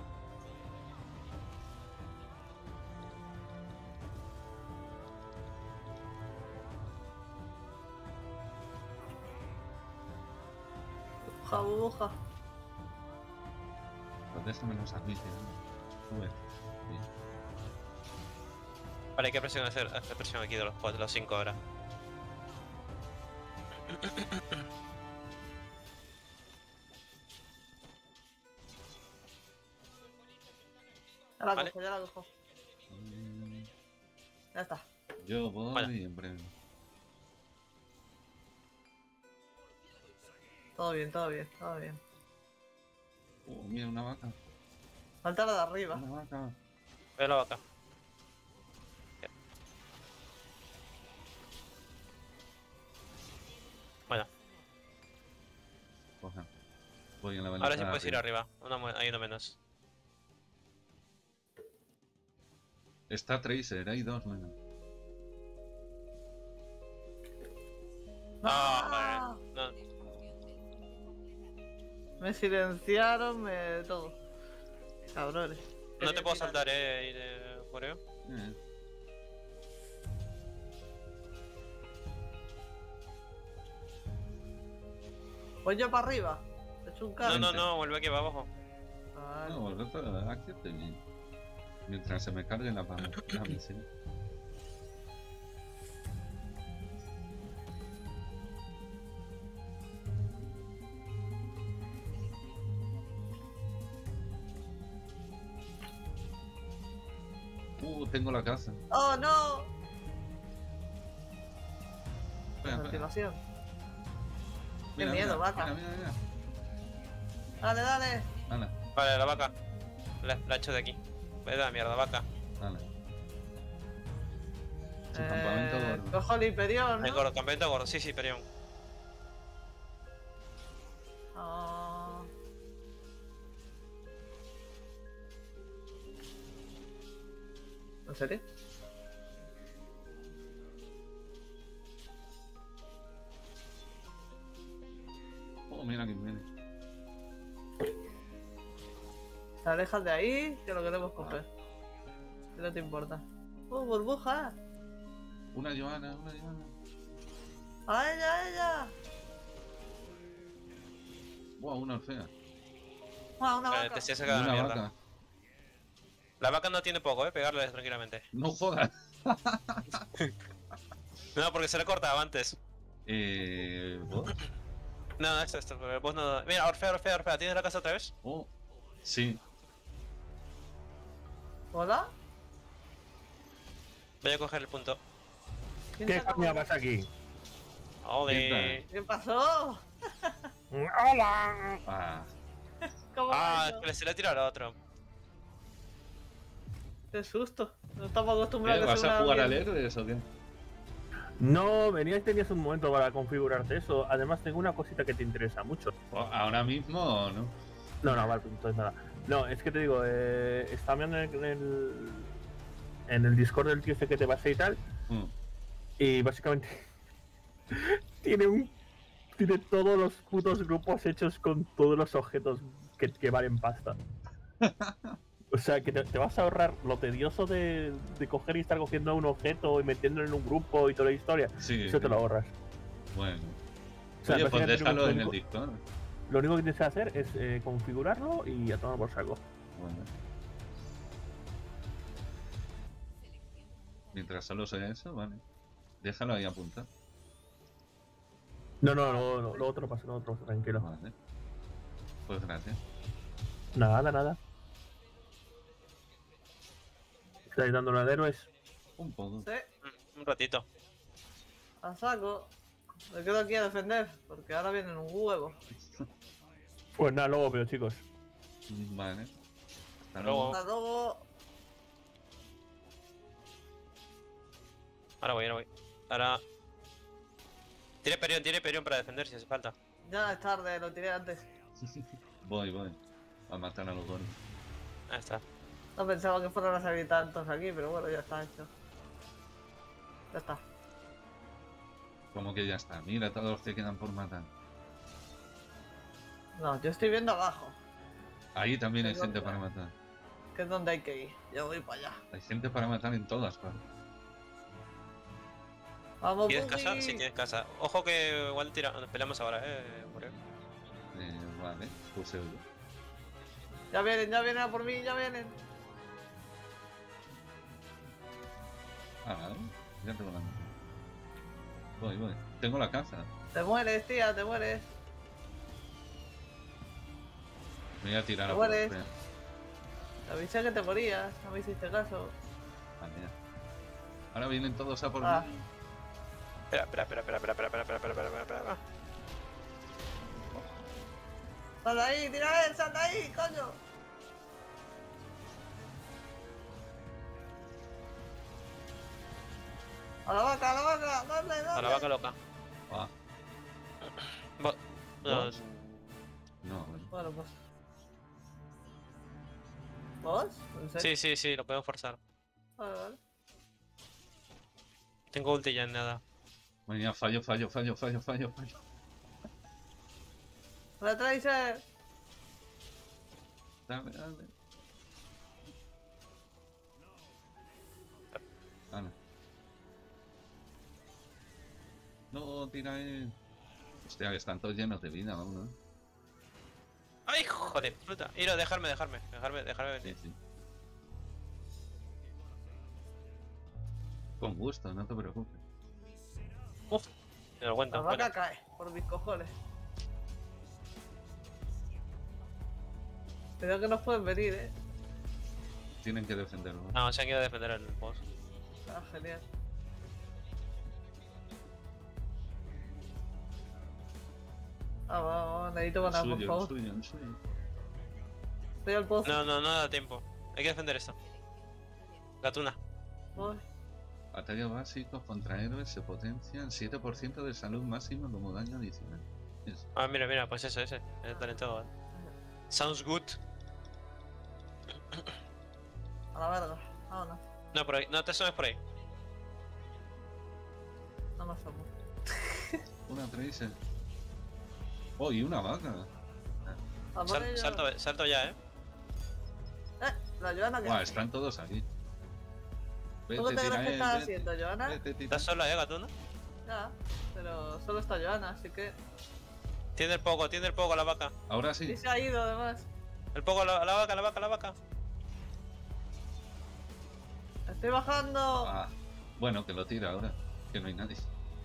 Speaker 2: Burbuja, burbuja.
Speaker 1: Pues déjame los admite. Sube. Bien.
Speaker 3: Vale, hay que presionar, hacer presión aquí de los 4, los 5 ahora.
Speaker 2: Ya la
Speaker 3: Vale.
Speaker 2: cojo, ya la cojo.
Speaker 1: Mm,
Speaker 2: Ya está.
Speaker 1: Yo voy
Speaker 3: Vale.
Speaker 1: en breve.
Speaker 2: Todo bien, todo bien, todo bien.
Speaker 1: Mira, una vaca.
Speaker 2: Falta la de arriba.
Speaker 1: Una vaca.
Speaker 3: Veo la vaca. Bueno,
Speaker 1: Coja. Voy en la
Speaker 3: ahora
Speaker 1: velocidad.
Speaker 3: sí puedes ir arriba. Hay uno menos.
Speaker 1: Está Tracer, hay dos menos.
Speaker 3: Ah, no.
Speaker 2: Me silenciaron, me todo. Cabrones.
Speaker 3: No te puedo saltar, Oreo.
Speaker 2: Voy yo para arriba. He hecho un
Speaker 3: No,
Speaker 2: carro.
Speaker 3: no, no, vuelve aquí para abajo.
Speaker 2: Vale.
Speaker 1: No, vosotros aquí estoy bien. Mientras se me cargue la misión. Tengo la casa.
Speaker 2: ¡Oh, no!
Speaker 1: Espera, espera.
Speaker 2: Continuación.
Speaker 1: Mira,
Speaker 2: miedo,
Speaker 1: mira,
Speaker 2: vaca.
Speaker 1: mira.
Speaker 2: Dale, dale.
Speaker 1: Ala,
Speaker 3: Vale, la vaca. La echo de aquí. Vete a la mierda, vaca.
Speaker 1: ala. Su campamento gordo.
Speaker 2: Cojo el Imperión,
Speaker 3: El
Speaker 2: ¿no?
Speaker 3: gordo, campamento gordo. Sí, Perión.
Speaker 2: Ah. ¿En serio?
Speaker 1: Mira quién viene.
Speaker 2: Te alejas de ahí, que lo queremos coger. Si no te importa. Burbuja!
Speaker 1: Una Joana, una Joana.
Speaker 2: ¡A ella, a ella!
Speaker 1: Buah, una Orfea.
Speaker 2: ¡Ah, una vaca!
Speaker 3: Te se
Speaker 1: Y
Speaker 3: queda la
Speaker 1: una
Speaker 3: mierda.
Speaker 1: vaca.
Speaker 3: La vaca no tiene poco, pegarle tranquilamente.
Speaker 1: No jodas.
Speaker 3: No, porque se le cortaba antes.
Speaker 1: ¿Vos?
Speaker 3: No, esto, pero vos no. Mira, Orfea. ¿Tienes la casa otra vez?
Speaker 1: Oh, sí.
Speaker 2: ¿Hola?
Speaker 3: Voy a coger el punto.
Speaker 2: ¿Quién
Speaker 5: ¿Qué
Speaker 2: se acabó?
Speaker 5: coño pasa aquí?
Speaker 3: Ole.
Speaker 2: ¿Qué pasó?
Speaker 5: ¡Hola!
Speaker 1: Ah,
Speaker 2: ¿Cómo
Speaker 3: Ah,
Speaker 2: va
Speaker 3: que
Speaker 2: eso?
Speaker 3: se le ha tirado al otro.
Speaker 2: Qué susto. No estamos acostumbrados a que
Speaker 1: ¿vas
Speaker 2: sea
Speaker 1: a jugar al
Speaker 2: alguien.
Speaker 1: Herdes o qué?
Speaker 5: No, tenías un momento para configurarte eso. Además, tengo una cosita que te interesa mucho.
Speaker 1: ¿Ahora mismo o no?
Speaker 5: No, vale, pues entonces nada. No, es que te digo, estaba viendo en el Discord del tío este que te pasé y tal. Y básicamente tiene todos los putos grupos hechos con todos los objetos que valen pasta. O sea, que te vas a ahorrar lo tedioso de coger y estar cogiendo un objeto y metiéndolo en un grupo y toda la historia.
Speaker 1: Sí.
Speaker 5: Eso te lo ahorras.
Speaker 1: Bueno.
Speaker 5: O sea,
Speaker 1: Oye, pues
Speaker 5: básicamente
Speaker 1: déjalo
Speaker 5: lo
Speaker 1: en el
Speaker 5: único-
Speaker 1: Discord.
Speaker 5: Lo único que tienes que hacer es configurarlo y a tomar por saco.
Speaker 1: Bueno. Mientras solo sea eso, vale. Déjalo ahí apuntado.
Speaker 5: No, lo otro pasa, tranquilo.
Speaker 1: Vale. Pues gracias.
Speaker 5: Nada. ¿Estáis dándole al héroes?
Speaker 1: Un poco.
Speaker 2: Sí,
Speaker 3: Un ratito.
Speaker 2: a saco. Me quedo aquí a defender, porque ahora vienen un huevo.
Speaker 5: Pues nada, luego veo, chicos.
Speaker 1: Vale. Hasta
Speaker 3: Luego.
Speaker 2: Hasta luego.
Speaker 3: Ahora voy. Ahora. Tiene Perión para defender si hace falta.
Speaker 2: Ya es tarde, lo tiré antes.
Speaker 1: Voy. A matar a los gordos.
Speaker 3: Ahí está.
Speaker 2: No pensaba que fueran a salir tantos aquí, pero bueno, ya está hecho. Ya está.
Speaker 1: Como que ya está. Mira todos los que quedan por matar.
Speaker 2: No, yo estoy viendo abajo,
Speaker 1: Ahí también hay
Speaker 2: Perdón,
Speaker 1: gente para
Speaker 2: claro.
Speaker 1: matar.
Speaker 2: que es donde hay que ir. Yo voy para allá.
Speaker 1: Hay gente para matar en todas partes.
Speaker 2: ¡Vamos,
Speaker 3: ¿Tienes
Speaker 2: Buggy!
Speaker 3: casa? Sí, tienes casa. Ojo que igual nos peleamos ahora, Muriel.
Speaker 1: Vale, pues seguro.
Speaker 2: Ya vienen a por mí, ya vienen.
Speaker 1: Ah, ya tengo la mano. Voy. Tengo la casa.
Speaker 2: Te mueres, tía, te mueres.
Speaker 1: Me voy a tirar a
Speaker 2: ¿Te
Speaker 1: por
Speaker 2: mueres?
Speaker 1: Orfea.
Speaker 2: Te avisé que te morías, no me hiciste caso.
Speaker 1: Vale, ya. Ahora vienen todos a por
Speaker 2: Ah.
Speaker 1: mí.
Speaker 3: Espera.
Speaker 2: ¡Sal de ahí, tira él, sal de ahí, coño! ¡A la vaca, dale!
Speaker 3: A la vaca loca.
Speaker 1: Ah,
Speaker 3: No,
Speaker 1: ¿Vos? no, bueno.
Speaker 2: Bueno, pues. ¿Vos? ¿En serio?
Speaker 3: sí, lo podemos forzar.
Speaker 2: Vale.
Speaker 3: Tengo ulti ya en nada.
Speaker 1: Venga, fallo.
Speaker 2: ¡La Tracer!
Speaker 1: Dale. Ana. No, tira él. Hostia, que están todos llenos de vida aún, ¿no?
Speaker 3: ¡Ay, joder, puta! Iro, dejarme venir.
Speaker 1: Sí. Con gusto, no te preocupes.
Speaker 3: Uf, me lo cuento.
Speaker 2: La vaca cae, por mis cojones. Creo que nos pueden venir,
Speaker 1: Tienen que defenderlo.
Speaker 3: No, se han ido a defender el boss.
Speaker 2: Ah, genial. Vamos, necesito
Speaker 1: El
Speaker 2: ganar, por
Speaker 1: suyo, el
Speaker 2: favor.
Speaker 1: suyo, el suyo.
Speaker 2: Estoy al pozo.
Speaker 3: No da tiempo. Hay que defender esto. Gatuna.
Speaker 2: Voy.
Speaker 1: Ataque básico contra héroes se potencian 7% de salud máxima como daño adicional. Eso.
Speaker 3: Ah, mira, pues ese. El talento. ¿Vale? Sounds good.
Speaker 2: A la verga. Vámonos.
Speaker 3: No, por ahí. No te asomes por ahí.
Speaker 2: No me asomo.
Speaker 1: Una Tracer. Oh, y una vaca.
Speaker 2: A por ello.
Speaker 3: Salto ya,
Speaker 2: La Joana que
Speaker 1: Buah, están todos aquí.
Speaker 2: ¿Tú qué te crees que estás haciendo, Joana?
Speaker 1: Vete,
Speaker 3: ¿Estás sola, Gatuna?
Speaker 2: Ya, pero solo está Joana, así que...
Speaker 3: Tiene el poco la vaca.
Speaker 1: Ahora
Speaker 2: Y
Speaker 1: sí.
Speaker 2: se ha ido, además.
Speaker 3: El poco, la vaca.
Speaker 2: ¡Estoy bajando!
Speaker 1: Ah, bueno, que lo tira ahora. Que no hay nadie.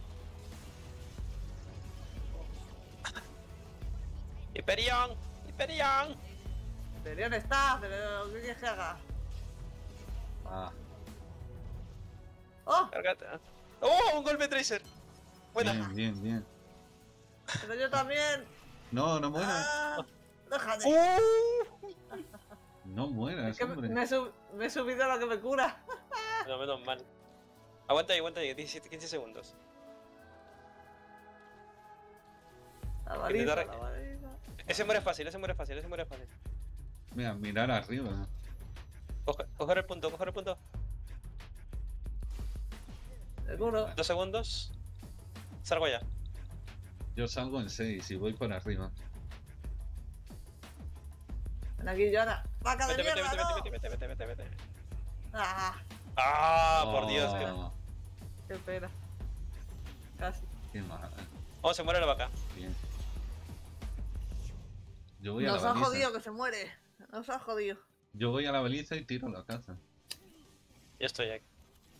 Speaker 3: ¡Hyperion!
Speaker 2: Terion está, pero ¿qué quieres que haga?
Speaker 1: Ah,
Speaker 2: ¡Oh!
Speaker 3: Cárgate. ¡Oh! Un golpe tracer. Buena.
Speaker 1: bien.
Speaker 2: Pero yo también.
Speaker 1: No, no mueras.
Speaker 2: ¡Ah! ¡Déjame!
Speaker 1: No mueras,
Speaker 2: Es que
Speaker 1: hombre.
Speaker 2: me he subido a la que me cura.
Speaker 3: No, menos mal. Aguanta ahí, 15 segundos.
Speaker 2: La varita,
Speaker 3: Intentar-
Speaker 2: la varita.
Speaker 3: Ese muere fácil.
Speaker 1: Mira, mirar arriba.
Speaker 3: Coger el punto.
Speaker 2: Me curo.
Speaker 3: 2 segundos. Salgo ya.
Speaker 1: Yo salgo en 6 y voy por arriba.
Speaker 2: Ven aquí, Joana. ¡Vaca de
Speaker 3: Vete.
Speaker 2: mierda, no! ¡Ah!
Speaker 3: Ah, por Dios.
Speaker 1: Oh,
Speaker 2: ¡Qué pena! Casi.
Speaker 1: qué mal.
Speaker 3: Oh, se muere la vaca.
Speaker 1: Bien. Yo voy a
Speaker 2: Nos
Speaker 1: la
Speaker 2: ha
Speaker 1: baliza.
Speaker 2: jodido que se muere. Nos ha jodido.
Speaker 1: Yo voy a la baliza y tiro la caza.
Speaker 3: Ya estoy aquí.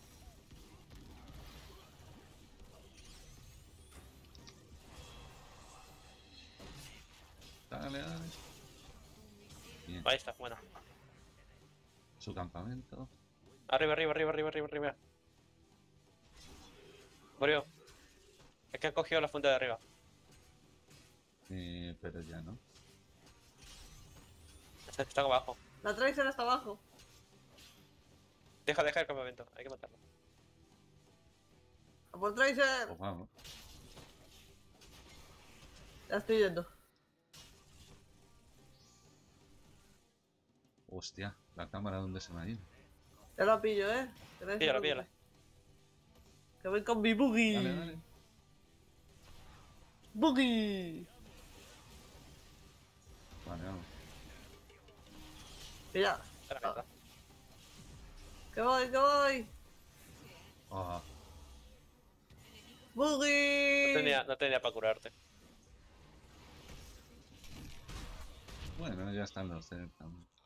Speaker 1: Dale. Bien.
Speaker 3: Ahí está, bueno.
Speaker 1: Su campamento.
Speaker 3: Arriba. Murió. Es que han cogido la fuente de arriba.
Speaker 1: Pero ya no.
Speaker 3: Está abajo.
Speaker 2: La Tracer está abajo.
Speaker 3: Deja el campamento. Hay que matarlo.
Speaker 2: ¡A por Tracer!
Speaker 1: Pues vamos.
Speaker 2: Ya estoy yendo.
Speaker 1: Hostia, la cámara donde se me ha ido.
Speaker 2: Ya la pillo,
Speaker 3: Píllala.
Speaker 2: Que voy con mi buggy.
Speaker 1: Dale.
Speaker 2: Buggy.
Speaker 1: Vale, vamos.
Speaker 2: Pilla.
Speaker 3: Espera.
Speaker 2: Que voy.
Speaker 1: Ah,
Speaker 2: Buggy.
Speaker 3: No tenía para curarte.
Speaker 1: bueno, ya están los cerca.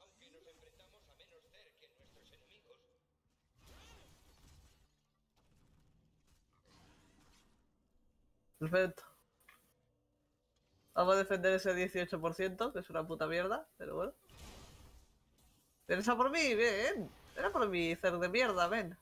Speaker 2: Perfecto. Vamos a defender ese 18%, que es una puta mierda, pero bueno. ¿Vienes a por mí? Bien. Ven a por mí, cer de mierda, ven.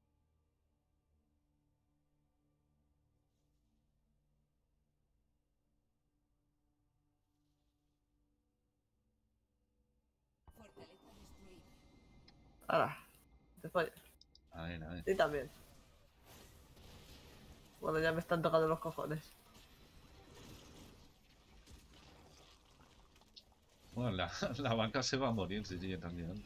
Speaker 2: Ahora, te follas.
Speaker 1: A ver.
Speaker 2: Y también. Bueno, ya me están tocando los cojones.
Speaker 1: Bueno, la vaca se va a morir si sigue tan lento.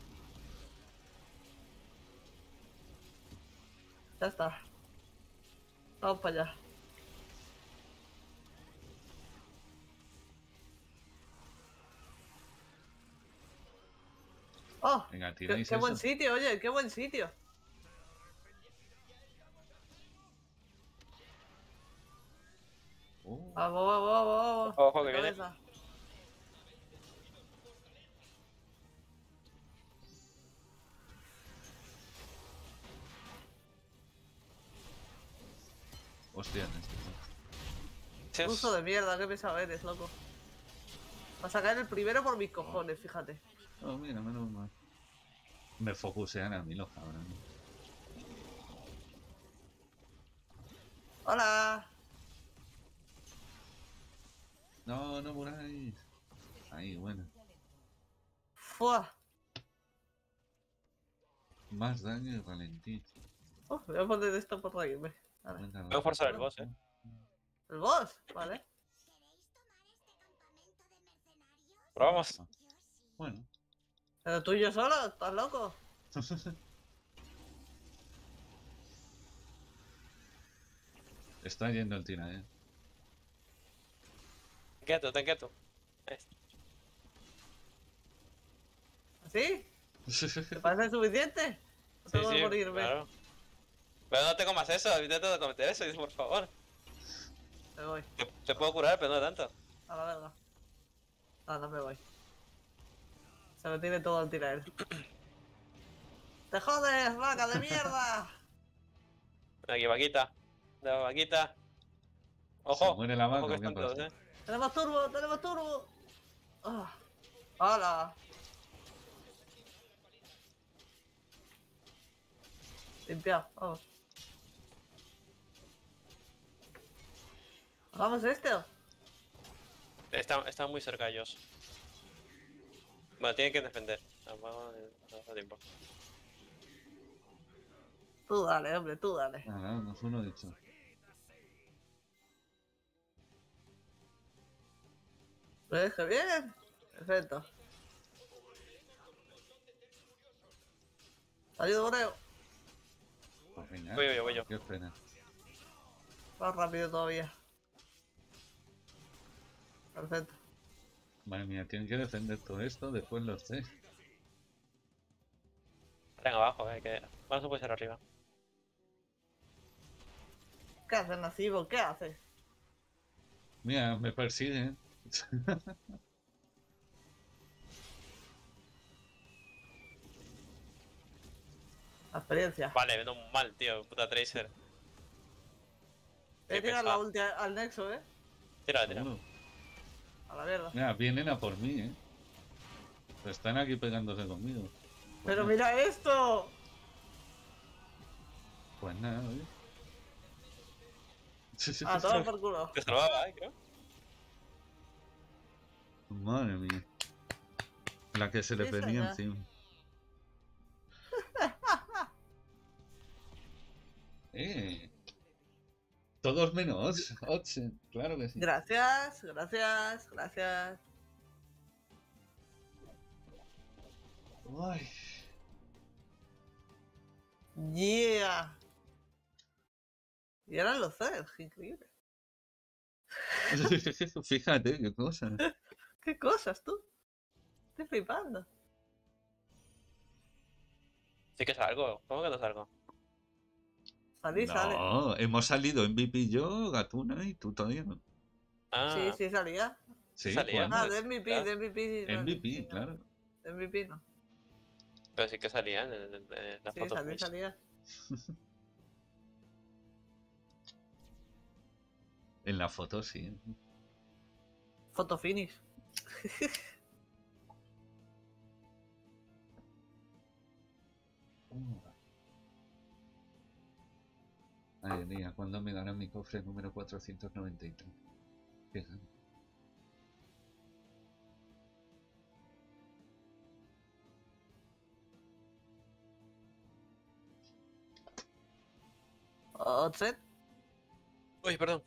Speaker 2: Ya está. Vamos para allá. ¡Oh!
Speaker 1: Venga,
Speaker 2: Qué
Speaker 1: tiráis
Speaker 2: buen
Speaker 1: eso.
Speaker 2: sitio, oye! ¡Qué buen sitio! Vamos.
Speaker 3: Ojo, que
Speaker 2: De
Speaker 3: viene.
Speaker 2: cabeza.
Speaker 1: Hostia,
Speaker 3: Sí,
Speaker 2: Ruso de mierda, qué pesado eres, loco. Vas a caer el primero por mis cojones, fíjate.
Speaker 1: oh, mira, menos mal. Me focusean a mí los cabrones.
Speaker 2: ¡Hola!
Speaker 1: No, no muráis. Ahí, bueno.
Speaker 2: ¡Fua!
Speaker 1: Más daño y ralentizo.
Speaker 2: Voy a poner esto por reírme. Vale.
Speaker 1: Venga,
Speaker 3: Voy a forzar el boss,
Speaker 2: ¿El boss? Vale.
Speaker 3: Probamos.
Speaker 1: Bueno.
Speaker 2: ¿Pero tú y yo solo? ¿Estás loco?
Speaker 1: Está yendo el tira,
Speaker 3: Ten quieto.
Speaker 2: ¿Así? ¿Te parece suficiente? No
Speaker 3: Sí,
Speaker 2: tengo
Speaker 3: sí,
Speaker 2: que morirme.
Speaker 3: claro. Pero no te comas eso, intenta cometer eso, por favor.
Speaker 2: Me voy.
Speaker 3: Te puedo curar, pero no tanto.
Speaker 2: A la verga. No me voy. Se me tiene todo al tirar. ¡Te jodes, vaca de mierda!
Speaker 3: Aquí, vaquita. La vaquita.
Speaker 1: ¿Se
Speaker 3: Ojo.
Speaker 1: muere la vaca
Speaker 3: Ojo que
Speaker 1: o qué
Speaker 3: están todos,
Speaker 1: pasa?
Speaker 2: ¡Tenemos turbo! ¡Tenemos turbo! Ah. ¡Hala! Limpiado, vamos. ¿Hagamos esto?
Speaker 3: Están muy cerca ellos. Bueno, tienen que defender. Vamos a tiempo.
Speaker 2: Tú dale, hombre, tú dale.
Speaker 1: Nada, no fue uno dicho.
Speaker 2: ¿Ves que bien? Perfecto. Ayudo, Boreo.
Speaker 1: Pues venga.
Speaker 3: Voy yo.
Speaker 1: Qué pena.
Speaker 2: Más rápido todavía. Perfecto.
Speaker 1: Madre mía, tienen que defender todo esto, después los tres.
Speaker 3: Están abajo, que. Vamos a puede ser arriba.
Speaker 2: ¿Qué haces, Nasibo? ¿Qué haces?
Speaker 1: Mira, me persiguen.
Speaker 2: La experiencia.
Speaker 3: Vale, menos mal, tío. Puta Tracer.
Speaker 2: Voy a
Speaker 3: qué
Speaker 2: tirar la
Speaker 3: pesado.
Speaker 2: ulti al Nexo,
Speaker 3: Tira.
Speaker 1: Seguro.
Speaker 2: A la mierda.
Speaker 1: Mira, vienen a por mí, Pero están aquí pegándose conmigo.
Speaker 2: ¡Pero mira esto!
Speaker 1: Pues nada, oye.
Speaker 2: A todo por culo.
Speaker 3: Te salvaba, creo.
Speaker 1: Madre mía. La que se le
Speaker 2: Sí,
Speaker 1: venía
Speaker 2: señor.
Speaker 1: encima. Todos menos Otzen, claro que sí.
Speaker 2: Gracias, gracias, gracias.
Speaker 1: Ay.
Speaker 2: Yeah. Y eran los Zeds, qué increíble.
Speaker 1: Fíjate qué cosa.
Speaker 2: ¿Qué cosas tú? Estoy flipando.
Speaker 3: Sí que salgo. ¿Cómo que no salgo?
Speaker 2: Salí, sale.
Speaker 1: No, hemos salido MVP yo, Gatuna y tú todavía no.
Speaker 3: Ah,
Speaker 2: Sí, sí salía.
Speaker 1: Sí,
Speaker 3: salía.
Speaker 1: ¿cuándo?
Speaker 2: Ah, de MVP,
Speaker 3: claro.
Speaker 2: de MVP. Sí, no,
Speaker 1: MVP,
Speaker 2: sí, no.
Speaker 1: claro.
Speaker 2: De MVP no.
Speaker 3: pero sí que salía en la
Speaker 2: Sí,
Speaker 3: foto.
Speaker 2: salí, salía.
Speaker 1: En la foto sí.
Speaker 2: Photo finish.
Speaker 1: Ay, mía, ¿cuándo me dará mi cofre número 493? Qué gana.
Speaker 2: Otset.
Speaker 3: Uy, perdón.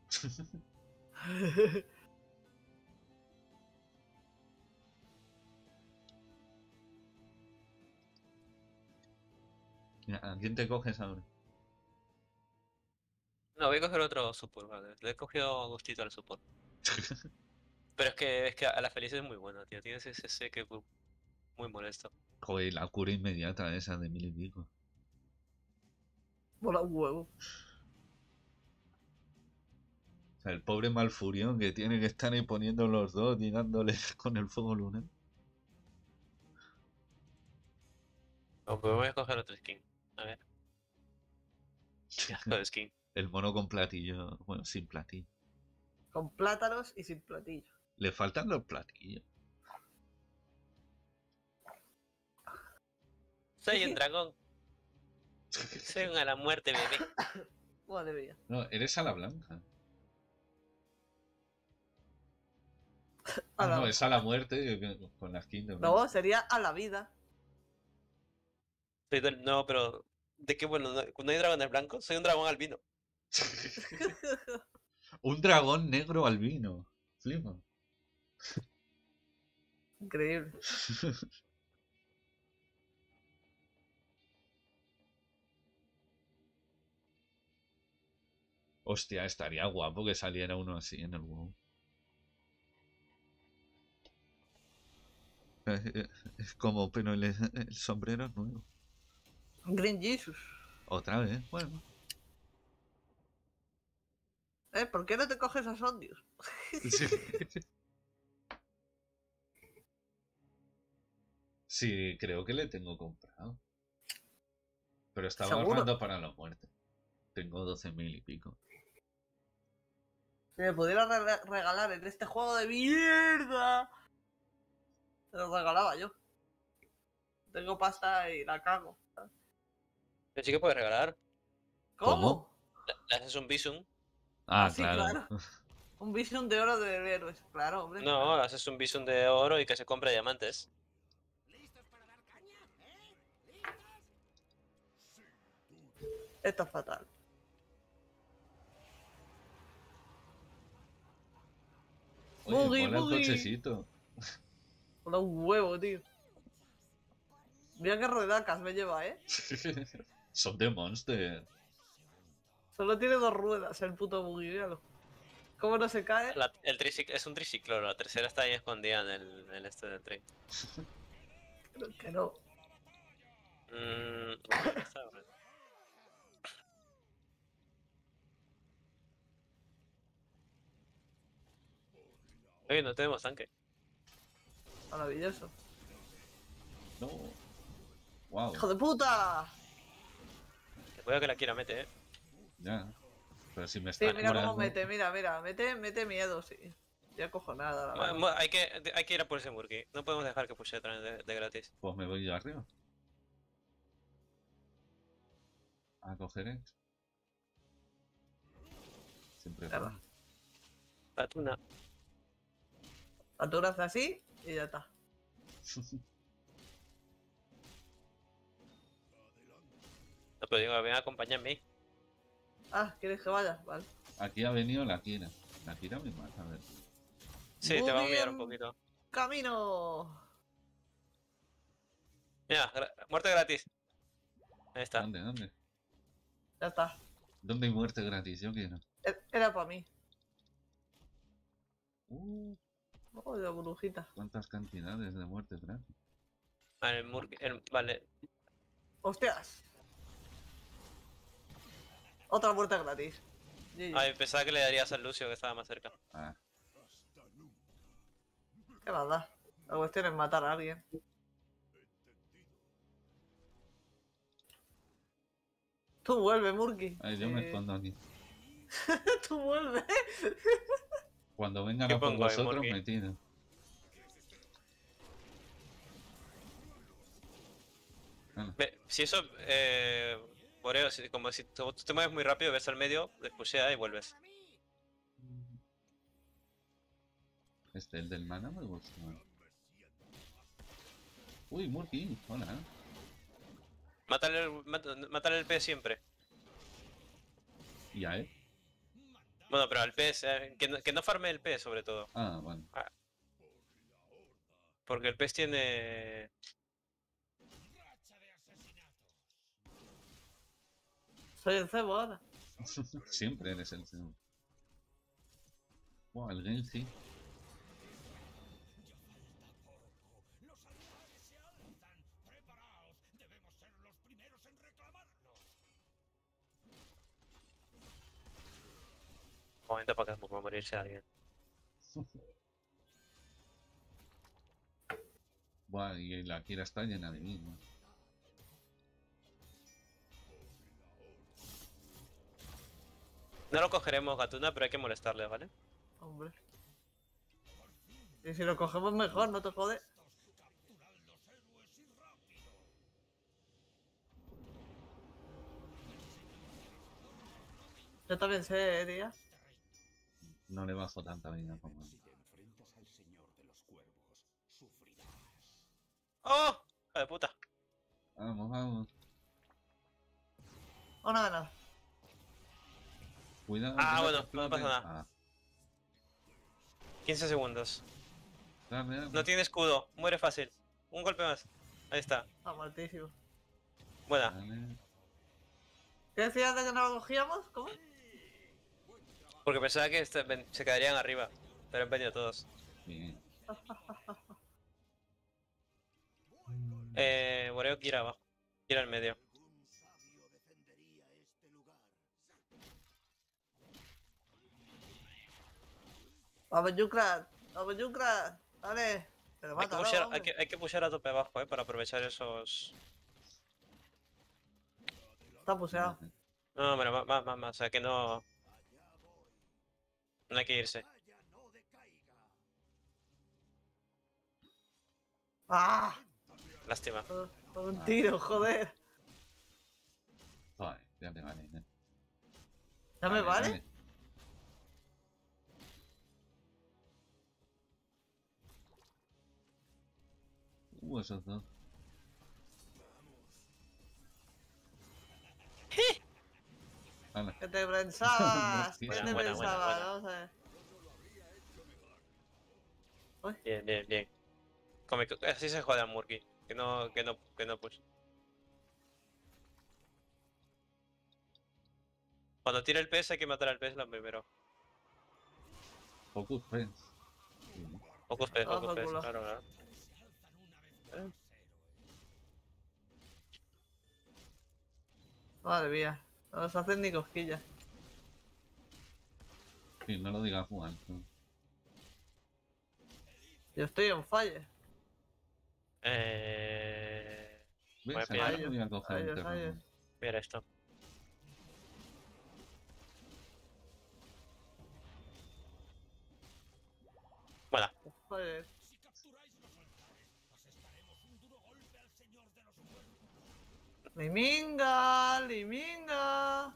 Speaker 1: Mira, ¿a quién te coges ahora?
Speaker 3: No, voy a coger otro support, vale. Le he cogido gustito al support. Pero es que a la feliz es muy buena, tío. Tienes ese que es muy molesto.
Speaker 1: Joder, la cura inmediata esa de 1000 y pico.
Speaker 2: Mola un huevo.
Speaker 1: O sea, el pobre Malfurión que tiene que estar ahí poniendo los dos y dándole con el fuego lunar.
Speaker 3: No, pues voy a coger otro skin. A ver. Qué asco de skin.
Speaker 1: El mono con platillo. Bueno, sin platillo.
Speaker 2: Con plátanos y sin platillo.
Speaker 1: Le faltan los platillos.
Speaker 3: Soy un dragón. Soy un a la muerte, bebé.
Speaker 2: Madre mía.
Speaker 1: No, eres a la blanca.
Speaker 2: A
Speaker 1: Ah,
Speaker 2: la-
Speaker 1: no, es a la muerte con la skin de
Speaker 2: No, sería a la vida.
Speaker 3: No, pero. ¿De qué bueno? ¿No hay dragones blancos? Soy un dragón albino.
Speaker 1: Un dragón negro albino. Flipa.
Speaker 2: Increíble.
Speaker 1: Hostia, estaría guapo que saliera uno así en el WoW. Es como, pero el sombrero es nuevo.
Speaker 2: Green Jesus.
Speaker 1: Otra vez, bueno.
Speaker 2: ¿Por qué no te coges a Sondius?
Speaker 1: Sí. Sí, creo que le tengo comprado. Pero estaba
Speaker 2: ¿Seguro?
Speaker 1: ahorrando para la muerte. Tengo 12.000 y pico.
Speaker 2: Si me pudiera regalar en este juego de mierda, te lo regalaba yo. Tengo pasta y la cago.
Speaker 3: Pero sí que puedes regalar.
Speaker 2: ¿Cómo?
Speaker 3: Le haces un visum.
Speaker 1: Ah,
Speaker 2: Sí,
Speaker 1: claro.
Speaker 2: Un Vision de oro de héroes. Claro, hombre.
Speaker 3: No, haces un visum de oro y que se compre diamantes.
Speaker 2: Esto es fatal.
Speaker 1: Oye,
Speaker 2: Boogie,
Speaker 1: mola el
Speaker 2: boogie.
Speaker 1: cochecito.
Speaker 2: Da un huevo, tío. Mira qué ruedacas me lleva, ¿eh?
Speaker 1: Son de Monster.
Speaker 2: Solo tiene 2 ruedas el puto buggy, míralo. ¿Cómo no se cae?
Speaker 3: Es un triciclo, la tercera está ahí escondida en el este del tren.
Speaker 2: Creo que no.
Speaker 3: Está bueno. Oye, no tenemos tanque.
Speaker 2: Maravilloso.
Speaker 1: No. Wow.
Speaker 2: ¡Hijo de puta!
Speaker 3: Cuidado que la quiera mete,
Speaker 1: Ya. Pero si me
Speaker 2: Sí,
Speaker 1: está
Speaker 2: mira
Speaker 1: curando.
Speaker 2: cómo mete, mira. Mete miedo, sí. Ya cojo nada, la verdad.
Speaker 3: Hay que ir a por ese Murky. No podemos dejar que pushe otra vez de gratis.
Speaker 1: Pues me voy yo arriba. A coger esto. Siempre
Speaker 2: Claro.
Speaker 1: puedo.
Speaker 3: La tuna.
Speaker 2: Aturas así y ya está.
Speaker 3: No, pero digo, ven a acompañarme.
Speaker 2: Ah, ¿quieres que vaya? Vale.
Speaker 1: Aquí ha venido la Kira. La Kira me mata, a ver.
Speaker 3: Sí, te va a
Speaker 2: Muy
Speaker 3: humillar un
Speaker 2: bien.
Speaker 3: poquito.
Speaker 2: ¡Camino!
Speaker 3: Mira, muerte gratis. Ahí está.
Speaker 1: ¿Dónde? ¿Dónde?
Speaker 2: Ya está.
Speaker 1: ¿Dónde hay muerte gratis? Yo quiero.
Speaker 2: Era para mí.
Speaker 1: Uh,
Speaker 2: Oh, la burbujita.
Speaker 1: cuántas cantidades de muerte gratis.
Speaker 3: Vale, vale.
Speaker 2: ¡Hostias! Otra muerte gratis. GG.
Speaker 3: Ay, pensaba que le darías al Lucio que estaba más cerca.
Speaker 1: Ah,
Speaker 2: ¿Qué más da? La cuestión es matar a alguien. Tú vuelve, Murky.
Speaker 1: ay, yo me escondo aquí.
Speaker 2: Tú vuelve.
Speaker 1: Cuando vengan
Speaker 3: ¿Qué
Speaker 1: a por
Speaker 3: pongo ahí,
Speaker 1: vosotros
Speaker 3: Murky?
Speaker 1: me tiran.
Speaker 3: Si eso, Boreo, como si tú te mueves muy rápido, ves al medio, despushea y vuelves.
Speaker 1: El del mana me gusta. Uy, Murky, hola.
Speaker 3: Mátale el P siempre.
Speaker 1: ¿Y a él?
Speaker 3: Bueno, pero al P, que no farme el P sobre todo.
Speaker 1: Ah, bueno.
Speaker 3: Porque el pez tiene...
Speaker 2: Soy el cebo ahora.
Speaker 1: Siempre eres el segundo. Wow, el Genji.
Speaker 3: Momento para que pueda morirse alguien.
Speaker 1: Buah, y la Kira está llena de mí, ¿no?
Speaker 3: No lo cogeremos, Gatuna, pero hay que molestarle, ¿vale?
Speaker 2: Hombre. Y si lo cogemos mejor, no te jode. Yo también sé, Díaz.
Speaker 1: No le bajo tanta vida como él.
Speaker 3: ¡Oh! ¡Hijo de puta!
Speaker 1: Vamos, vamos.
Speaker 2: Una menos.
Speaker 1: Cuidado.
Speaker 3: Ah,
Speaker 1: que no
Speaker 3: bueno,
Speaker 1: te
Speaker 3: no pasa
Speaker 1: explote.
Speaker 3: nada. 15 segundos.
Speaker 1: Dale, dale.
Speaker 3: No tiene escudo. Muere fácil. Un golpe más. Ahí está.
Speaker 2: Está muertísimo.
Speaker 3: Buena.
Speaker 1: Dale.
Speaker 2: ¿Qué decías de que no lo cogíamos? ¿Cómo?
Speaker 3: Porque pensaba que se quedarían arriba. Pero han venido todos.
Speaker 1: Bien.
Speaker 3: Boreo Kira abajo. Kira al medio.
Speaker 2: Vamos, Junkrat. Vamos, Junkrat. Dale. Pero
Speaker 3: Hay que,
Speaker 2: mátalo,
Speaker 3: pushear,
Speaker 2: hombre.
Speaker 3: hay que pushear a tope abajo, para aprovechar esos...
Speaker 2: Está puseado.
Speaker 3: No, pero más. O sea que no... No hay que irse.
Speaker 2: ¡Ah!
Speaker 3: Lástima.
Speaker 2: Con un tiro, joder.
Speaker 1: Joder, ya te vale. ¿eh?
Speaker 2: ¿Ya me vale?
Speaker 1: Esos dos. Hala.
Speaker 2: ¿Qué te pensabas? ¿Qué
Speaker 1: Buena,
Speaker 2: te
Speaker 3: buena,
Speaker 2: pensabas?
Speaker 3: buena.
Speaker 2: Vamos a ver.
Speaker 3: Bien. Así se jode a Murky. Que no push. Cuando tire el pez hay que matar al pez lo primero.
Speaker 1: Focus Friends. Sí.
Speaker 3: Focus pez,
Speaker 2: por culo.
Speaker 3: claro.
Speaker 2: Madre mía. No nos hacen ni cosquillas.
Speaker 1: Sí, no lo digas Juan. ¿no?
Speaker 2: Yo estoy en fire.
Speaker 1: ¿Ves?
Speaker 3: Voy a
Speaker 1: Ahora
Speaker 3: pillar.
Speaker 1: voy a coger un
Speaker 2: Ellos,
Speaker 1: terreno.
Speaker 2: ellos.
Speaker 3: Mira esto. Bueno,
Speaker 2: Fire. Liminga, liminga.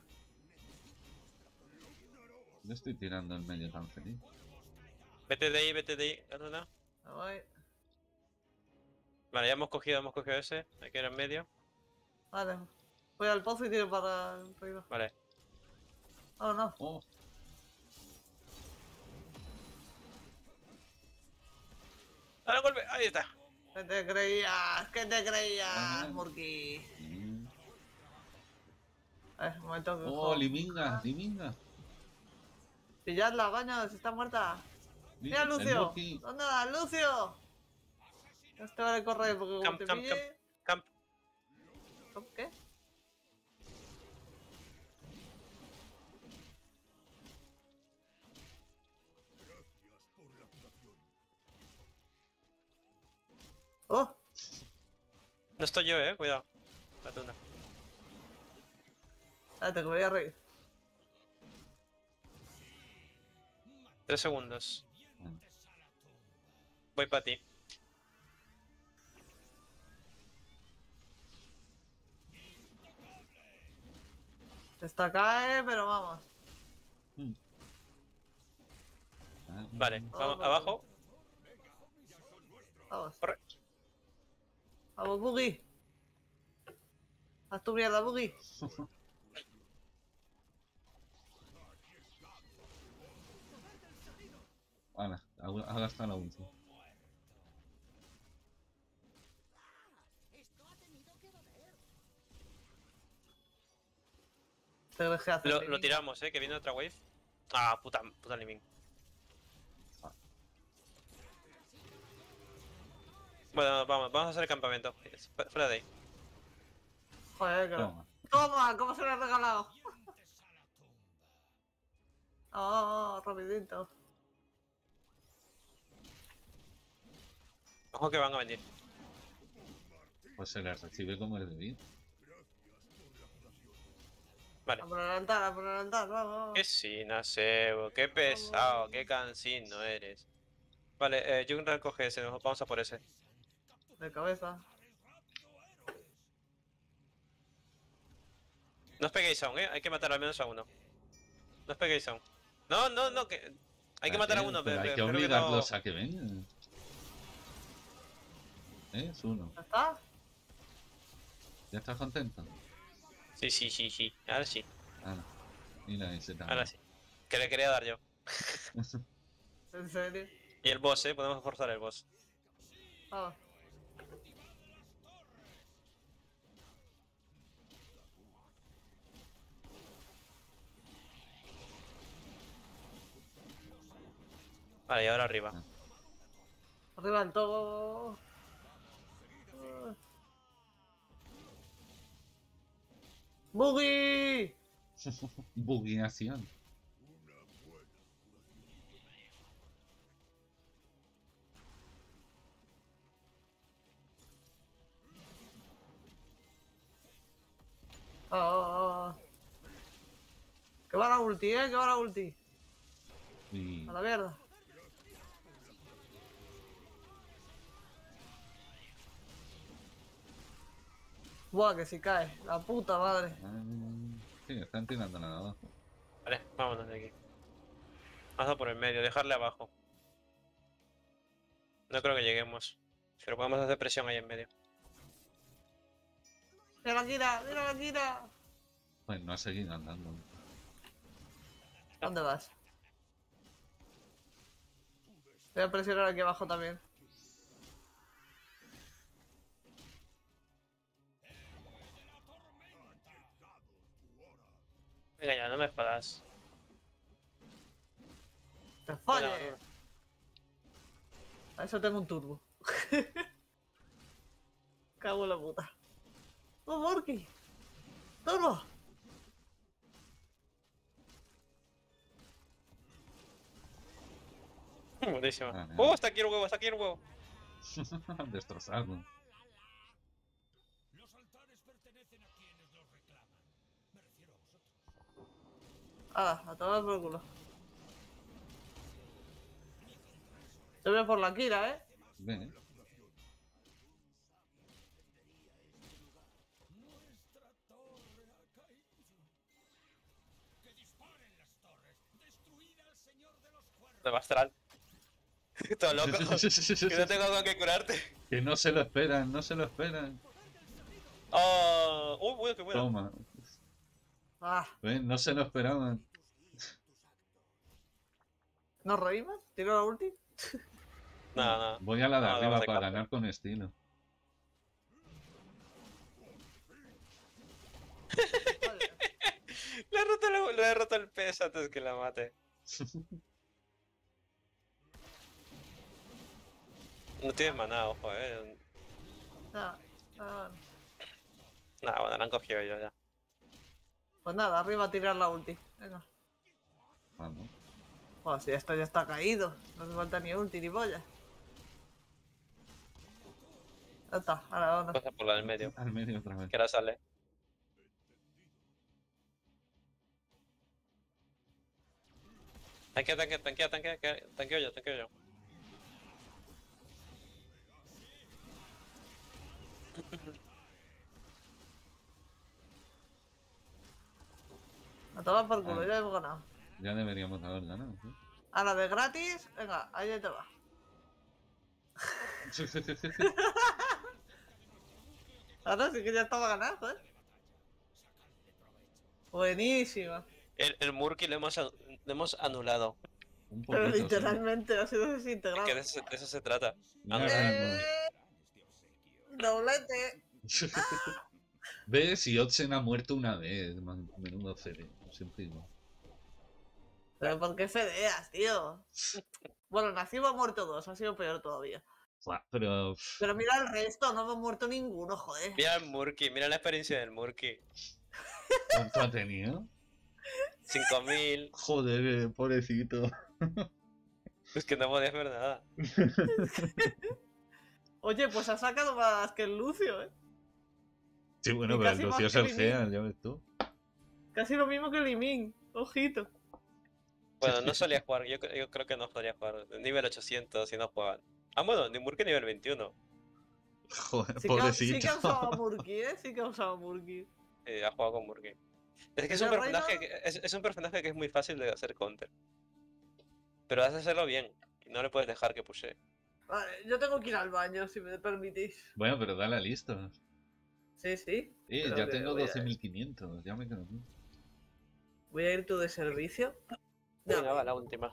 Speaker 1: Yo estoy tirando en medio tan feliz.
Speaker 3: vete de ahí, Gatuna.
Speaker 2: Me voy.
Speaker 3: Vale, ya hemos cogido ese. Hay que ir en medio.
Speaker 2: Vale. Voy al pozo y tiro para arriba.
Speaker 3: Vale.
Speaker 2: Oh, no.
Speaker 1: ¡Oh!
Speaker 3: ¡Dale golpe! Ahí está.
Speaker 2: ¿Qué te creías? ¿Qué te creías,
Speaker 1: Ah.
Speaker 2: Murky?
Speaker 1: Mm.
Speaker 2: Un momento que
Speaker 1: ¡Oh,
Speaker 2: cojo.
Speaker 1: Liminga! ¡Liminga!
Speaker 2: Pilladla, coño, si está muerta. ¡Mira,
Speaker 1: El
Speaker 2: Lucio!
Speaker 1: Murky.
Speaker 2: ¿Dónde vas, Lucio? Este vale correr porque como
Speaker 3: Camp,
Speaker 2: te
Speaker 3: camp,
Speaker 2: pille...
Speaker 3: Camp.
Speaker 2: ¿Qué? ¡Oh!
Speaker 3: No estoy yo, cuidado. Gatuna.
Speaker 2: Espérate, que voy a reír.
Speaker 3: 3 segundos.
Speaker 1: Bueno,
Speaker 3: Voy para ti.
Speaker 2: Esta cae, pero vamos.
Speaker 1: ah,
Speaker 3: Vale,
Speaker 2: Oh,
Speaker 3: vamos
Speaker 2: por
Speaker 3: abajo.
Speaker 2: Vamos.
Speaker 3: Corre.
Speaker 2: Vamos, Boogie. Haz tu mierda, Boogie.
Speaker 1: Hala, ha gastado la ulti.
Speaker 2: Te dejé hacer
Speaker 3: Lo
Speaker 2: pipí.
Speaker 3: tiramos, que viene otra wave. Ah, puta Liming. Bueno, vamos a hacer el campamento. Fuera de ahí.
Speaker 2: Joder, que...
Speaker 1: Toma.
Speaker 2: ¡Toma! ¿Cómo se lo he regalado? Oh, rapidito.
Speaker 3: Ojo que van a venir.
Speaker 1: Pues se le recibe como es debido.
Speaker 3: Vale.
Speaker 2: A por el altar, a por el altar, vamos.
Speaker 3: Qué sina, Sebo, qué pesado, qué cansino eres. Vale, Juggernaut coge ese, vamos a por ese.
Speaker 2: De cabeza.
Speaker 3: No os peguéis aún, hay que matar al menos a uno. No os peguéis aún. No, no, no, que... Hay que matar a uno,
Speaker 1: pero hay que
Speaker 3: espero que
Speaker 1: obligarlos
Speaker 3: no...
Speaker 1: a que vengan. Es uno.
Speaker 2: ¿Ya está?
Speaker 1: ¿Ya estás contento?
Speaker 3: Sí, sí, sí, sí, ahora sí,
Speaker 1: Ah, mira ese también.
Speaker 3: ahora sí. Que le quería dar yo.
Speaker 2: ¿En serio?
Speaker 3: Y el boss, podemos forzar el boss.
Speaker 2: Ah.
Speaker 3: Vale, y ahora arriba.
Speaker 2: Arriba del todo. ¡Boogie!
Speaker 1: Bugueación.
Speaker 2: Ah. Que va la ulti, que va la ulti.
Speaker 1: Y...
Speaker 2: A la mierda. Buah, que si cae. La puta madre.
Speaker 1: Sí, están tirando nada abajo.
Speaker 3: Vale, vámonos de aquí. Vamos a por el medio, dejarle abajo. No creo que lleguemos. Pero podemos hacer presión ahí en medio.
Speaker 2: ¡Mira la Kira! ¡Mira la Kira!
Speaker 1: Pues no ha seguido andando.
Speaker 2: ¿Dónde vas? Voy a presionar aquí abajo también.
Speaker 3: Venga ya, no me espadas.
Speaker 2: ¡Te falle!
Speaker 3: Bueno,
Speaker 2: A eso tengo un turbo. Cago en la puta. ¡Oh, Morky! ¡Turbo!
Speaker 3: buenísima.
Speaker 1: Vale,
Speaker 3: ¡Oh, está aquí el huevo, está aquí el huevo!
Speaker 1: Destrozarlo.
Speaker 2: Ah, a tomar por culo. Te veo por la Kira,
Speaker 1: Ven,
Speaker 3: De Astral. Todo loco. Que no tengo algo que curarte.
Speaker 1: Que no se lo esperan, no se lo esperan.
Speaker 3: Oh, uy, uy, qué bueno.
Speaker 1: Toma.
Speaker 2: Ah,
Speaker 1: Ven, no se lo esperaban.
Speaker 2: ¿nos reímos? ¿Tiro la ulti?
Speaker 3: Nada, nada.
Speaker 1: Voy a la de
Speaker 3: No,
Speaker 1: arriba
Speaker 3: vamos de
Speaker 1: para
Speaker 3: campo.
Speaker 1: ganar con estilo.
Speaker 2: Vale.
Speaker 3: Le he roto el peso antes que la mate. No tiene maná, ojo,
Speaker 2: Ya, ah,
Speaker 3: Nada, bueno, la han cogido yo ya.
Speaker 2: pues nada, arriba a tirar la ulti. Venga.
Speaker 1: Vamos.
Speaker 2: Bueno, si esto ya está caído. No hace falta ni ulti ni polla. Ya está, ahora vamos.
Speaker 3: Pasa por la del medio.
Speaker 1: Al medio otra vez.
Speaker 3: Que ahora sale. Tanquea, tanqueo yo, tanqueo yo.
Speaker 2: A tomar por culo, ya hemos ganado.
Speaker 1: Ya deberíamos haber ganado. ¿Sí?
Speaker 2: Ahora de gratis, venga, ahí te va. Ahora sí que ya estaba ganado, Buenísimo.
Speaker 3: El Murky lo hemos anulado.
Speaker 1: Un
Speaker 2: Pero
Speaker 1: poquito.
Speaker 2: literalmente ha sido desintegrado.
Speaker 3: Que de eso se trata.
Speaker 1: Mira,
Speaker 3: Anular.
Speaker 2: Doblete.
Speaker 1: ¿Ves? Si Otzen ha muerto una vez. Menudo CD. Siempre igual.
Speaker 2: Pero ¿por qué fedeas, tío? Bueno, Nacibo ha muerto dos, ha sido peor todavía.
Speaker 1: Buah, pero.
Speaker 2: Pero mira el resto, no hemos muerto ninguno, joder.
Speaker 3: Mira el Murky, mira la experiencia del Murky.
Speaker 1: ¿Cuánto ha tenido?
Speaker 3: 5000.
Speaker 1: Joder, pobrecito.
Speaker 3: Es que no podías ver nada.
Speaker 2: Oye, pues ha sacado más que el Lucio,
Speaker 1: Sí, bueno,
Speaker 2: Y
Speaker 1: pero el
Speaker 2: casi más
Speaker 1: Lucio es
Speaker 2: que
Speaker 1: el
Speaker 2: Mimi.
Speaker 1: Gea, ya ves tú.
Speaker 2: Casi lo mismo que Limin. Ojito.
Speaker 3: Bueno, no solía jugar, yo creo que no podría jugar. Nivel 800 si no jugaban. Ah, bueno, ni Murky nivel 21.
Speaker 1: Joder,
Speaker 2: Sí
Speaker 1: pobrecito.
Speaker 2: que ha usado a Murky, ¿eh? Sí que ha usado a Murky.
Speaker 3: Ha jugado con Murky. Es que es
Speaker 2: ¿El
Speaker 3: un personaje
Speaker 2: reino?
Speaker 3: es un personaje que es muy fácil de hacer counter. Pero has de hacerlo bien. Y no le puedes dejar que pushe.
Speaker 2: Vale, yo tengo que ir al baño, si me permitís.
Speaker 1: Bueno, pero dale a listo.
Speaker 2: Sí. Pero
Speaker 1: Ya
Speaker 2: que
Speaker 1: tengo
Speaker 2: voy a-
Speaker 1: 12.500. Ya me quedo aquí.
Speaker 2: Voy a ir tú de servicio.
Speaker 3: Venga, va, la última.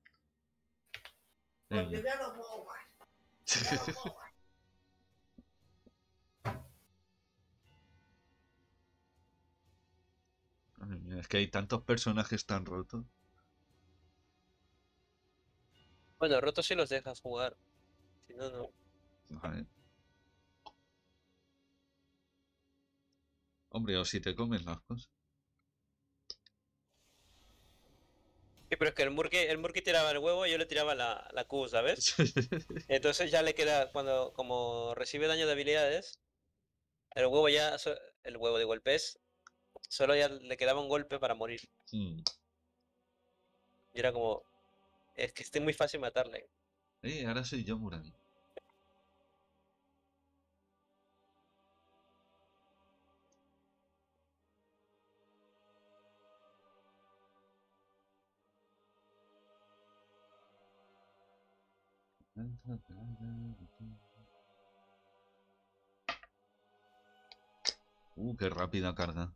Speaker 2: Porque
Speaker 1: Venga.
Speaker 2: ya no puedo más.
Speaker 1: Madre mía, es que hay tantos personajes tan rotos.
Speaker 3: Bueno, rotos sí los dejas jugar. Si no, no.
Speaker 1: Vale. Hombre, o si te comes las cosas.
Speaker 3: Sí, pero es que el Murky tiraba el huevo y yo le tiraba la Q, ¿sabes? Entonces ya le queda, cuando como recibe daño de habilidades, el huevo ya, el huevo de golpes, solo ya le quedaba un golpe para morir.
Speaker 1: Mm.
Speaker 3: Y era como, es que es muy fácil matarle.
Speaker 1: Ahora soy yo, Murani. Qué rápida carga.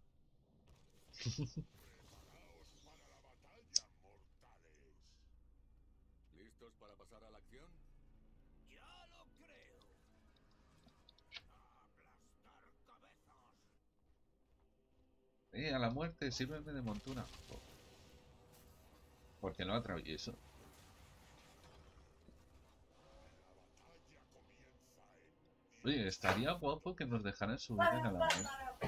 Speaker 6: ¿Listos para pasar a la acción?
Speaker 1: A la muerte, sírveme de montura. Porque no atravieso. Oye, estaría guapo que nos dejaran subir en a la muerte.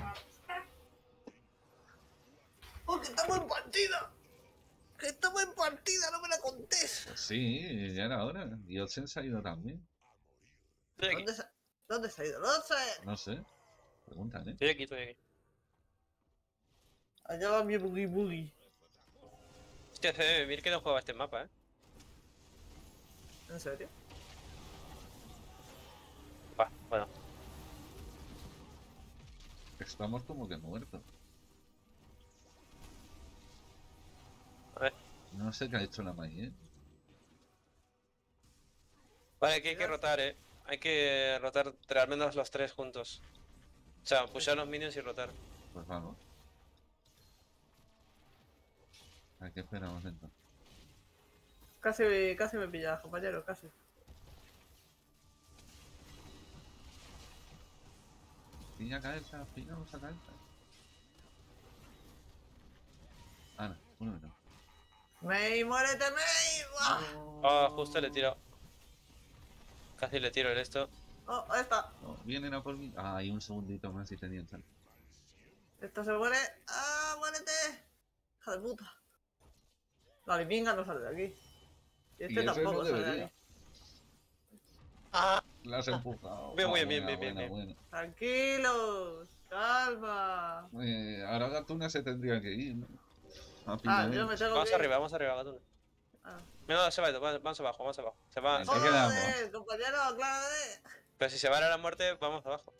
Speaker 2: ¡Oh, que estamos en partida! ¡Que estamos en partida! ¡No me la contés!
Speaker 1: Pues sí, ya era hora. Y Olsen se ha ido también.
Speaker 3: Estoy aquí,
Speaker 2: ¿Dónde se ha ido? ¡No sé!
Speaker 1: No sé. Pregúntale.
Speaker 3: estoy aquí.
Speaker 2: Allá va mi boogie boogie.
Speaker 3: Hostia, se debe vivir que no juega este mapa,
Speaker 2: ¿En serio?
Speaker 3: Bueno.
Speaker 1: Estamos como que muertos.
Speaker 3: A ver.
Speaker 1: No sé qué ha hecho la Maye.
Speaker 3: Vale, que hay que rotar, Hay que rotar al menos los tres juntos. O sea, pushar los minions y rotar.
Speaker 1: Pues vamos. ¿A qué esperamos entonces?
Speaker 2: Casi me pillas, compañero, casi.
Speaker 1: Piña cabeza, piña usa cabeza. Ana, uno menos.
Speaker 2: ¡Mei, muérete, Mei!
Speaker 3: Ah, justo le tiro. Casi le tiro el esto.
Speaker 2: ¡Oh, ahí está!
Speaker 1: No, vienen a por mí. Ah, hay un segundito más y tenían sal.
Speaker 2: Esto se muere. ¡Ah, muérete! ¡Hija de puta! La liminga no sale de aquí. Y este
Speaker 1: Y ese
Speaker 2: tampoco
Speaker 1: no
Speaker 2: sale de
Speaker 1: debería.
Speaker 2: aquí.
Speaker 3: Ah,
Speaker 1: La has empujado.
Speaker 3: Bien, muy bien,
Speaker 1: Buena,
Speaker 3: bien.
Speaker 1: buena, buena.
Speaker 2: Tranquilos, calma.
Speaker 1: Ahora Gatuna se tendría que ir, ¿no? A
Speaker 2: Ah,
Speaker 1: pillar.
Speaker 2: yo me tengo
Speaker 3: vamos
Speaker 2: que ir.
Speaker 3: arriba, Gatuna.
Speaker 2: Ah.
Speaker 3: No, se va, vamos abajo. Se va.
Speaker 1: Ahí quedamos.
Speaker 2: ¡Joder, compañero, aclárate!
Speaker 3: Pero si se va a la muerte, vamos abajo.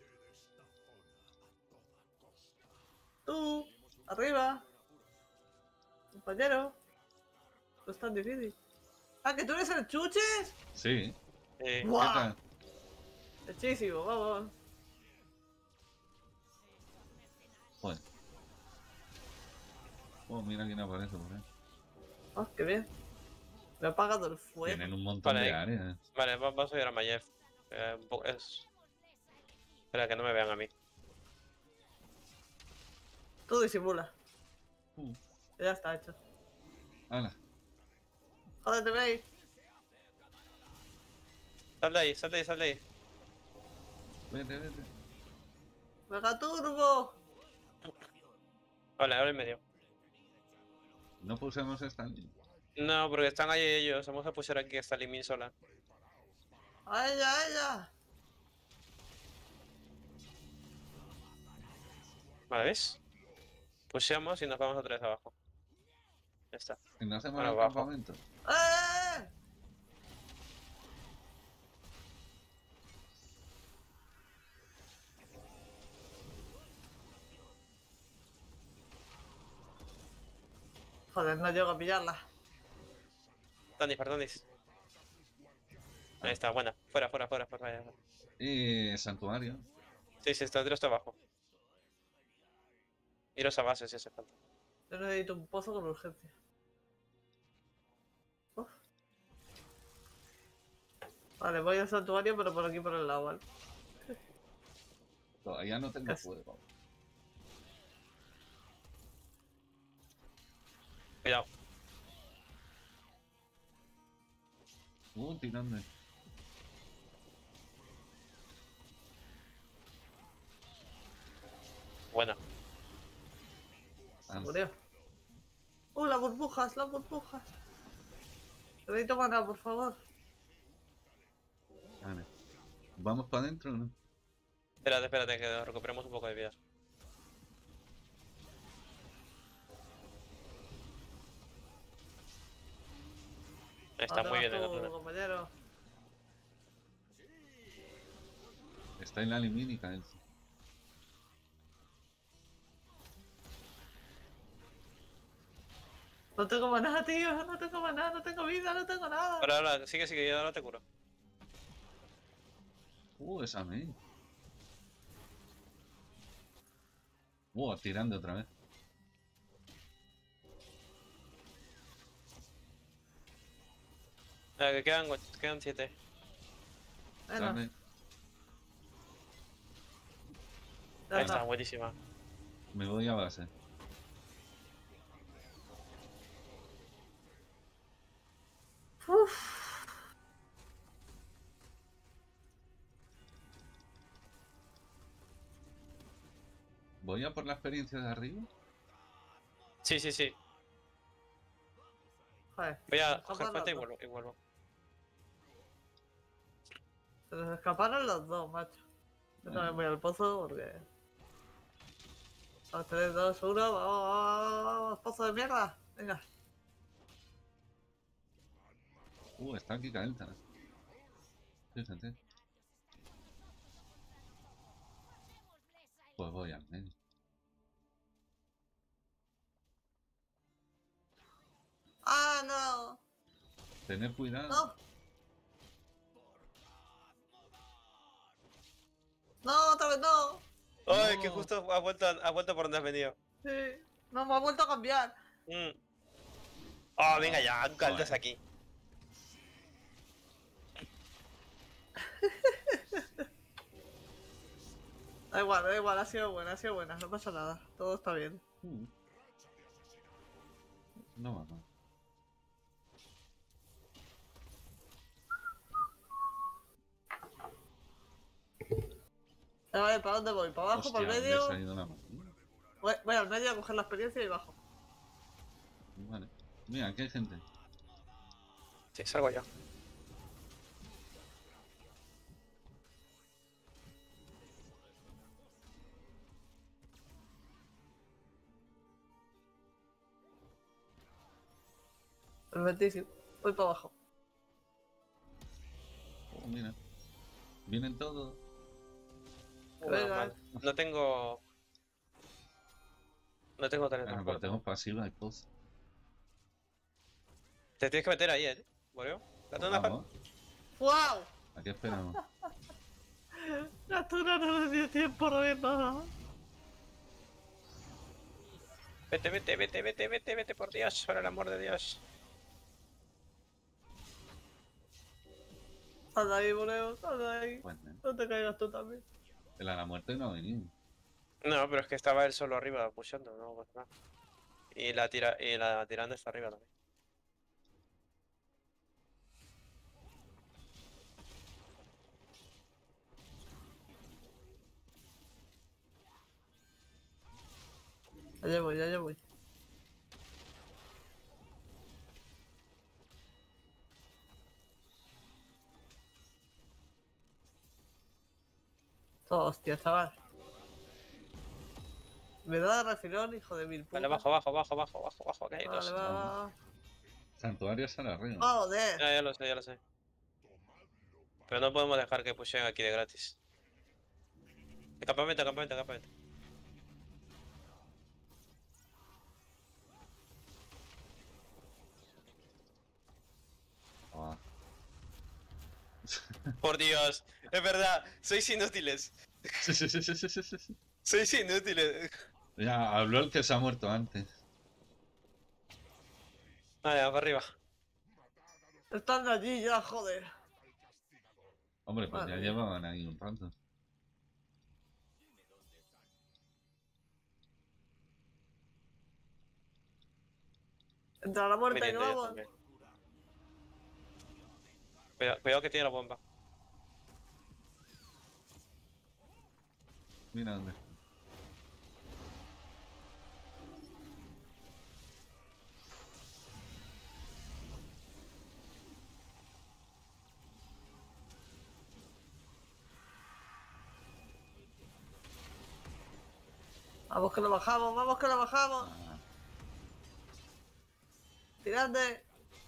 Speaker 2: Tú, arriba. Compañero. No es tan difícil. Ah, ¿que tú eres el chuches?
Speaker 1: Sí.
Speaker 3: Eh,
Speaker 1: ¿Qué
Speaker 2: ¡Guau!
Speaker 1: tal?
Speaker 2: Hechísimo, vamos.
Speaker 1: Joder. Oh, mira quién aparece por ahí.
Speaker 2: Ah, qué bien. Me ha apagado el fuego.
Speaker 1: Tienen un montón
Speaker 3: Vale.
Speaker 1: de áreas.
Speaker 3: vale, vamos a ir a Mayev. Espera, que no me vean a mí.
Speaker 2: Tú disimula.
Speaker 1: Uh,
Speaker 2: Ya está hecho.
Speaker 1: Ala.
Speaker 2: Jódete, Mei.
Speaker 3: Sal de ahí.
Speaker 1: Vete.
Speaker 2: Mega turbo.
Speaker 3: Vale, ahora en medio.
Speaker 1: No pusemos esta línea.
Speaker 3: No, porque están ahí ellos. Vamos a pushar aquí hasta Limin sola.
Speaker 2: A ella.
Speaker 3: Vale, ¿ves? Pusheamos y nos vamos otra vez abajo. Ya está.
Speaker 1: Y no hacemos
Speaker 3: Bueno,
Speaker 1: el
Speaker 3: abajo.
Speaker 1: campamento.
Speaker 2: ¡Eh! Joder, no llego a pillarla.
Speaker 3: Tandis, Tandis. Ahí está, buena. Fuera, fuera, fuera, fuera. Fuera.
Speaker 1: Y santuario.
Speaker 3: Sí, sí, está abajo. Iros a base si hace falta.
Speaker 2: Yo necesito un pozo con urgencia. Uf. Vale, voy al santuario, pero por aquí por el lado, ¿vale?
Speaker 1: Todavía no tengo
Speaker 2: Es-
Speaker 1: fuego.
Speaker 3: Cuidado.
Speaker 1: Tirando.
Speaker 3: Buena.
Speaker 1: Ah,
Speaker 2: Murió. Las burbujas, las burbujas. Necesito mana, por favor.
Speaker 1: vale. ¿Vamos para adentro o no?
Speaker 3: Espérate, espérate, que recuperemos un poco de vida. Está
Speaker 2: ¿Dónde
Speaker 3: muy
Speaker 2: vas
Speaker 3: bien el
Speaker 2: tú,
Speaker 3: otro.
Speaker 2: compañero?
Speaker 1: Está en la limínica.
Speaker 2: No tengo maná, tío. No tengo maná, no tengo vida, no tengo nada.
Speaker 3: Ahora, sigue, yo ahora te curo.
Speaker 1: Esa main. Tirando otra vez.
Speaker 3: Que quedan 7.
Speaker 2: Bueno,
Speaker 1: Dame.
Speaker 2: ya
Speaker 3: Ahí está,
Speaker 2: está.
Speaker 3: buenísima.
Speaker 1: Me voy a base.
Speaker 2: Uf.
Speaker 1: Voy a por la experiencia de arriba.
Speaker 3: Sí, sí, sí.
Speaker 2: Joder,
Speaker 3: Voy a
Speaker 2: se
Speaker 3: coger
Speaker 2: escaparon
Speaker 3: fuerte y
Speaker 2: los dos.
Speaker 3: vuelvo.
Speaker 2: Se nos escaparon los dos, macho. Yo también voy al pozo porque... 3, 2, 1, vamos, vamos, vamos, pozo de mierda. Venga.
Speaker 1: Está aquí calenta. Fíjate. Pues voy al medio.
Speaker 2: ¡Ah, no!
Speaker 1: Tener cuidado.
Speaker 2: ¡No! ¡No, otra vez no!
Speaker 3: ¡Ay,
Speaker 1: No.
Speaker 3: que justo ha vuelto por donde has venido!
Speaker 2: Sí. No, me ha vuelto a cambiar.
Speaker 3: Oh, venga ya, un caldas
Speaker 1: Joder.
Speaker 3: aquí.
Speaker 2: Da igual, ha sido buena, no pasa nada. Todo está bien.
Speaker 1: No va mal.
Speaker 2: Vale, ¿para dónde voy? ¿Para abajo? ¿Para el
Speaker 1: Hostia, me
Speaker 2: medio?
Speaker 1: ha salido una mano.
Speaker 2: Voy al medio a coger la experiencia y bajo.
Speaker 1: Vale. Mira, aquí hay gente.
Speaker 3: Sí, salgo yo.
Speaker 2: Perfectísimo. Voy para abajo.
Speaker 1: Mira. Vienen todos.
Speaker 3: Menos
Speaker 2: Venga.
Speaker 3: mal. No tengo
Speaker 1: Pero
Speaker 3: teletransporte.
Speaker 1: tengo pasiva y pozo.
Speaker 3: Te tienes que meter ahí, ¿Moreo? Date una
Speaker 1: Vamos.
Speaker 2: ¡Wow!
Speaker 1: Aquí esperamos.
Speaker 2: La tuna no le dio tiempo a ver nada.
Speaker 3: Vete, por Dios, por el amor de Dios.
Speaker 2: Sal de ahí, boleo, sal de ahí.
Speaker 1: Pues,
Speaker 2: No te caigas tú también.
Speaker 1: el a la muerte no ha venido.
Speaker 3: No, pero es que estaba él solo arriba pushando, no pasa nada. Y la tirando está arriba también.
Speaker 2: Ya voy. Hostia, chaval. Me da refilón, hijo de mil putas.
Speaker 3: Vale, bajo, que hay
Speaker 2: Vale,
Speaker 3: dos.
Speaker 2: va.
Speaker 1: Santuario sale arriba.
Speaker 2: Joder.
Speaker 3: Ya lo sé, ya lo sé. Pero no podemos dejar que pushen aquí de gratis. Campamento.
Speaker 1: Ah.
Speaker 3: Por Dios, es verdad, sois inútiles. Sois inútiles.
Speaker 1: Ya, habló el que se ha muerto antes.
Speaker 3: Vale, para arriba.
Speaker 2: Están allí ya, joder.
Speaker 1: Hombre, pues ya
Speaker 2: Vale.
Speaker 1: llevaban ahí un rato.
Speaker 2: Entra la muerte y
Speaker 3: Viniendo
Speaker 2: no
Speaker 3: yo
Speaker 2: vamos.
Speaker 3: también. Cuidado que tiene la bomba.
Speaker 1: Mira dónde.
Speaker 2: Vamos que lo bajamos, vamos que lo bajamos.
Speaker 1: Ah,
Speaker 2: Tirande.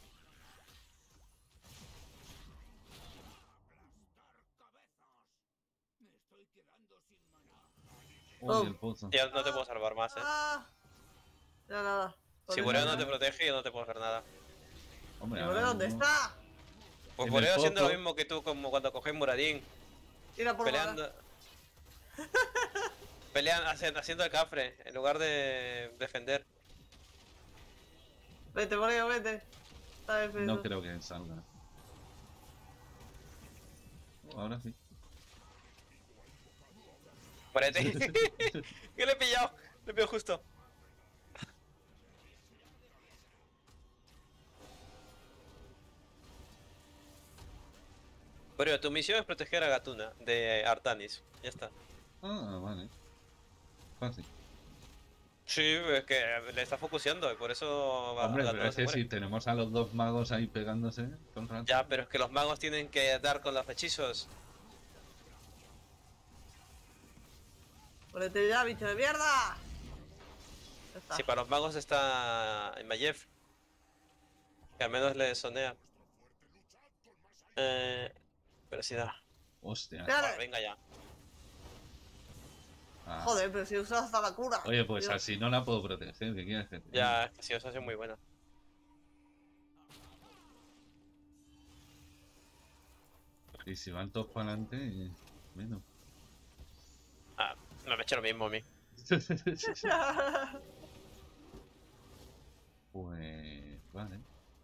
Speaker 1: uy, el pozo.
Speaker 3: Ya no te puedo salvar más,
Speaker 2: Ah. Ya nada.
Speaker 3: Si
Speaker 2: Por
Speaker 3: Bureo
Speaker 2: eso-
Speaker 3: no te protege, yo no te puedo hacer nada.
Speaker 1: Hombre,
Speaker 2: ¿Y
Speaker 1: ahora
Speaker 2: Bureo dónde
Speaker 1: mismo-
Speaker 2: está?
Speaker 3: Pues
Speaker 1: En
Speaker 3: Bureo
Speaker 1: el
Speaker 3: haciendo lo
Speaker 1: pozo.
Speaker 3: mismo que tú como cuando coges Muradín.
Speaker 2: Tira por
Speaker 3: Peleando. Haciendo el cafre en lugar de defender.
Speaker 2: Vete, Bureo, vete. Está defenso.
Speaker 1: No creo que salga. Ahora sí.
Speaker 3: Muérete. Que le he pillado. Le he pillado justo. Bureo, tu misión es proteger a Gatuna de Artanis. Ya está.
Speaker 1: Ah, vale. Fácil.
Speaker 3: Sí, es que le está focuseando y por eso
Speaker 1: Hombre, pero
Speaker 3: Gatuna
Speaker 1: es
Speaker 3: se
Speaker 1: que
Speaker 3: muere.
Speaker 1: si tenemos a los dos magos ahí pegándose todo el rato.
Speaker 3: Ya, pero es que los magos tienen que dar con los hechizos.
Speaker 2: Ponete ya, bicho de mierda. Ya está.
Speaker 3: Si para los magos está en Mayev, que al menos le sonea. Pero sí da.
Speaker 1: Hostia.
Speaker 2: Espérate.
Speaker 3: Bueno, venga ya.
Speaker 1: Ah.
Speaker 2: Joder, pero si usas hasta la cura.
Speaker 1: Oye, pues
Speaker 2: Dios.
Speaker 1: así no la puedo proteger. ¿Qué quieres que te diga?
Speaker 3: Ya, es que sí, eso ha sido muy buena.
Speaker 1: Y si van todos para adelante, menos.
Speaker 3: Ah, no me he hecho lo mismo a mí.
Speaker 1: Pues vale.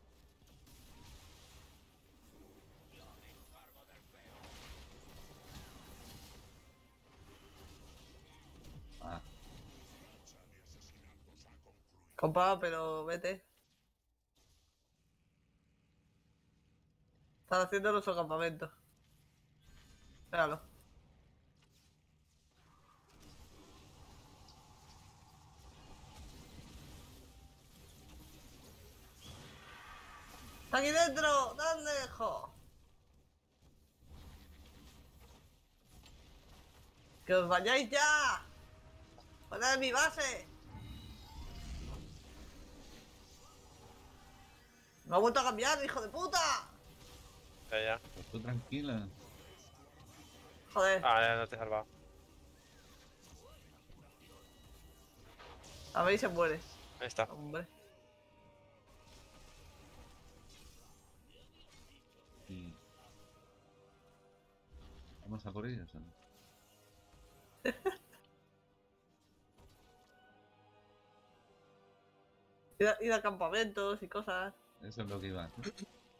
Speaker 1: Ah,
Speaker 2: Compa, pero vete. Están haciendo nuestro campamento. Míralo. ¡Está aquí dentro! ¡Tan lejos! ¡Que os vayáis ya! ¡Fuera de mi base! ¡Me ha vuelto a cambiar, hijo de puta!
Speaker 3: Ya.
Speaker 1: pues tú tranquila.
Speaker 2: Joder,
Speaker 3: Ah, ya no te he salvado.
Speaker 2: a ver si se muere.
Speaker 3: Ahí está.
Speaker 2: Hombre.
Speaker 1: Y... ¿Vamos a por ellos o no?
Speaker 2: Ir a campamentos y cosas.
Speaker 1: Eso es lo que iba a hacer.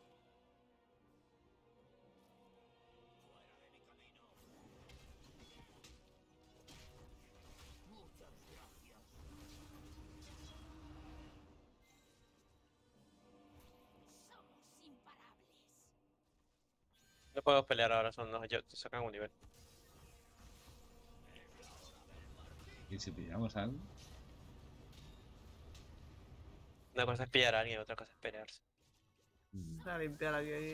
Speaker 3: No podemos pelear ahora, son los te sacan un nivel.
Speaker 1: ¿Y si pillamos algo?
Speaker 3: Una cosa es pillar a alguien, otra cosa es pelearse.
Speaker 2: Voy a limpiar aquí.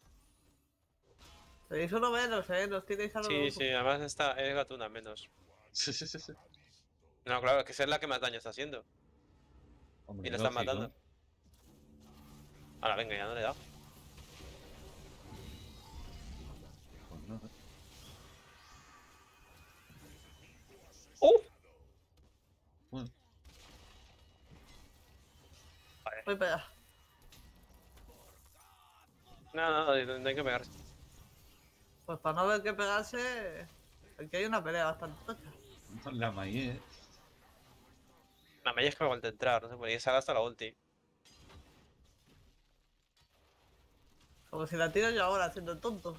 Speaker 2: Tenéis uno menos, nos tienes a los
Speaker 3: Sí, sí, además es Gatuna menos.
Speaker 1: Sí, sí, sí, sí.
Speaker 3: No, claro, es que esa es la que más daño está haciendo.
Speaker 1: Hombre,
Speaker 3: Y lo están
Speaker 1: lógico.
Speaker 3: matando. Ahora, venga, ya no le he dado.
Speaker 1: Pues no. Bueno,
Speaker 2: Voy para allá.
Speaker 3: No hay que pegarse.
Speaker 2: Pues para no ver qué pegarse, aquí hay una pelea bastante tocha.
Speaker 1: la maíz.
Speaker 3: La Maya es que me vuelve a entrar, no sé por qué se ha gastado la ulti.
Speaker 2: Como si la tiro yo ahora haciendo el tonto.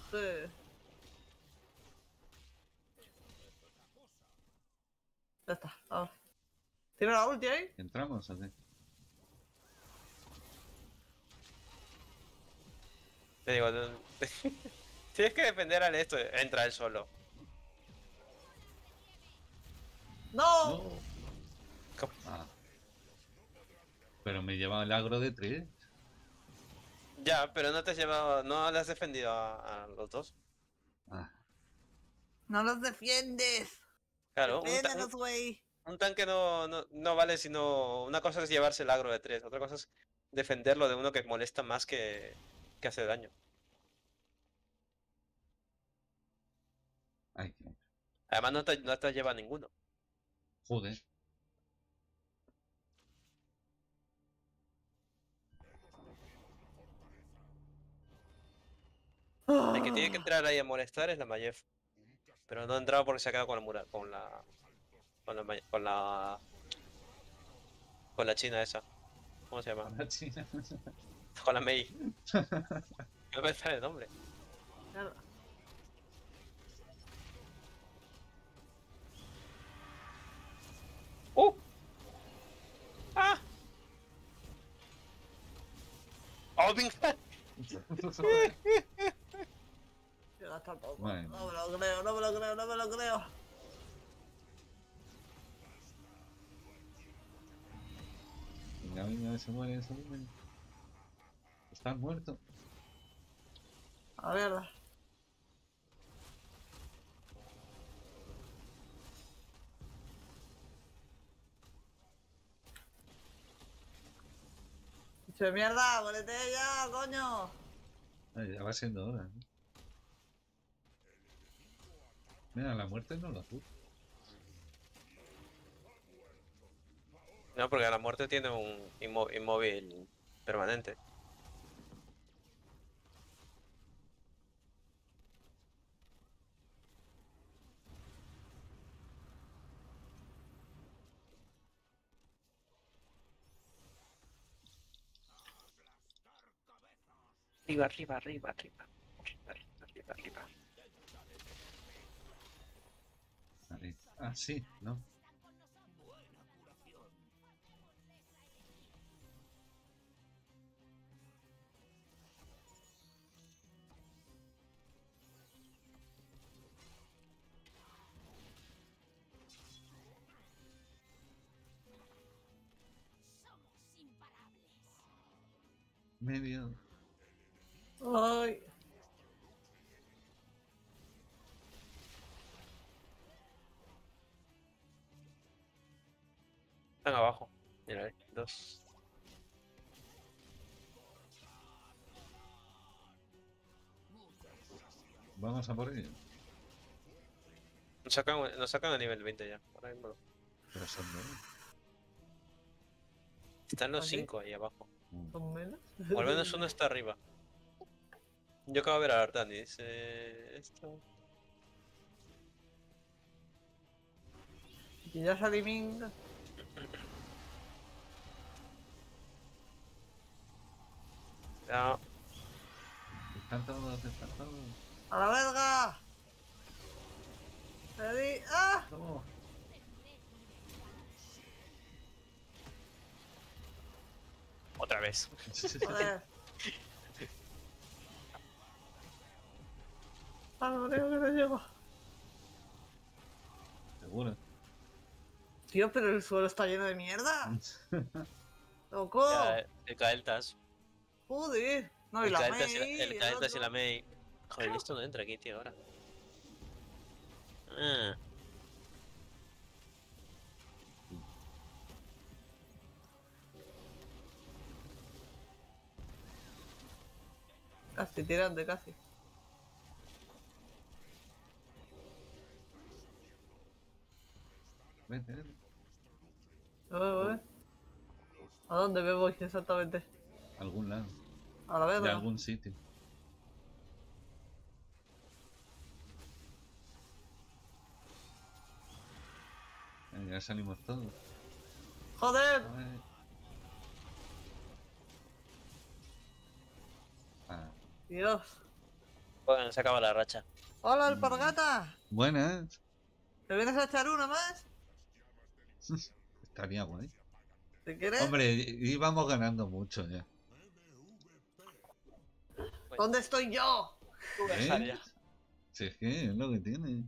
Speaker 2: Ya está, ahora. ¿Tiro la ulti ahí?
Speaker 1: ¿Entramos o qué?
Speaker 3: Te digo, tienes que defender al esto, entra él solo.
Speaker 2: ¡No!
Speaker 1: No. Ah. Pero me lleva el agro de 3.
Speaker 3: Ya, pero no te has llevado, no le has defendido a los dos.
Speaker 1: Ah.
Speaker 2: ¡No los defiendes!
Speaker 3: Claro,
Speaker 2: ¡Defiéndelos, güey!
Speaker 3: un tanque no vale sino... Una cosa es llevarse el agro de 3, otra cosa es defenderlo de uno que molesta más que hace daño.
Speaker 1: Ay,
Speaker 3: Además no te lleva ninguno.
Speaker 1: joder.
Speaker 3: El que tiene que entrar ahí a molestar es la Mayef. Pero no ha entrado porque se ha quedado con la mura, con la china esa. ¿Cómo se llama?
Speaker 1: La China.
Speaker 3: Con la Mei. No me sale el nombre.
Speaker 2: Mierda.
Speaker 3: ¡Ah! ¡Oh, venga!
Speaker 2: Llega hasta poco.
Speaker 1: Bueno.
Speaker 2: No me lo creo, no me lo creo, no me lo creo.
Speaker 1: Venga, venga, se muere, se muere. Estás muerto.
Speaker 2: A ver. ¡Che mierda! ¡Muérete ya, coño!
Speaker 1: Ay, ya va siendo hora. ¿No? Mira, la muerte no la tuvo.
Speaker 3: No, porque la muerte tiene un inmóvil permanente. Arriba, arriba, arriba, arriba. Arriba, arriba, arriba, arriba.
Speaker 1: Vale. Ah, sí, ¿no? Medio.
Speaker 2: ¡Ay!
Speaker 3: Están abajo. Mira, 2.
Speaker 1: Vamos a por ello.
Speaker 3: Nos sacan a nivel 20 ya. Ahora mismo no.
Speaker 1: Pero son dos.
Speaker 3: Están los
Speaker 2: ¿Ah, sí?
Speaker 3: 5 ahí abajo.
Speaker 2: ¿Son menos?
Speaker 3: O al menos uno está arriba. Yo acabo de ver a Artani. Dice... Esto...
Speaker 2: Y ya salí minga.
Speaker 3: Ya.
Speaker 1: Están todos, están todos.
Speaker 2: ¡A la verga! ¡Ready! ¡Ah!
Speaker 1: No.
Speaker 3: Otra vez.
Speaker 2: Joder. Ah, no creo que no llego.
Speaker 1: Seguro.
Speaker 2: Tío, pero el suelo está lleno de mierda. ¡Loco!
Speaker 3: Ya, el Kael'thas.
Speaker 2: ¡Joder! No, y
Speaker 3: El
Speaker 2: la
Speaker 3: Kael'thas
Speaker 2: Mei,
Speaker 3: el
Speaker 2: el
Speaker 3: Kael'thas y
Speaker 2: otro.
Speaker 3: la Mei. Joder, esto no entra aquí, tío, ahora. Ah.
Speaker 2: Casi tirante, casi.
Speaker 1: Vete, vete.
Speaker 2: Voy. ¿A dónde me voy exactamente?
Speaker 1: A algún lado.
Speaker 2: A la
Speaker 1: De
Speaker 2: verga.
Speaker 1: algún sitio. Ya salimos todos.
Speaker 2: ¡Joder!
Speaker 1: Ay. Ah,
Speaker 2: Dios.
Speaker 3: Bueno, se acaba la racha.
Speaker 2: ¡Hola, alpargata!
Speaker 1: buenas.
Speaker 2: ¿Te vienes a echar una más?
Speaker 1: Estaría guay.
Speaker 2: Si quieres.
Speaker 1: Hombre, íbamos ganando mucho ya.
Speaker 2: ¿Dónde estoy yo?
Speaker 3: Tú ves,
Speaker 1: ¿Eh?
Speaker 3: ya.
Speaker 1: Si es que es lo que tiene.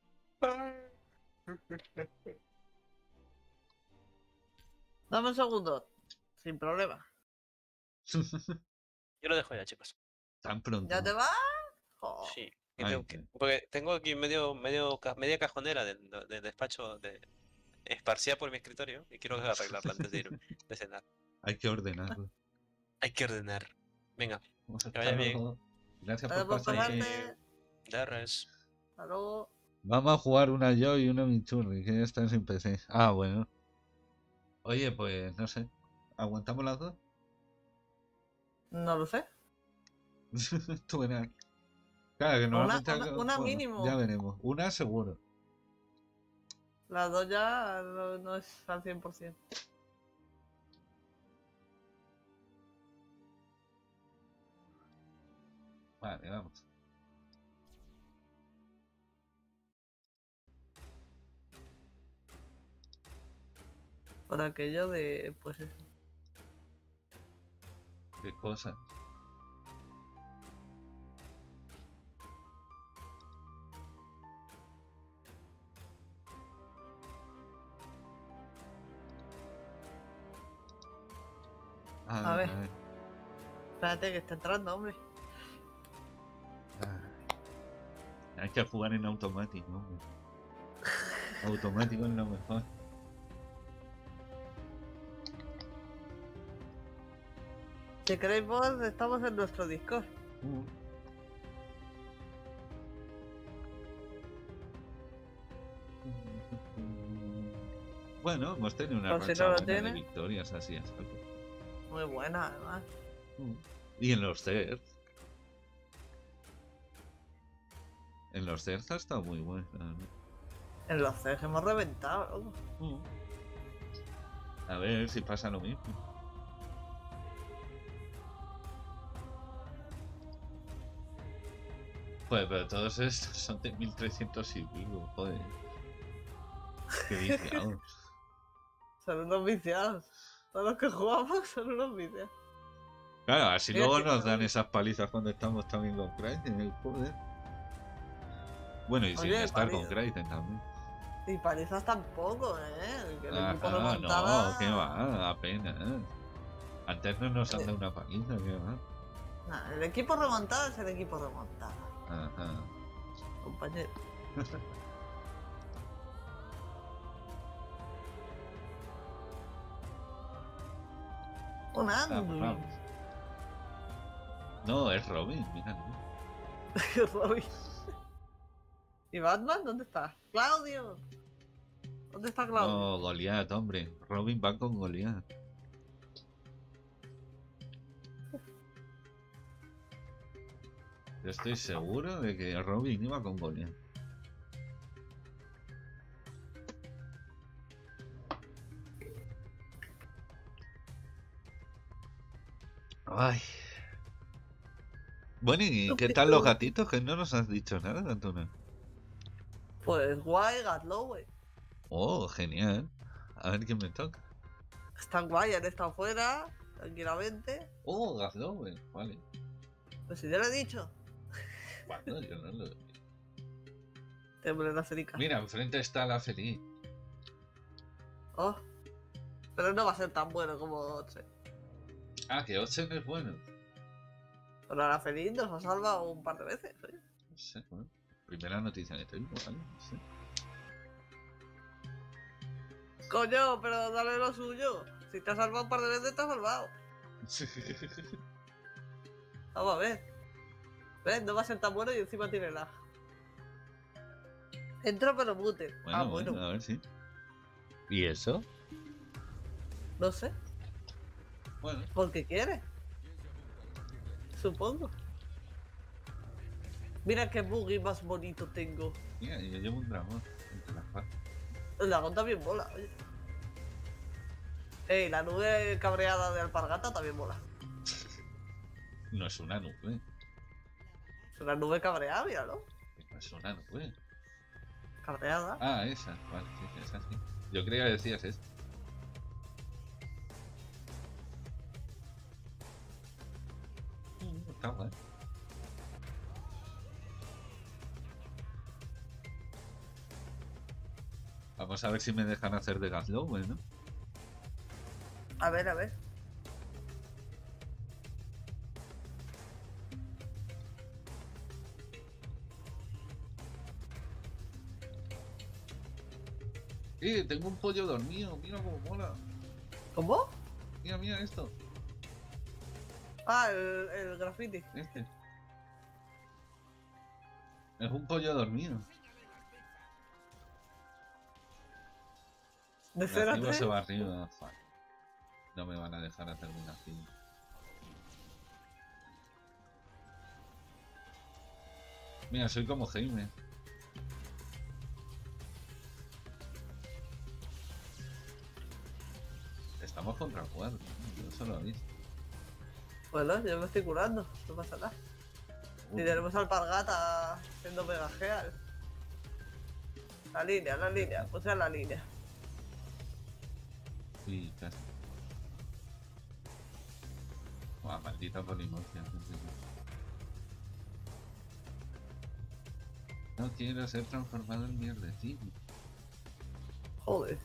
Speaker 2: Dame un segundo. Sin problema.
Speaker 3: Yo lo dejo ya, chicos.
Speaker 1: Tan pronto.
Speaker 2: ¿Ya te vas? Jo.
Speaker 3: Sí.
Speaker 1: Ay,
Speaker 3: Porque tengo aquí media cajonera del despacho esparcida por mi escritorio y quiero arreglarla antes de ir de cenar.
Speaker 1: hay que ordenarlo.
Speaker 3: Hay que ordenar. Venga,
Speaker 1: Hasta
Speaker 3: Que vaya bien.
Speaker 1: luego. Gracias
Speaker 2: Gracias
Speaker 1: por
Speaker 2: por
Speaker 1: pasar aquí.
Speaker 2: pasarte.
Speaker 3: de res.
Speaker 2: Hasta luego.
Speaker 1: Vamos a jugar una yo y una Michurri, que ya están sin PC. Ah, bueno. Oye, pues no sé. ¿Aguantamos las dos?
Speaker 2: No lo sé.
Speaker 1: Tú verás. Claro, que normalmente
Speaker 2: una mínimo.
Speaker 1: Ya veremos. Una seguro.
Speaker 2: Las dos ya no es al 100%.
Speaker 1: Vale, vamos.
Speaker 2: Por aquello de, pues eso.
Speaker 1: Qué cosa.
Speaker 2: A ver. Espérate que está entrando, hombre.
Speaker 1: Hay que jugar en automático, hombre. Automático es lo mejor.
Speaker 2: Si queréis vos, estamos en nuestro Discord.
Speaker 1: Bueno, hemos tenido una
Speaker 2: Por si
Speaker 1: racha
Speaker 2: no lo
Speaker 1: buena de
Speaker 2: tiene.
Speaker 1: victorias así a saco.
Speaker 2: Muy buena, además.
Speaker 1: Y en los CERT. En los CERT ha estado muy bueno.
Speaker 2: En los CES hemos reventado, loco.
Speaker 1: A ver si pasa lo mismo. Pues, pero todos estos son de 1300 y pico, joder. Qué viciados.
Speaker 2: Son unos viciados. Todos los que jugamos son unos viciados.
Speaker 1: Claro, así
Speaker 2: Mira
Speaker 1: luego
Speaker 2: que-
Speaker 1: nos dan esas palizas cuando estamos también con Kraiden, joder. Bueno, y sin
Speaker 2: Oye,
Speaker 1: estar
Speaker 2: paliza.
Speaker 1: con Kraiden también.
Speaker 2: Y palizas tampoco, ¿eh? Que el equipo
Speaker 1: Ajá,
Speaker 2: remontada...
Speaker 1: no, que va, apenas. Antes no nos han dado una paliza, que va.
Speaker 2: Nah, el equipo remontado es el equipo remontada,
Speaker 1: Ajá.
Speaker 2: compañero. Un
Speaker 1: Vamos,
Speaker 2: Andrew.
Speaker 1: vamos. No, es Robin, mira.
Speaker 2: Robin. ¿Y Batman? ¿Dónde está? ¡Claudio! ¿Dónde está Claudio?
Speaker 1: No, Goliath, hombre. Robin va con Goliath. Yo estoy seguro de que Robin iba con Goliath. Ay. Bueno, ¿y qué tal los gatitos? Que no nos has dicho nada, Antuna.
Speaker 2: Pues guay, Gatlowe.
Speaker 1: Oh, genial. A ver quién me toca.
Speaker 2: Están guay, han estado fuera, tranquilamente.
Speaker 1: Oh, Gazlowe. Vale.
Speaker 2: Pues si ya lo he dicho.
Speaker 1: Bueno, yo no lo...
Speaker 2: Te ponen a cerica.
Speaker 1: Mira, enfrente está la feliz.
Speaker 2: Oh. Pero no va a ser tan bueno como Otse.
Speaker 1: Ah, que Ochen es bueno.
Speaker 2: Pero la feliz nos ha salvado un par de veces. ¿Eh?
Speaker 1: No sé, bueno. Primera noticia que tengo, ¿vale? No sé.
Speaker 2: Coño, pero dale lo suyo. Si te ha salvado un par de veces, te ha salvado. Vamos a ver. ¿Ves? No va a ser tan bueno y encima tiene lag. Entro pero mute.
Speaker 1: Bueno, bueno, a ver si. ¿Y eso?
Speaker 2: No sé.
Speaker 1: Bueno,
Speaker 2: Porque quiere. Supongo. Mira qué buggy más bonito tengo.
Speaker 1: mira, yo llevo un dragón entre las patas.
Speaker 2: El dragón también mola, oye. Ey, la nube cabreada de alpargata también mola.
Speaker 1: No es una nube.
Speaker 2: Es una nube cabreada, míralo.
Speaker 1: No es una nube.
Speaker 2: Cabreada.
Speaker 1: Ah, esa. Vale, sí, esa sí. Yo creía que decías esto. Está guay. Vamos a ver si me dejan hacer de Gaslow, ¿no?
Speaker 2: A ver, a ver.
Speaker 1: Tengo un pollo dormido. Mira cómo mola.
Speaker 2: ¿Cómo?
Speaker 1: Mira, mira esto.
Speaker 2: Ah, el graffiti.
Speaker 1: Este. Es un pollo dormido.
Speaker 2: De 0 a
Speaker 1: Nativo
Speaker 2: 3.
Speaker 1: se va arriba. Fuck. No me van a dejar hacer un nativo. Mira, soy como Jaime. Estamos contra 4. Yo eso lo he visto.
Speaker 2: Bueno, yo me estoy curando. No pasa nada. Y tenemos alpargata siendo pegajeal. La línea. Puse a la línea.
Speaker 1: Sí, casi. Buah, maldita polimocia. No quiero ser transformado en mierdecillo.
Speaker 2: Joder.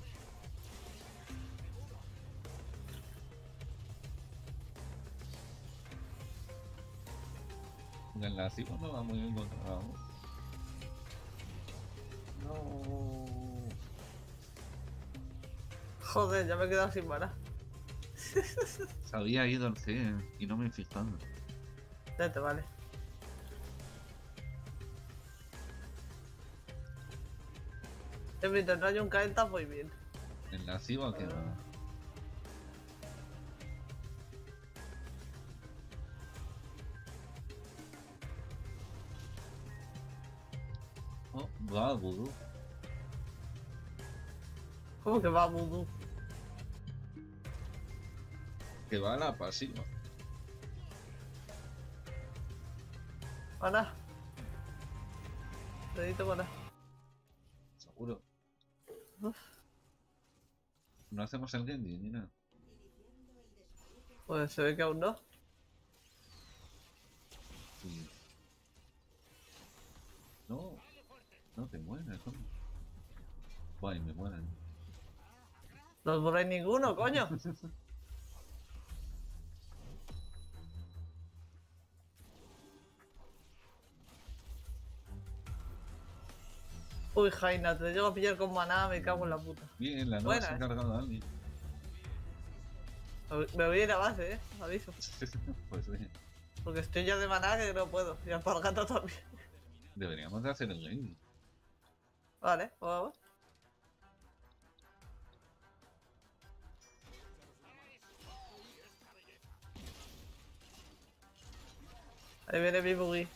Speaker 1: El nativo no va muy bien controlado. No.
Speaker 2: Joder, ya me he quedado sin mana.
Speaker 1: Se había ido el C y no me he fijado.
Speaker 2: Vete, vale. Mientras no haya un caenta, voy bien.
Speaker 1: El nativo que va. Oh, va vudú.
Speaker 2: ¿Cómo que va vudú?
Speaker 1: Que va a la pasiva.
Speaker 2: Mana. Necesito mana.
Speaker 1: Seguro.
Speaker 2: Uf.
Speaker 1: No hacemos el Genji ni nada.
Speaker 2: Pues se ve que aún no.
Speaker 1: Sí. No. No te mueres, ¿cómo? Guay, me mueren.
Speaker 2: No os borráis ninguno, coño. Uy, Jaina, te llego a pillar con maná, me cago en la puta.
Speaker 1: Bien, la nueva
Speaker 2: Buena,
Speaker 1: se ha
Speaker 2: ¿eh?
Speaker 1: cargado a alguien.
Speaker 2: Me voy a ir a base, aviso.
Speaker 1: Pues sí.
Speaker 2: Porque estoy ya de maná que no puedo. Y alpargata también.
Speaker 1: Deberíamos de hacer el Genji.
Speaker 2: Vale, vamos. Ahí viene mi buggy.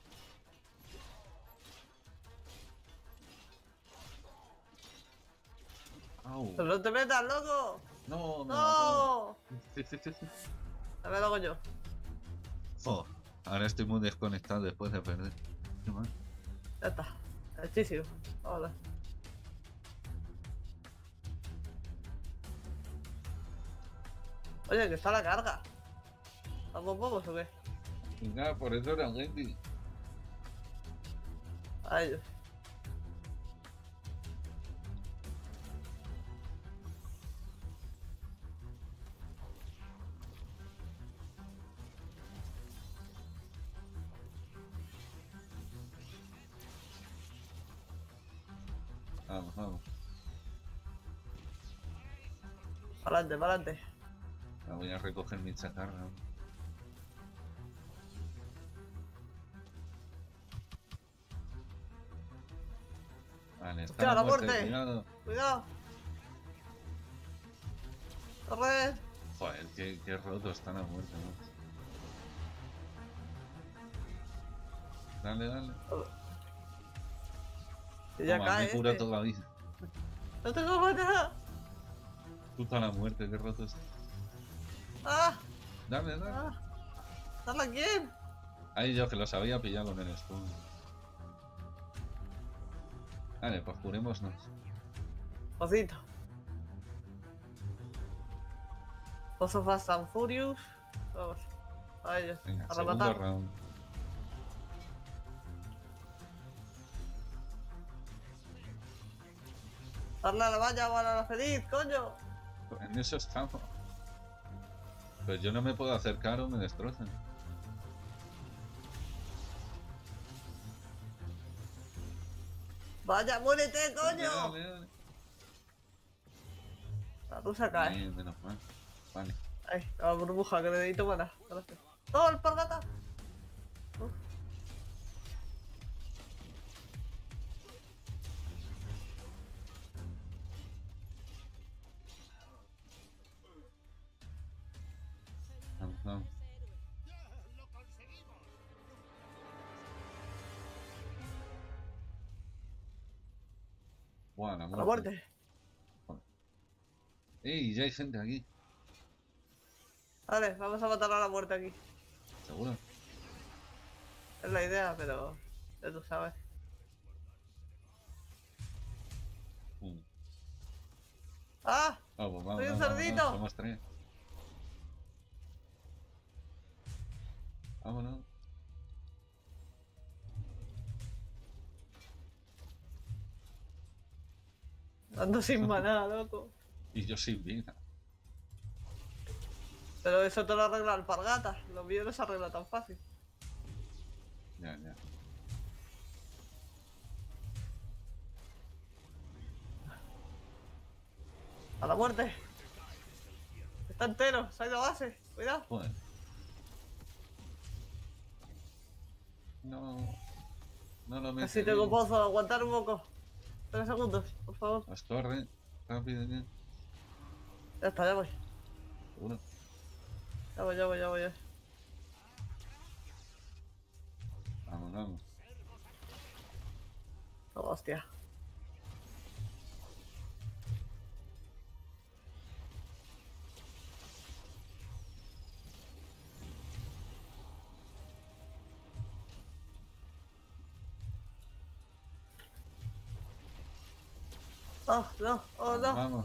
Speaker 1: Au.
Speaker 2: ¡Pero no te metas, loco!
Speaker 1: No, me
Speaker 2: ¡No!
Speaker 1: mató.
Speaker 2: A ver, lo hago yo.
Speaker 1: Oh, ahora estoy muy desconectado después de perder. Qué mal.
Speaker 2: Ya está. Hechísimo. Hola. Oye, que está la carga. ¿Vamos bobos o qué?
Speaker 1: Y nada, por eso era Genji.
Speaker 2: A ellos.
Speaker 1: Vamos, vamos.
Speaker 2: Pa'lante, pa'lante.
Speaker 1: La voy a recoger mi chatarra. Vale, está
Speaker 2: ¡Hostia,
Speaker 1: la
Speaker 2: la
Speaker 1: muerte,
Speaker 2: muerte!
Speaker 1: cuidado.
Speaker 2: Cuidado. Corre.
Speaker 1: Joder, qué roto está la muerte, ¿no? Dale, dale.
Speaker 2: Que ya
Speaker 1: Toma,
Speaker 2: cae.
Speaker 1: me cura
Speaker 2: este.
Speaker 1: todavía.
Speaker 2: No tengo mana.
Speaker 1: Puta la muerte, qué roto está.
Speaker 2: ¡Ah!
Speaker 1: Dale, dale.
Speaker 2: ¡Ah! ¿Darle a quién?
Speaker 1: Ahí yo que los había pillado con el stun. Vale, pues curémonos.
Speaker 2: Cosito. Pozo Fast and Furious. Vamos. A ellos.
Speaker 1: Venga,
Speaker 2: A
Speaker 1: segundo
Speaker 2: rematar.
Speaker 1: round.
Speaker 2: Darle a la valla o a la feliz, coño.
Speaker 1: En eso estamos. Pues yo no me puedo acercar o me destrozan.
Speaker 2: Vaya, muérete,
Speaker 1: Dale,
Speaker 2: coño.
Speaker 1: dale, dale.
Speaker 2: La rusa cae.
Speaker 1: Bien, menos mal. Vale.
Speaker 2: Ay, la burbuja que necesito mana. Gracias. ¡Oh, el pargata!
Speaker 1: Vamos, vamos. Buah, la
Speaker 2: A la
Speaker 1: muerte.
Speaker 2: muerte.
Speaker 1: ¡Ey! Ya hay gente aquí.
Speaker 2: Vale, vamos a matar a la muerte aquí.
Speaker 1: ¿Seguro?
Speaker 2: Es la idea, pero ya tú sabes.
Speaker 1: Mm.
Speaker 2: ¡Ah!
Speaker 1: Vamos, vamos,
Speaker 2: ¡Soy un
Speaker 1: vamos, vamos,
Speaker 2: cerdito!
Speaker 1: somos tres. Vámonos.
Speaker 2: Ando sin maná, loco.
Speaker 1: Y yo sin vida.
Speaker 2: Pero eso te lo arregla el pargata. Lo mío no se arregla tan fácil.
Speaker 1: Ya, ya.
Speaker 2: ¡A la muerte! Está entero, se ha ido a base. Cuidado.
Speaker 1: Joder. No. No lo metes.
Speaker 2: Así tengo pozo, aguantar un poco. 3 segundos, por favor.
Speaker 1: Las torres. Rápido, ya.
Speaker 2: Ya está, ya voy.
Speaker 1: Seguro.
Speaker 2: Ya voy, ya voy, ya voy. Ya.
Speaker 1: Vamos, vamos.
Speaker 2: Oh, hostia. Oh, no, oh, no.
Speaker 1: Vamos.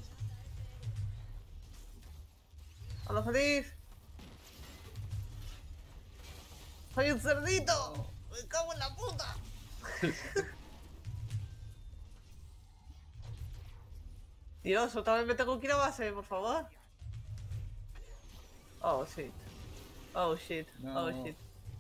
Speaker 2: A la feliz. ¡Soy un cerdito! ¡Me cago en la puta! Dios, otra vez me tengo que ir a base, por favor. Oh, shit. Oh, shit.
Speaker 1: No.
Speaker 2: Oh, shit.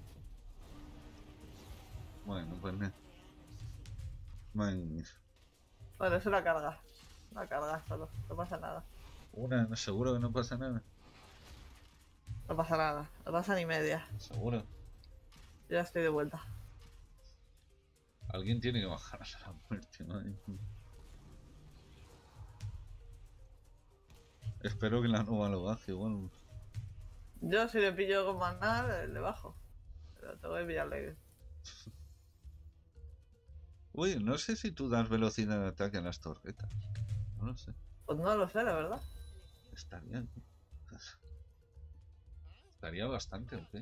Speaker 1: Bueno, pues nada. Madre mía.
Speaker 2: Bueno, es una carga. Una carga solo. No pasa nada.
Speaker 1: Una, seguro que no pasa nada.
Speaker 2: No pasa nada. No pasa ni media.
Speaker 1: Seguro.
Speaker 2: Ya estoy de vuelta.
Speaker 1: Alguien tiene que bajar a la muerte, madre mía. Espero que la nueva lo baje igual.
Speaker 2: Yo si le pillo con maná, le bajo. Pero tengo que pillarle.
Speaker 1: Uy, no sé si tú das velocidad de ataque a las torretas. No lo sé.
Speaker 2: Pues no lo sé, la verdad.
Speaker 1: Estaría. Estaría bastante, ¿o qué?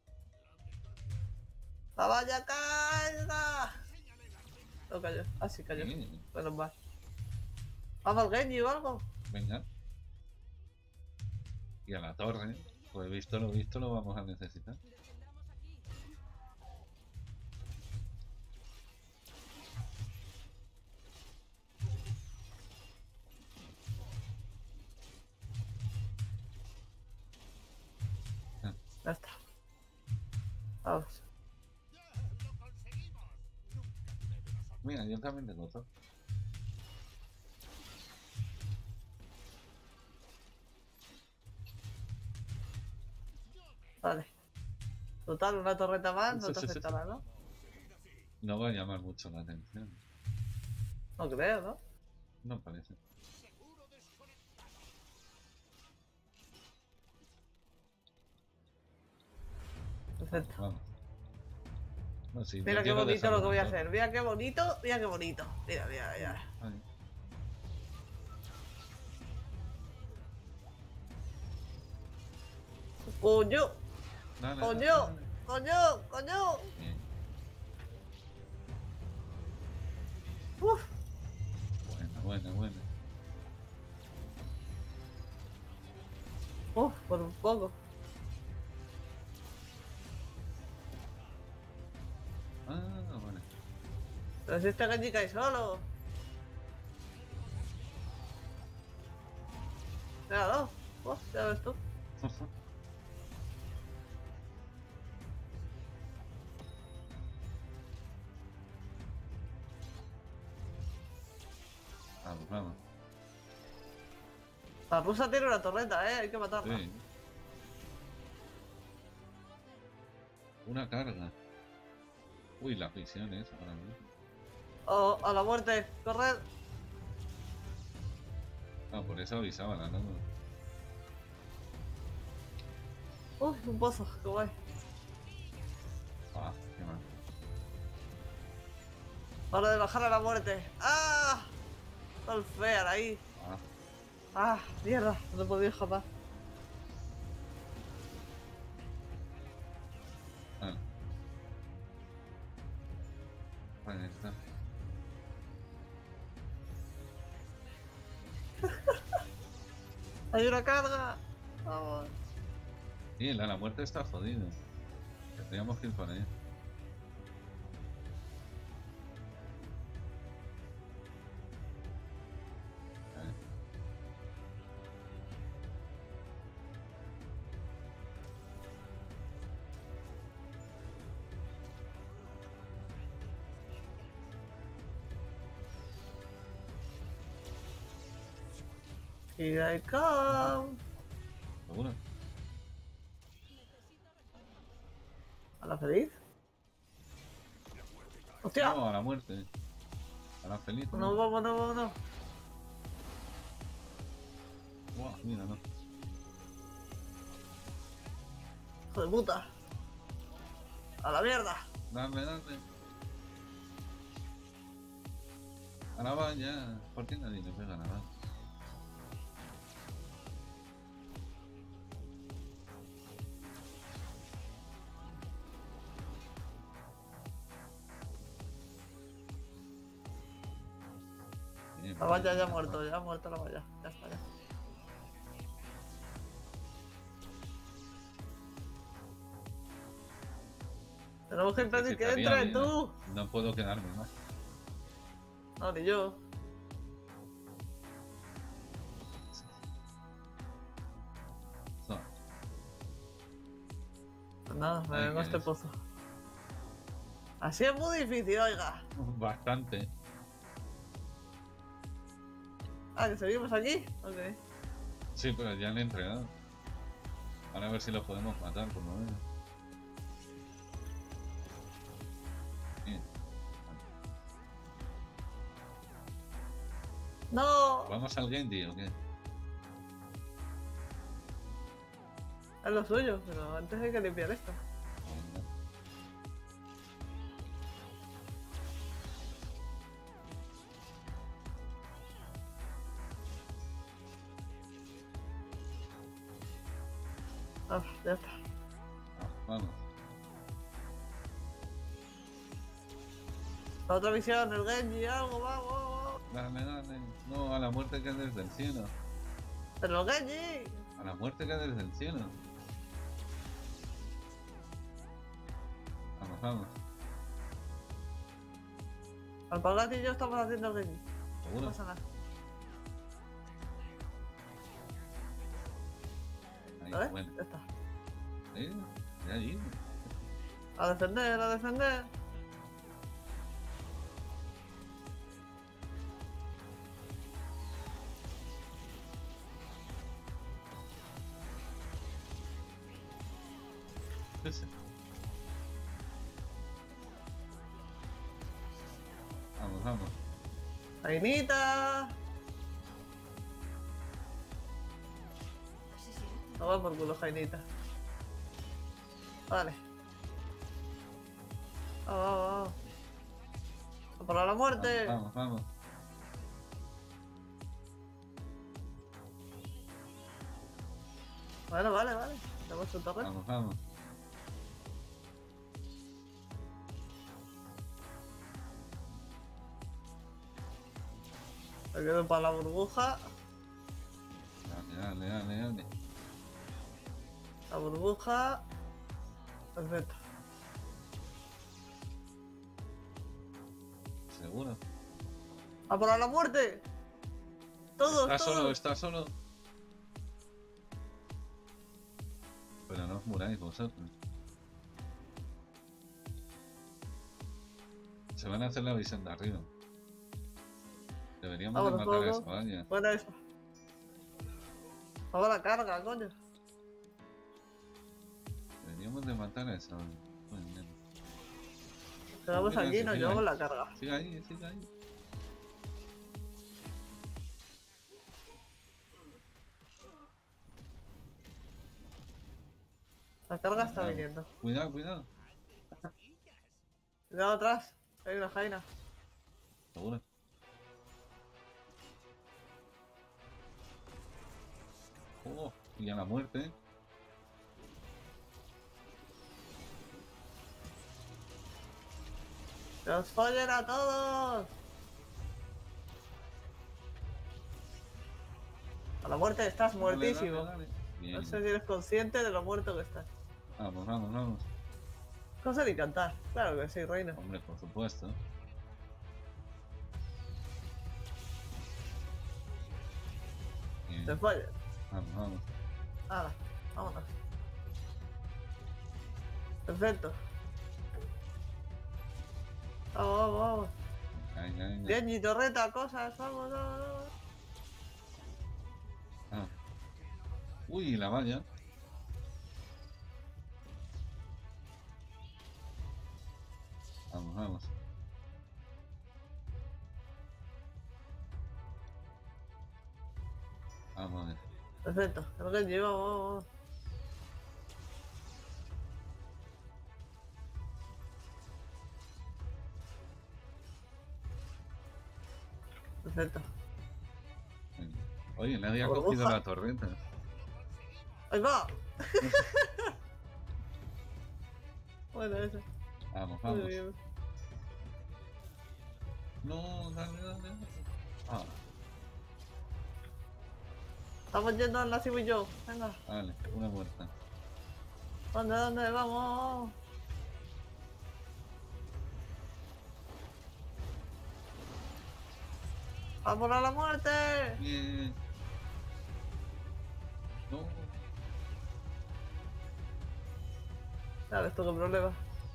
Speaker 2: ¡La valla caiga! No cayó. Ah, sí cayó.
Speaker 1: Sí,
Speaker 2: Menos mal. ¿Vamos al Genji o algo?
Speaker 1: venga. Y a la torre. Pues visto, lo vamos a necesitar.
Speaker 2: Ya está. Vamos.
Speaker 1: Mira, yo también tengo todo.
Speaker 2: Vale. Total, una torreta más, no
Speaker 1: Sí,
Speaker 2: te
Speaker 1: sí, sí,
Speaker 2: afectará, ¿no?
Speaker 1: No va a llamar mucho la atención.
Speaker 2: No creo, ¿no?
Speaker 1: No parece.
Speaker 2: Perfecto.
Speaker 1: Vamos. No, sí,
Speaker 2: Mira
Speaker 1: yo
Speaker 2: qué
Speaker 1: quiero
Speaker 2: bonito lo que voy a
Speaker 1: desarmonizar.
Speaker 2: hacer. Mira qué bonito, mira qué bonito. Mira, mira, mira.
Speaker 1: Ahí.
Speaker 2: ¡Coño!
Speaker 1: Dale,
Speaker 2: ¡Coño!
Speaker 1: dale, dale.
Speaker 2: ¡Coño! ¡Coño!
Speaker 1: Bien.
Speaker 2: ¡Uf!
Speaker 1: Buena, buena, buena.
Speaker 2: ¡Uf! Por un poco.
Speaker 1: Ah, vale.
Speaker 2: Pero si este Genji cae solo. Míralo. ¡Uf! Ya ves tú.
Speaker 1: Vamos, vamos.
Speaker 2: La rusa tiene una torreta, hay que matarla.
Speaker 1: Sí. Una carga. Uy, las visiones ahora mismo.
Speaker 2: Oh, a la muerte, corred.
Speaker 1: Ah, por eso avisaba la nada.
Speaker 2: Uy, un pozo, qué guay.
Speaker 1: Ah, qué mal.
Speaker 2: Hora de bajar a la muerte. ¡Ah! Todo fear ahí.
Speaker 1: Ah,
Speaker 2: ¡Ah! Mierda, no he podido escapar.
Speaker 1: ah. Ahí está.
Speaker 2: ¡Hay una carga! Vamos.
Speaker 1: Sí, la muerte está jodido. Tendríamos que ir por ahí. Vale.
Speaker 2: Here I come.
Speaker 1: ¿Seguro?
Speaker 2: ¿A la feliz? ¡Hostia!
Speaker 1: No, a la muerte. A la feliz.
Speaker 2: No, vamos, no, vamos, no.
Speaker 1: Buah, mira, no.
Speaker 2: Hijo de puta. A la mierda.
Speaker 1: Dale, dale. A la valla. ¿Por qué nadie le pega nada? Bien,
Speaker 2: La valla ya ha muerto la valla. Ya está, ya. Tenemos que impedir que
Speaker 1: Necesitaría
Speaker 2: entre,
Speaker 1: vida.
Speaker 2: tú.
Speaker 1: No puedo quedarme más.
Speaker 2: No, ni yo.
Speaker 1: No.
Speaker 2: Pues nada, me
Speaker 1: Ahí
Speaker 2: vengo a este
Speaker 1: quieres.
Speaker 2: pozo. Así es muy difícil, oiga.
Speaker 1: Bastante.
Speaker 2: Ah, que seguimos aquí. Ok.
Speaker 1: Sí, pero ya le he entregado. Ahora a ver si lo podemos matar por lo menos. Bien.
Speaker 2: No,
Speaker 1: ¿Vamos al Genji o qué?
Speaker 2: es lo suyo, pero antes hay que limpiar esto.
Speaker 1: Venga.
Speaker 2: Ah, ya está.
Speaker 1: Ah, vamos.
Speaker 2: La otra visión, el Genji, algo, vamos, vamos.
Speaker 1: Dale, dale. No, a la muerte que desde el cielo.
Speaker 2: Pero el Genji.
Speaker 1: A la muerte que desde el cielo. Vamos, vamos.
Speaker 2: Alpargati y yo estamos haciendo el Genji. No
Speaker 1: ¿Seguro?
Speaker 2: pasa nada.
Speaker 1: Ahí,
Speaker 2: ¿Sabes?
Speaker 1: bueno.
Speaker 2: Ya está.
Speaker 1: Ya allí.
Speaker 2: A defender, a defender.
Speaker 1: Ese. Vamos, vamos.
Speaker 2: Jainita. No va por culo, Jainita. Vale. Vamos, vamos, vamos. A por la muerte.
Speaker 1: Vamos, vamos.
Speaker 2: Bueno, vale, vale. Tenemos su torre.
Speaker 1: Vamos, vamos.
Speaker 2: Me quedo para la burbuja.
Speaker 1: Dale, dale, dale, dale.
Speaker 2: La burbuja. Perfecto.
Speaker 1: Seguro.
Speaker 2: ¡A por la muerte! Todos,
Speaker 1: Está
Speaker 2: todos.
Speaker 1: solo, está solo. Pero no os muráis vosotros. Se van a hacer la visión de arriba. Deberíamos de
Speaker 2: Vámonos,
Speaker 1: matar a
Speaker 2: todos.
Speaker 1: esa valla.
Speaker 2: Buena esa. Vamos a la carga, coño.
Speaker 1: Deberíamos de matar a esa valla. Coño.
Speaker 2: Quedamos
Speaker 1: Mira,
Speaker 2: aquí y
Speaker 1: que
Speaker 2: nos
Speaker 1: sigue
Speaker 2: llevamos
Speaker 1: ahí.
Speaker 2: la carga.
Speaker 1: Sigue ahí, sigue ahí.
Speaker 2: La carga está
Speaker 1: Cuidado.
Speaker 2: viniendo.
Speaker 1: Cuidado, cuidado.
Speaker 2: Cuidado atrás. Hay una jaina.
Speaker 1: Seguro. Oh, y a la muerte.
Speaker 2: ¡Que os follen a todos! A la muerte estás
Speaker 1: Dale,
Speaker 2: muertísimo.
Speaker 1: dale, dale. Bien.
Speaker 2: No sé si eres consciente de lo muerto que estás.
Speaker 1: Vamos, vamos, vamos.
Speaker 2: Cosa ni cantar. Claro que sí, reina.
Speaker 1: Hombre, por supuesto. Bien.
Speaker 2: Se follen.
Speaker 1: Vamos, vamos.
Speaker 2: Hala, vámonos. Perfecto. Vamos, vamos, vamos.
Speaker 1: Venga, venga.
Speaker 2: Genji, torreta, cosas, vamos, vamos, vamos.
Speaker 1: Ah. Uy, la valla. Vamos, vamos. Vamos a ver.
Speaker 2: Perfecto, el Genji, vamos, vamos, vamos. Perfecto.
Speaker 1: Venga. Oye, nadie ha
Speaker 2: Burbuja.
Speaker 1: cogido la torreta.
Speaker 2: ¡Ahí va! Bueno, eso.
Speaker 1: Vamos,
Speaker 2: Muy
Speaker 1: vamos.
Speaker 2: bien.
Speaker 1: No, dale, dale, dale. Ah,
Speaker 2: Estamos yendo al Nasibu y yo. Venga.
Speaker 1: vale, una muerta.
Speaker 2: ¿Dónde, dónde? Vamos. ¡Vamos a la muerte!
Speaker 1: Bien. No,
Speaker 2: Claro, esto qué problema.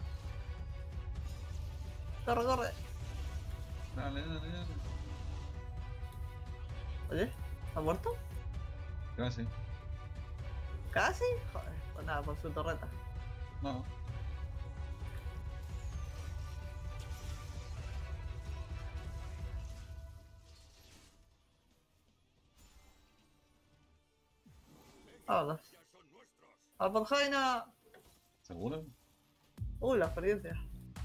Speaker 2: Corre, corre.
Speaker 1: dale, dale, dale.
Speaker 2: Oye, ¿ha muerto?
Speaker 1: Casi.
Speaker 2: ¿Casi? Joder, pues nada, por su torreta.
Speaker 1: No.
Speaker 2: Vámonos. ¡A por Jaina!
Speaker 1: ¿Seguro?
Speaker 2: La experiencia.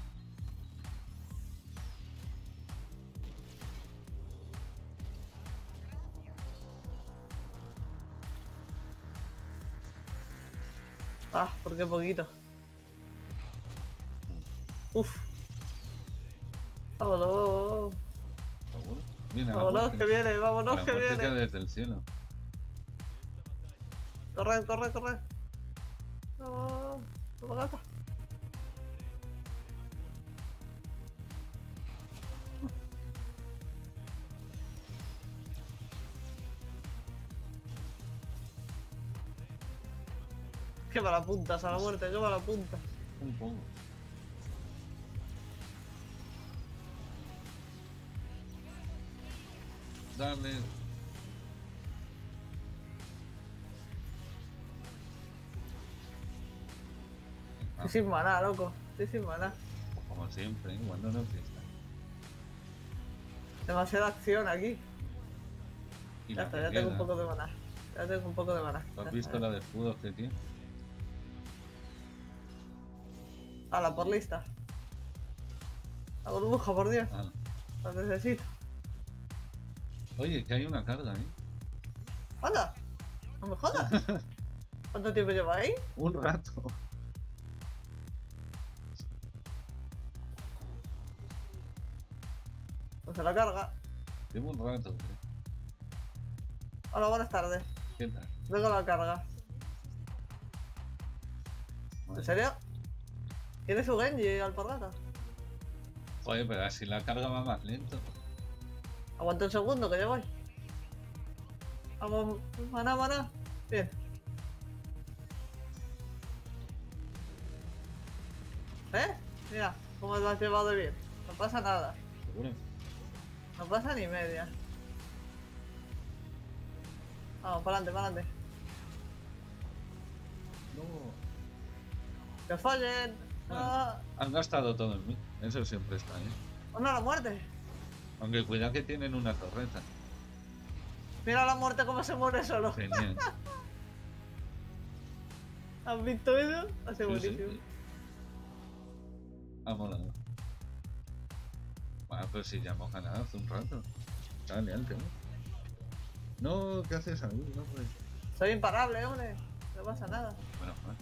Speaker 2: ¿Por qué poquito? Uf. Vámonos, vámonos.
Speaker 1: ¿Seguro? Mira, la
Speaker 2: Vámonos
Speaker 1: muerte.
Speaker 2: que viene, vámonos
Speaker 1: La
Speaker 2: que
Speaker 1: muerte cae
Speaker 2: viene.
Speaker 1: desde el cielo.
Speaker 2: Corre, corre, corre. Vamos, vamos, gata. Qué mala punta, a la muerte, qué mala punta.
Speaker 1: Un poco. Dale. Ah,
Speaker 2: Estoy sin maná, loco. Estoy sin maná.
Speaker 1: como siempre, cuando no fiesta.
Speaker 2: Demasiada acción aquí.
Speaker 1: Y
Speaker 2: Ya
Speaker 1: la
Speaker 2: está, ya
Speaker 1: que
Speaker 2: tengo un
Speaker 1: queda.
Speaker 2: poco de maná. Ya tengo un poco de maná.
Speaker 1: ¿Tú has visto la de escudos que tiene?
Speaker 2: Hala, por lista. La burbuja, por Dios.
Speaker 1: Ah.
Speaker 2: La necesito.
Speaker 1: Oye, que hay una carga, ¿eh?
Speaker 2: ¡Anda! ¡No me jodas! ¿Cuánto tiempo lleva ahí?
Speaker 1: Un rato.
Speaker 2: Pues se la carga.
Speaker 1: Llevo un rato, ¿eh?
Speaker 2: Hola, buenas tardes.
Speaker 1: ¿Qué tal?
Speaker 2: Vengo a la carga. ¿En serio? ¿Tienes su Genji, Alpargata?
Speaker 1: Joder, pero así la carga va más lento.
Speaker 2: Aguanta un segundo, que ya voy. Vamos, maná, maná. Bien. ¿Eh? Mira, cómo lo has llevado de bien. No pasa nada.
Speaker 1: ¿Seguro?
Speaker 2: No pasa ni media. Vamos, para adelante, para adelante.
Speaker 1: No.
Speaker 2: ¡Que follen! ¡Ah!
Speaker 1: Han gastado todo en mí. Eso siempre está, ¿eh?
Speaker 2: ¡Una la muerte!
Speaker 1: Aunque cuidado que tienen una torreta.
Speaker 2: Mira la muerte cómo se muere solo.
Speaker 1: Genial.
Speaker 2: ¿Has visto eso? Ha sido
Speaker 1: Sí, sí.
Speaker 2: buenísimo.
Speaker 1: Ha molado. Bueno, pues si ya hemos ganado hace un rato. Dale, antes, ¿no? No, ¿qué haces ahí? No, pues.
Speaker 2: Soy imparable, hombre. No pasa nada.
Speaker 1: Bueno, pues.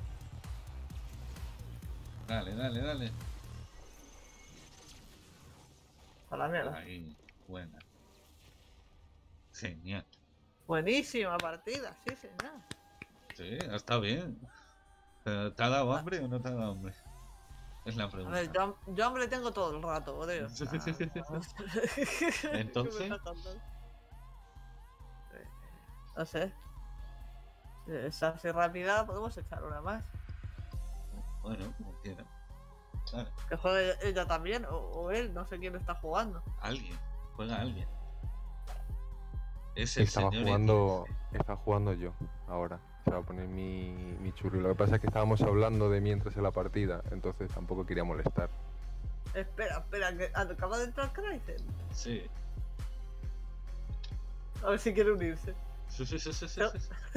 Speaker 1: Dale, dale, dale.
Speaker 2: A la mierda.
Speaker 1: Ahí, buena. Genial.
Speaker 2: Buenísima partida, sí, señor.
Speaker 1: Sí, está bien. Pero, ¿te ha dado hambre o no te ha dado hambre? Es la
Speaker 2: A
Speaker 1: pregunta.
Speaker 2: ver, yo hambre tengo todo el rato, joder.
Speaker 1: Entonces,
Speaker 2: ¿Qué me estás contando? No sé. Si es así rápida, podemos echar una más.
Speaker 1: bueno, como quiera. Claro,
Speaker 2: Que juegue ella también, o él, no sé quién está jugando.
Speaker 1: alguien. Juega alguien. Es el
Speaker 7: Estaba
Speaker 1: señor
Speaker 7: jugando yo ahora. Se va a poner mi churri. Lo que pasa es que estábamos hablando de mientras en la partida, entonces tampoco quería molestar.
Speaker 2: Espera, que acaba de entrar Cryzen.
Speaker 1: Sí.
Speaker 2: A ver si quiere unirse.
Speaker 1: Sí.
Speaker 2: No.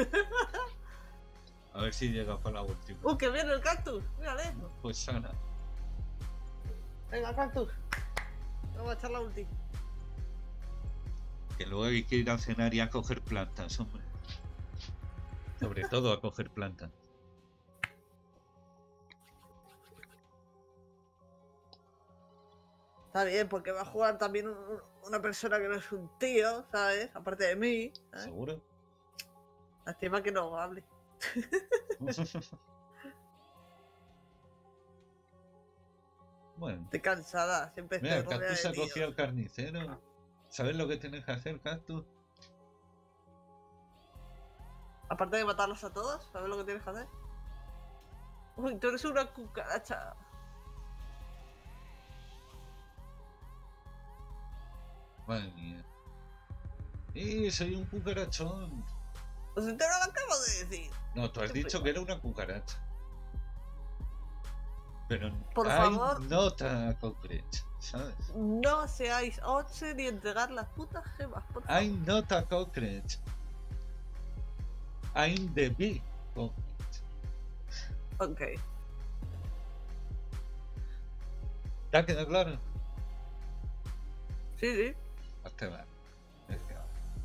Speaker 1: A ver si llega para la última.
Speaker 2: Que viene el cactus! Mírale.
Speaker 1: Pues sana.
Speaker 2: Venga, cactus. Vamos a echar la ulti.
Speaker 1: Que luego hay que ir a cenar y a coger plantas, hombre. Sobre todo a coger plantas.
Speaker 2: Está bien, porque va a jugar también una persona que no es un tío, ¿sabes? Aparte de mí. ¿sabes?
Speaker 1: ¿Seguro?
Speaker 2: Lástima que no hable.
Speaker 1: Bueno.
Speaker 2: Estoy cansada, siempre
Speaker 1: Mira, el
Speaker 2: estoy rodeada
Speaker 1: cactus
Speaker 2: de
Speaker 1: se ha cogido
Speaker 2: tíos.
Speaker 1: al carnicero. ¿Sabes lo que tienes que hacer, cactus?
Speaker 2: Aparte de matarlos a todos, ¿sabes lo que tienes que hacer? Uy, tú eres una cucaracha.
Speaker 1: Madre mía. Soy un cucarachón.
Speaker 2: Pues te lo acabo de decir.
Speaker 1: No, tú has
Speaker 2: Qué
Speaker 1: dicho
Speaker 2: prima.
Speaker 1: que era una cucaracha. Pero
Speaker 2: Por
Speaker 1: hay
Speaker 2: favor.
Speaker 1: nota cockroach, ¿sabes?
Speaker 2: No seáis 11 ni entregar las putas gemas, por favor.
Speaker 1: I'm not a cockroach. I'm the big cockroach.
Speaker 2: Ok.
Speaker 1: ¿Te ha quedado claro?
Speaker 2: Sí, sí.
Speaker 1: Hazte va. Venga.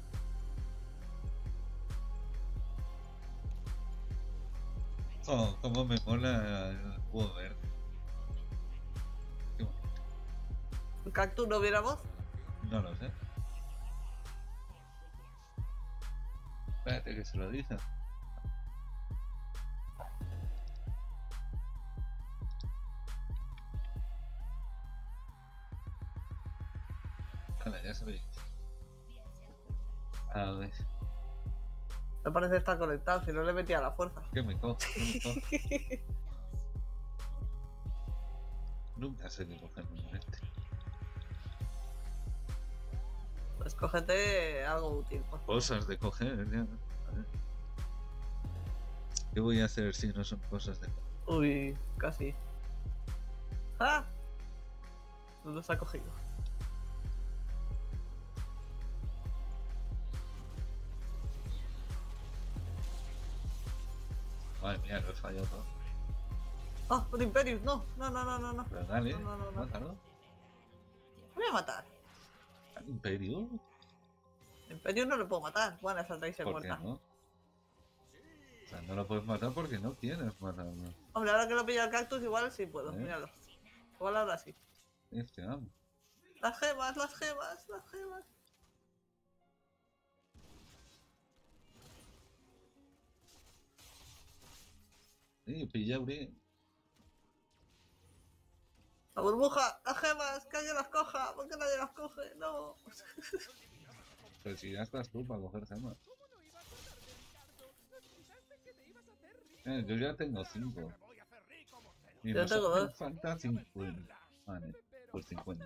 Speaker 1: Oh, cómo me mola el juego verde. Qué bonito.
Speaker 2: ¿El cactus no viera voz?
Speaker 1: No lo sé. Espérate que se lo dice. Vale, ya se lo he dicho. A ver,
Speaker 2: Me parece estar conectado, si no le metía a la fuerza.
Speaker 1: ¿qué me cojo? ¿Qué me cojo? Nunca sé qué coger un este.
Speaker 2: Pues cógete algo útil, por favor.
Speaker 1: Cosas de coger, ya. A ver. ¿Qué voy a hacer si no son cosas de coger?
Speaker 2: Uy, casi. ¡Ah! No los ha cogido.
Speaker 1: Madre mía, lo he fallado todo.
Speaker 2: ¡Ah! ¡Un Imperius! ¡No! ¡No, no, no, no! no.
Speaker 1: Pero dale,
Speaker 2: No.
Speaker 1: mátalo.
Speaker 2: Voy a matar.
Speaker 1: ¿Al Imperio?
Speaker 2: Imperius no le puedo matar. Bueno, esa Tracer
Speaker 1: ¿Por qué
Speaker 2: muerta.
Speaker 1: no? O sea, no lo puedes matar porque no quieres matarlo.
Speaker 2: Hombre, ahora que lo pilla el cactus, igual sí puedo.
Speaker 1: ¿Eh?
Speaker 2: Míralo. Igual ahora sí.
Speaker 1: Vamos.
Speaker 2: Las gemas, las gemas, las gemas.
Speaker 1: Sí, pilla Uri.
Speaker 2: La burbuja, las gemas, que alguien las coja. ¿Por qué nadie las coge? No.
Speaker 1: Pero si ya estás tú para coger gemas. Yo ya tengo 5. Y
Speaker 2: Yo
Speaker 1: nos
Speaker 2: tengo
Speaker 1: hacen
Speaker 2: 2.
Speaker 1: falta 50. Vale, pues 50.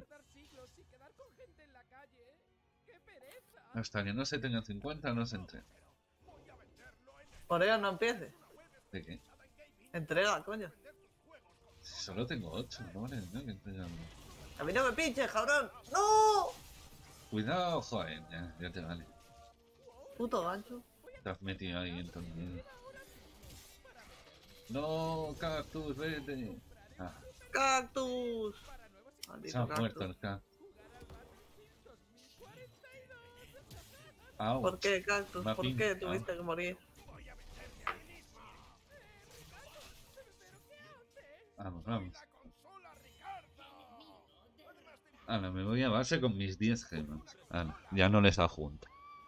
Speaker 1: Hasta que no se tenga 50 no se entrega.
Speaker 2: Por ello no empieces.
Speaker 1: ¿De qué?
Speaker 2: Entrega, coño.
Speaker 1: Si solo tengo 8, no vale, no que entregando.
Speaker 2: A mí no me pinches, cabrón. ¡No!
Speaker 1: Cuidado, joder, ya te vale.
Speaker 2: Puto gancho.
Speaker 1: Te has metido ahí entonces. No, cactus, vete. Ah,
Speaker 2: ¡Cactus!
Speaker 1: se
Speaker 2: Maldito
Speaker 1: ha muerto
Speaker 2: cactus.
Speaker 1: el cactus. Au,
Speaker 2: ¿Por qué, cactus?
Speaker 1: Me ha
Speaker 2: ¿Por qué
Speaker 1: pintado.
Speaker 2: tuviste que morir?
Speaker 1: vamos. Ahora me voy a base con mis 10 gemas. Ahora, ya no les adjunto.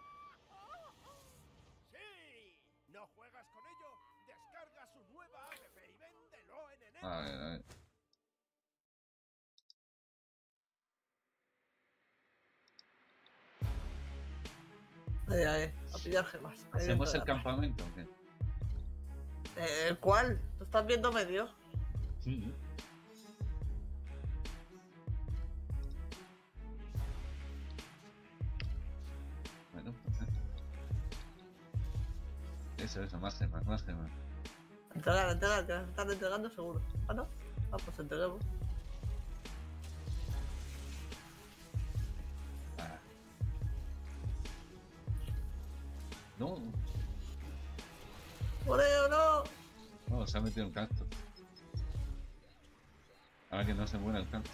Speaker 6: ¿No juegas con ello? Descarga su nueva app y véndelo en enero.
Speaker 1: A ver.
Speaker 2: A pillar gemas. Ahí
Speaker 1: ¿Hacemos
Speaker 2: dentro
Speaker 1: el
Speaker 2: de la
Speaker 1: campamento o qué?
Speaker 2: ¿El cuál? ¿Tú estás viendo medio?
Speaker 1: Sí. Bueno, perfecto. Eso, más gemas, más gemas.
Speaker 2: Entregar, que nos están entregando seguro. ¿Ah, no? Ah, pues entreguemos.
Speaker 1: Ah. No,
Speaker 2: ¡Por ello no!
Speaker 1: no, se ha metido un cactus. Ahora que no se muera el cactus.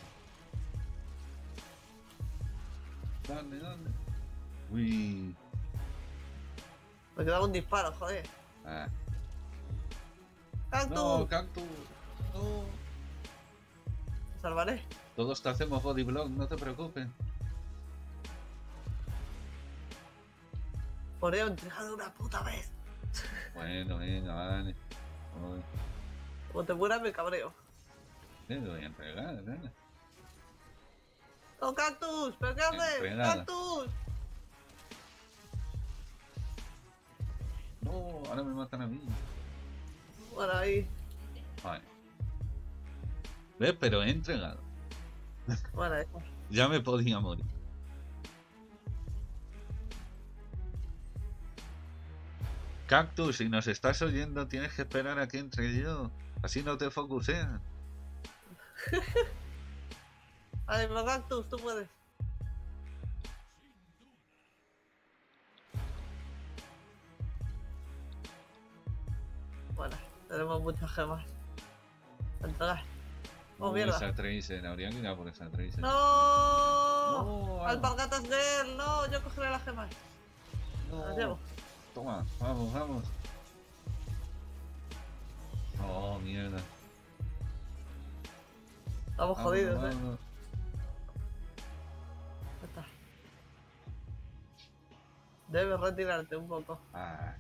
Speaker 1: Dale. Uy.
Speaker 2: Me quedaba un disparo, joder.
Speaker 1: Ah.
Speaker 2: ¡Cactus!
Speaker 1: No, cactus. No.
Speaker 2: Te salvaré.
Speaker 1: Todos te hacemos body block, no te preocupes.
Speaker 2: Por ello, entregado una puta vez.
Speaker 1: Bueno, venga, vale. Voy.
Speaker 2: Como te mueras, me cabreo.
Speaker 1: Te voy a entregar, ¿eh?
Speaker 2: ¡No, cactus! ¿Pero qué haces?
Speaker 1: Entregada.
Speaker 2: ¡Cactus!
Speaker 1: No, ahora me matan a mí.
Speaker 2: Bueno, ahí.
Speaker 1: Vale. ¿Ves? Pero he entregado.
Speaker 2: Bueno, ahí.
Speaker 1: Ya me podía morir. Cactus, si nos estás oyendo, tienes que esperar a que entre yo. Así no te focusean.
Speaker 2: Ay, pero cactus, tú puedes. Bueno, tenemos muchas gemas. A entregar. ¡Oh, mierda!
Speaker 1: Esa Tracer, habría que ir a por esa Tracer.
Speaker 2: ¡No!
Speaker 1: No,
Speaker 2: ¡Alpargatas Girl! ¡No! Yo cogeré las gemas.
Speaker 1: no.
Speaker 2: Las llevo.
Speaker 1: Toma, vamos. Oh, mierda.
Speaker 2: Estamos
Speaker 1: Vámonos,
Speaker 2: jodidos,
Speaker 1: vámonos.
Speaker 2: Ya está. Debes retirarte un poco.
Speaker 1: Ah,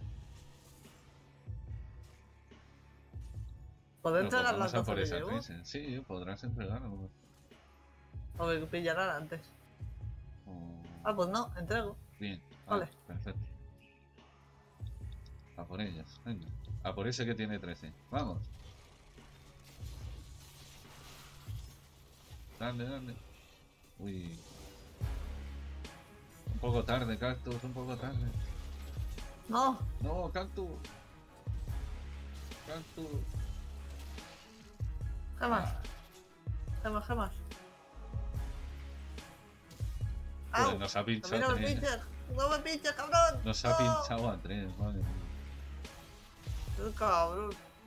Speaker 2: ¿Podré
Speaker 1: bueno, pues
Speaker 2: entregar las
Speaker 1: vamos a
Speaker 2: 12
Speaker 1: por
Speaker 2: que
Speaker 1: esa
Speaker 2: llevo?
Speaker 1: Tracer. Sí, podrás entregarlo.
Speaker 2: O me pillarán antes.
Speaker 1: Oh,
Speaker 2: Ah, pues no, entrego.
Speaker 1: bien,
Speaker 2: Vale.
Speaker 1: perfecto. A por ellas, venga. A por ese que tiene 13. Vamos. Dale. Uy. Un poco tarde, Cactus, un poco tarde.
Speaker 2: No,
Speaker 1: No, Cactus.
Speaker 2: gemas,
Speaker 1: Ah,
Speaker 2: gemas.
Speaker 1: pues
Speaker 2: ¡Au!
Speaker 1: nos ha
Speaker 2: ¡A mí
Speaker 1: pinchado
Speaker 2: no me
Speaker 1: 3.
Speaker 2: pinches! ¡No me pinches, cabrón!
Speaker 1: Nos ha
Speaker 2: ¡No!
Speaker 1: pinchado a 3, madre mía.
Speaker 2: ¡Qué cabrón!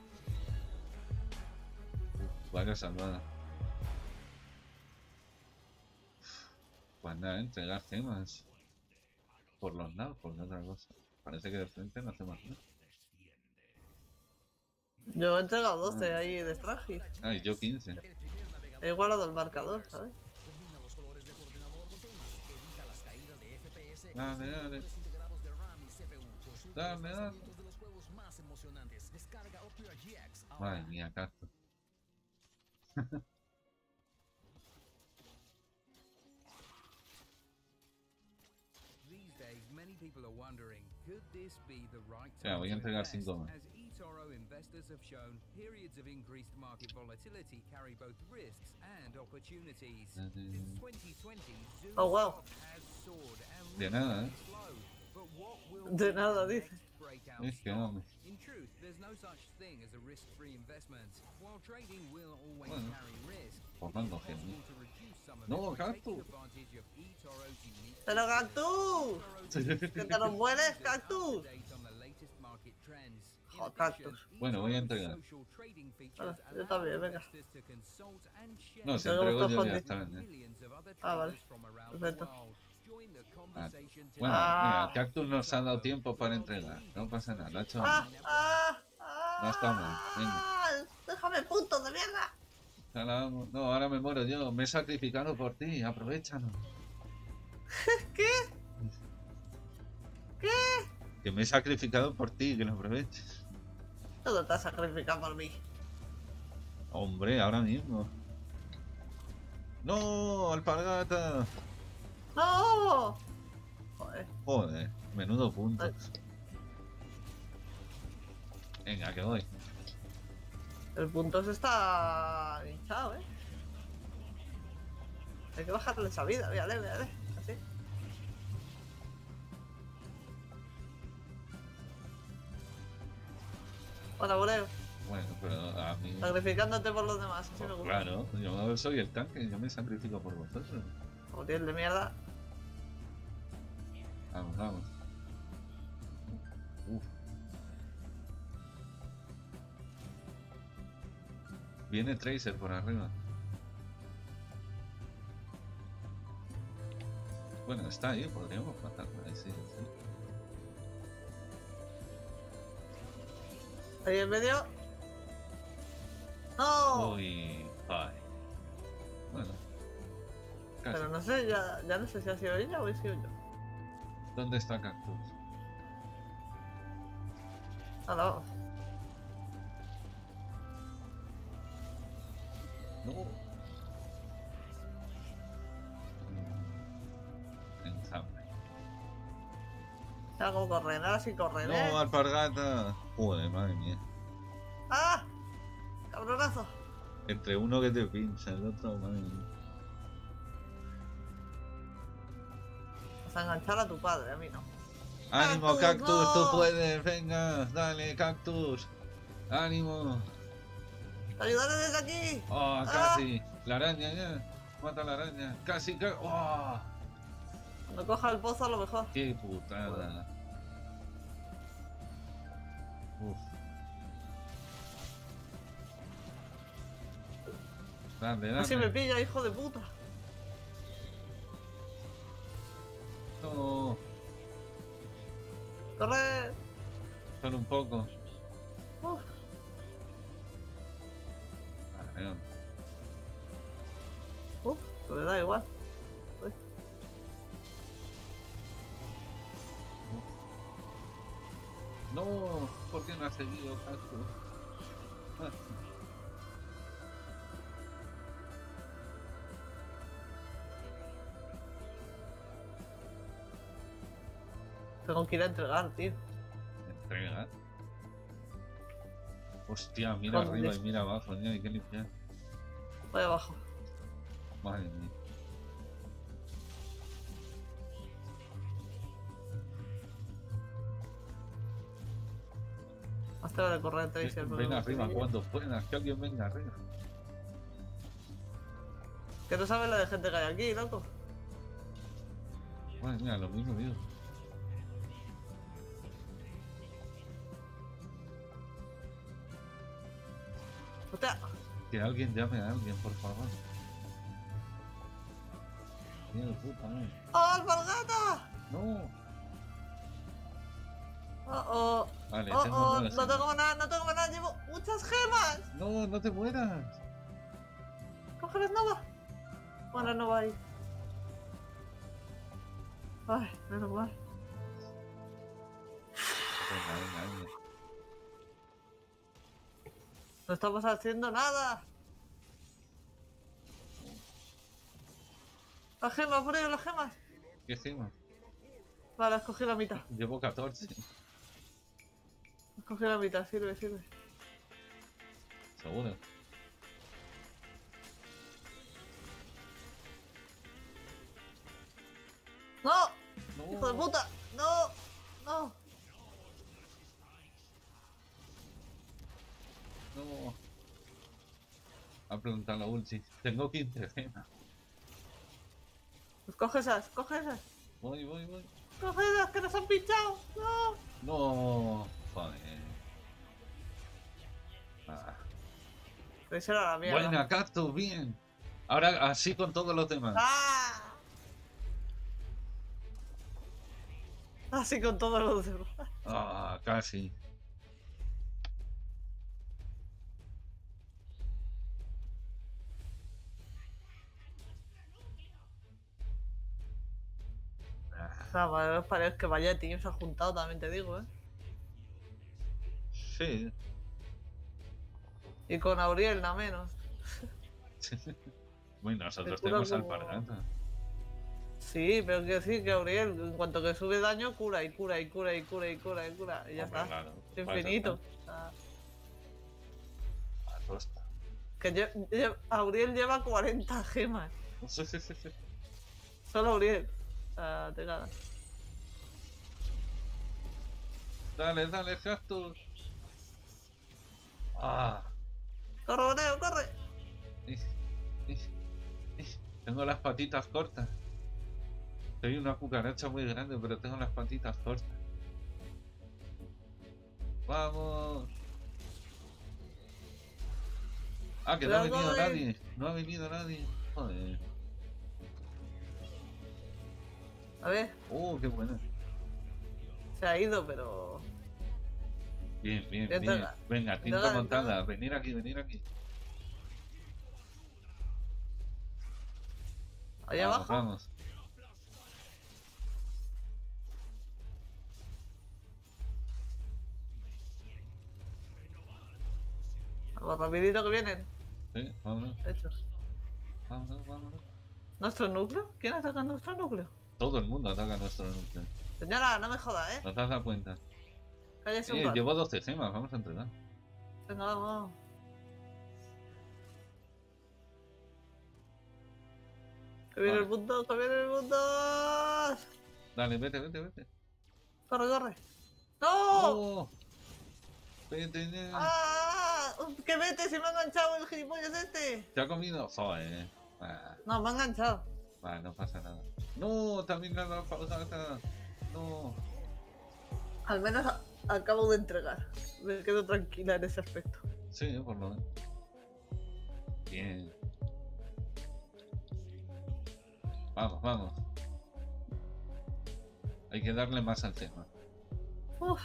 Speaker 1: Varias salvadas. Pues nada, entregar gemas. Por los lados, por otra cosa. Parece que de frente no hacemos nada.
Speaker 2: Yo he entregado 12 ahí de Strangis.
Speaker 1: Ay, yo 15.
Speaker 2: He igualado el marcador, ¿sabes?
Speaker 1: Dale, dale. Dale, dale. Madre mía, Cactus. Ya, voy a entregar 5 más.
Speaker 8: eToro investors have shown, periods of increased market volatility carry both risks and opportunities. Since 2020, Zoom
Speaker 2: Oh, wow.
Speaker 8: stock has soared and
Speaker 1: De nada,
Speaker 8: remains slow. But what will
Speaker 2: De
Speaker 8: be the
Speaker 2: nada, dice.
Speaker 8: next breakout
Speaker 1: Es que
Speaker 8: stock?
Speaker 1: hombre.
Speaker 8: In truth, there's no such thing as a risk-free investment. While trading will always
Speaker 1: Bueno,
Speaker 8: carry risk,
Speaker 1: pues
Speaker 8: it
Speaker 1: no
Speaker 8: is
Speaker 1: cogiendo.
Speaker 8: possible to reduce some of
Speaker 1: No,
Speaker 8: it by taking
Speaker 1: Cactus.
Speaker 8: advantage of eToro's unique
Speaker 2: ¡Pero Cactus! ¡Que te nos mueres, Cactus! Oh, Cactus.
Speaker 1: Bueno, voy a entregar.
Speaker 2: Vale, yo también, venga.
Speaker 1: No, si
Speaker 2: Luego
Speaker 1: entrego yo
Speaker 2: cojo
Speaker 1: ya
Speaker 2: de-
Speaker 1: está.
Speaker 2: Ah, vale. Perfecto.
Speaker 1: Ah, bueno,
Speaker 2: Ah.
Speaker 1: mira, Cactus nos ha dado tiempo para entregar. No pasa nada, lo ha hecho.
Speaker 2: ¡Ah! ¡Ah! ¡Ah!
Speaker 1: No está mal, venga.
Speaker 2: ¡Déjame, punto de mierda!
Speaker 1: Ahora vamos. No, ahora me muero yo. Me he sacrificado por ti. Aprovéchanos.
Speaker 2: ¿Qué? ¿Qué?
Speaker 1: Que me he sacrificado por ti. Que lo aproveches.
Speaker 2: Todo te has sacrificado por mí.
Speaker 1: Hombre, ahora mismo. ¡No! ¡Alpargata!
Speaker 2: ¡No! Joder.
Speaker 1: Joder, menudo puntos. Venga, que voy.
Speaker 2: El punto se está hinchado, Hay que bajarle esa vida, véale, véale. Así. Hola, Bureo.
Speaker 1: Bueno, pero a mí.
Speaker 2: Sacrificándote por los demás, así me gusta.
Speaker 1: Claro, yo soy el tanque. Yo me sacrifico por vosotros.
Speaker 2: Como tienes de mierda.
Speaker 1: Vamos, vamos. Uf. Viene Tracer por arriba. Bueno, está ahí, podríamos matarlo ahí, sí, sí.
Speaker 2: Ahí en medio. ¡No!
Speaker 1: Uy, ay. Bueno. Casi.
Speaker 2: Pero no sé, ya no sé si ha sido ella o he sido yo.
Speaker 1: ¿Dónde está Cactus?
Speaker 2: Ah, no.
Speaker 1: No. Enjambre.
Speaker 2: Hago correr, ahora sí correr,
Speaker 1: No, alpargata. Joder, madre mía.
Speaker 2: ¡Ah! ¡Cabronazo!
Speaker 1: Entre uno que te pincha, el otro, madre mía.
Speaker 2: Vas a enganchar a tu padre, a mí no.
Speaker 1: ¡Ánimo,
Speaker 2: ¡Cactus,
Speaker 1: Cactus! ¡Tú
Speaker 2: no!
Speaker 1: puedes! ¡Venga! ¡Dale, Cactus! ¡Ánimo!
Speaker 2: ¡Te ayudaré desde aquí!
Speaker 1: ¡Oh, casi! ¡La araña ya! ¡Mata a la araña! ¡Casi! ¡Oh!
Speaker 2: Cuando coja el pozo a lo mejor.
Speaker 1: ¡Qué putada! Uf. Dale, dale.
Speaker 2: Así me pilla, hijo de puta.
Speaker 1: No,
Speaker 2: ¡Corre!
Speaker 1: solo un poco.
Speaker 2: Uf.
Speaker 1: Vale,
Speaker 2: Pues me da igual. Uy.
Speaker 1: no, ¿por qué no has seguido, Cactus? Ah.
Speaker 2: Tengo que ir a entregar, tío.
Speaker 1: Entrega. Hostia, mira
Speaker 2: Con
Speaker 1: arriba y
Speaker 2: des-
Speaker 1: mira abajo, tío, hay que limpiar.
Speaker 2: Voy abajo.
Speaker 1: Madre mía.
Speaker 2: Más tengo que correr, Tracer. pero
Speaker 1: Ven
Speaker 2: no
Speaker 1: arriba
Speaker 2: sé.
Speaker 1: cuando puedas, que alguien venga arriba.
Speaker 2: Que no sabes la de gente que hay aquí, loco.
Speaker 1: Madre mía, lo mismo digo.
Speaker 2: Hostia.
Speaker 1: Que alguien llame a alguien, por favor. Hijo de puta, no.
Speaker 2: ¡Oh, alpargata!
Speaker 1: No.
Speaker 2: Oh,
Speaker 1: Vale,
Speaker 2: oh,
Speaker 1: tengo
Speaker 2: oh,
Speaker 1: nuevas
Speaker 2: no
Speaker 1: gemas.
Speaker 2: tengo nada, no tengo nada, llevo muchas gemas.
Speaker 1: No, no te mueras.
Speaker 2: Coge las Nova. Bueno, no va ahí. Ay, menos mal.
Speaker 1: Venga, venga, venga.
Speaker 2: No estamos haciendo nada. Las gemas, por ello, las gemas.
Speaker 1: ¿Qué gemas?
Speaker 2: Vale, escogí la mitad.
Speaker 1: Llevo 14.
Speaker 2: Escogí la mitad, sirve, sirve.
Speaker 1: Seguro.
Speaker 2: ¡No!
Speaker 1: No.
Speaker 2: ¡Hijo de puta! ¡No! ¡No!
Speaker 1: No. Ha plantado la ulti. Tengo 15 gemas.
Speaker 2: Pues coge esas, coge esas.
Speaker 1: Voy, voy, voy.
Speaker 2: Coge esas que nos han pinchado. ¡No!
Speaker 1: No. Joder. Ah.
Speaker 2: Pues era la mierda.
Speaker 1: Buena, Cactus, bien. Ahora así con todos los demás.
Speaker 2: ¡Ah! Así con todos los demás.
Speaker 1: Ah, casi.
Speaker 2: O sea, parece que vaya tío se ha juntado, también te digo, ¿eh?
Speaker 1: Sí.
Speaker 2: Y con Auriel, nada menos.
Speaker 1: Bueno, nosotros
Speaker 2: Te cura
Speaker 1: tenemos
Speaker 2: como-
Speaker 1: alpargata.
Speaker 2: Sí, pero quiero decir que Auriel, en cuanto que sube daño, cura y cura y cura y cura y cura y cura. Y ya
Speaker 1: Hombre,
Speaker 2: está.
Speaker 1: claro.
Speaker 2: Es
Speaker 1: Para eso
Speaker 2: infinito.
Speaker 1: está.
Speaker 2: O sea,
Speaker 1: A tosta.
Speaker 2: que Auriel lleva 40 gemas. Solo Auriel. O sea, te cagas.
Speaker 1: Dale, dale, Cactus. Ah.
Speaker 2: ¡Corre, Boneo, corre!
Speaker 1: Ij, ij, ij. Tengo las patitas cortas. Soy una cucaracha muy grande, pero tengo las patitas cortas. ¡Vamos! Ah, que no ha
Speaker 2: Pero
Speaker 1: venido
Speaker 2: corre.
Speaker 1: nadie. No ha venido nadie. Joder.
Speaker 2: A ver,
Speaker 1: Qué buena.
Speaker 2: se ha ido, pero...
Speaker 1: Bien, bien,
Speaker 2: Ya
Speaker 1: bien.
Speaker 2: está.
Speaker 1: Venga, tinta
Speaker 2: Entonces-
Speaker 1: montada. Venir aquí, venir aquí.
Speaker 2: Ahí
Speaker 1: Vamos,
Speaker 2: abajo.
Speaker 1: Vamos.
Speaker 2: Vamos, rapidito que vienen.
Speaker 1: Sí, vámonos,
Speaker 2: Hechos.
Speaker 1: vámonos, vámonos.
Speaker 2: ¿Nuestro núcleo? ¿Quién ataca nuestro núcleo?
Speaker 1: Todo el mundo ataca nuestro núcleo.
Speaker 2: Señora, no me joda, ¿eh?
Speaker 1: ¿No te has dado cuenta?
Speaker 2: Cállese un rato.
Speaker 1: Llevo 12 gemas, vamos a entregar.
Speaker 2: Venga, vamos. Que viene el punto, que viene el punto.
Speaker 1: Dale, vete, vete, vete.
Speaker 2: Corre, corre. ¡No!
Speaker 1: ¡Oh! Vete, ya.
Speaker 2: ¡Ah! ¡Que vete! ¡Se me ha enganchado el gilipollas este!
Speaker 1: ¿Te ha comido? Joder. Ah,
Speaker 2: No, me ha enganchado.
Speaker 1: va, no pasa nada. No, también la alpargata. No.
Speaker 2: Al menos acabo de entregar. Me quedo tranquila en ese aspecto.
Speaker 1: Sí, por lo menos. Bien. Vamos, vamos. Hay que darle más al tema.
Speaker 2: Uf,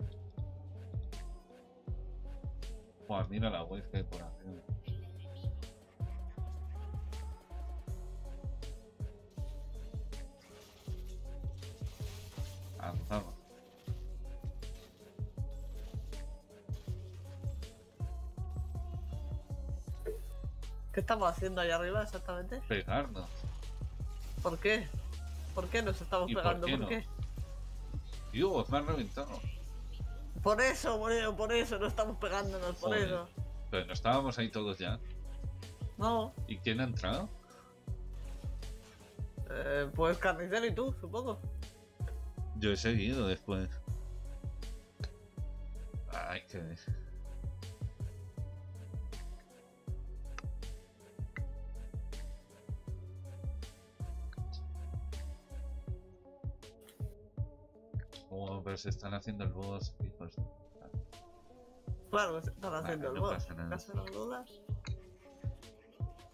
Speaker 1: Buah, mira la web que hay por arriba. Vamos, vamos.
Speaker 2: ¿qué estamos haciendo ahí arriba exactamente?
Speaker 1: Pegarnos.
Speaker 2: ¿Por qué? ¿Por qué nos estamos
Speaker 1: ¿Y por
Speaker 2: pegando?
Speaker 1: qué
Speaker 2: ¿Por
Speaker 1: no?
Speaker 2: qué?
Speaker 1: Dios, me han reventado.
Speaker 2: Por eso, Moreno, por eso no estamos pegándonos, por
Speaker 1: Joder.
Speaker 2: eso.
Speaker 1: Pero no estábamos ahí todos ya.
Speaker 2: No,
Speaker 1: ¿Y quién ha entrado?
Speaker 2: pues Carnicero y tú, supongo.
Speaker 1: Yo he seguido después. Ay, qué... Oh, pero se están haciendo el boss, hijos.
Speaker 2: Claro, que se están haciendo el
Speaker 1: no
Speaker 2: boss.
Speaker 1: pasa nada.
Speaker 2: ¿Acaso no dudas?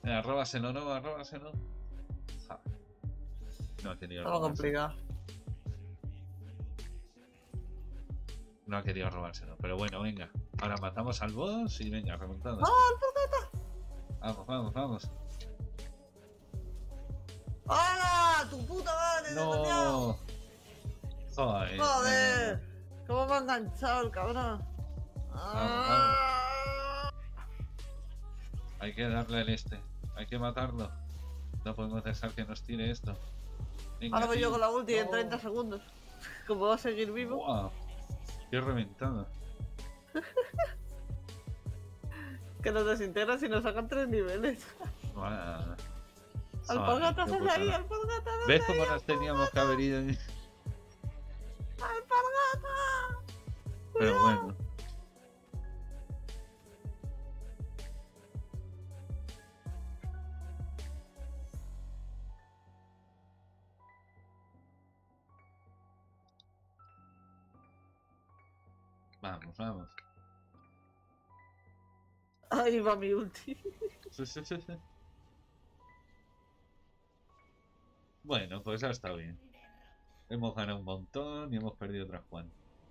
Speaker 1: Venga, róbaselo, no, róbaselo. Ja. No ha querido
Speaker 2: Todo
Speaker 1: robárselo.
Speaker 2: complicado.
Speaker 1: No ha querido robárselo, pero bueno, venga. Ahora matamos al boss y venga, remontada.
Speaker 2: ¡No,
Speaker 1: Vamos, vamos, vamos.
Speaker 2: ¡Ah! ¡Tu puta madre, desgraciado!
Speaker 1: No. Joder.
Speaker 2: ¡Joder! ¿Cómo me ha enganchado el cabrón? ¡Ah!
Speaker 1: Hay que darle el este. Hay que matarlo. No podemos dejar que nos tire esto. Venga,
Speaker 2: Ahora voy yo
Speaker 1: tío.
Speaker 2: con la ulti en
Speaker 1: No.
Speaker 2: 30 segundos. Como va a seguir vivo.
Speaker 1: Buah. Qué reventada.
Speaker 2: Que nos desintegran si nos sacan 3 niveles.
Speaker 1: Buah.
Speaker 2: Alpargatas
Speaker 1: Joder,
Speaker 2: es
Speaker 1: qué
Speaker 2: ahí,
Speaker 1: putada.
Speaker 2: alpargatas es
Speaker 1: ¿Ves
Speaker 2: ahí,
Speaker 1: cómo nos teníamos que haber ido?
Speaker 2: alpargata.
Speaker 1: Pero bueno. Vamos, vamos.
Speaker 2: Ahí va mi ulti.
Speaker 1: Bueno, pues ha estado bien. Hemos ganado un montón y hemos perdido otras cuantas.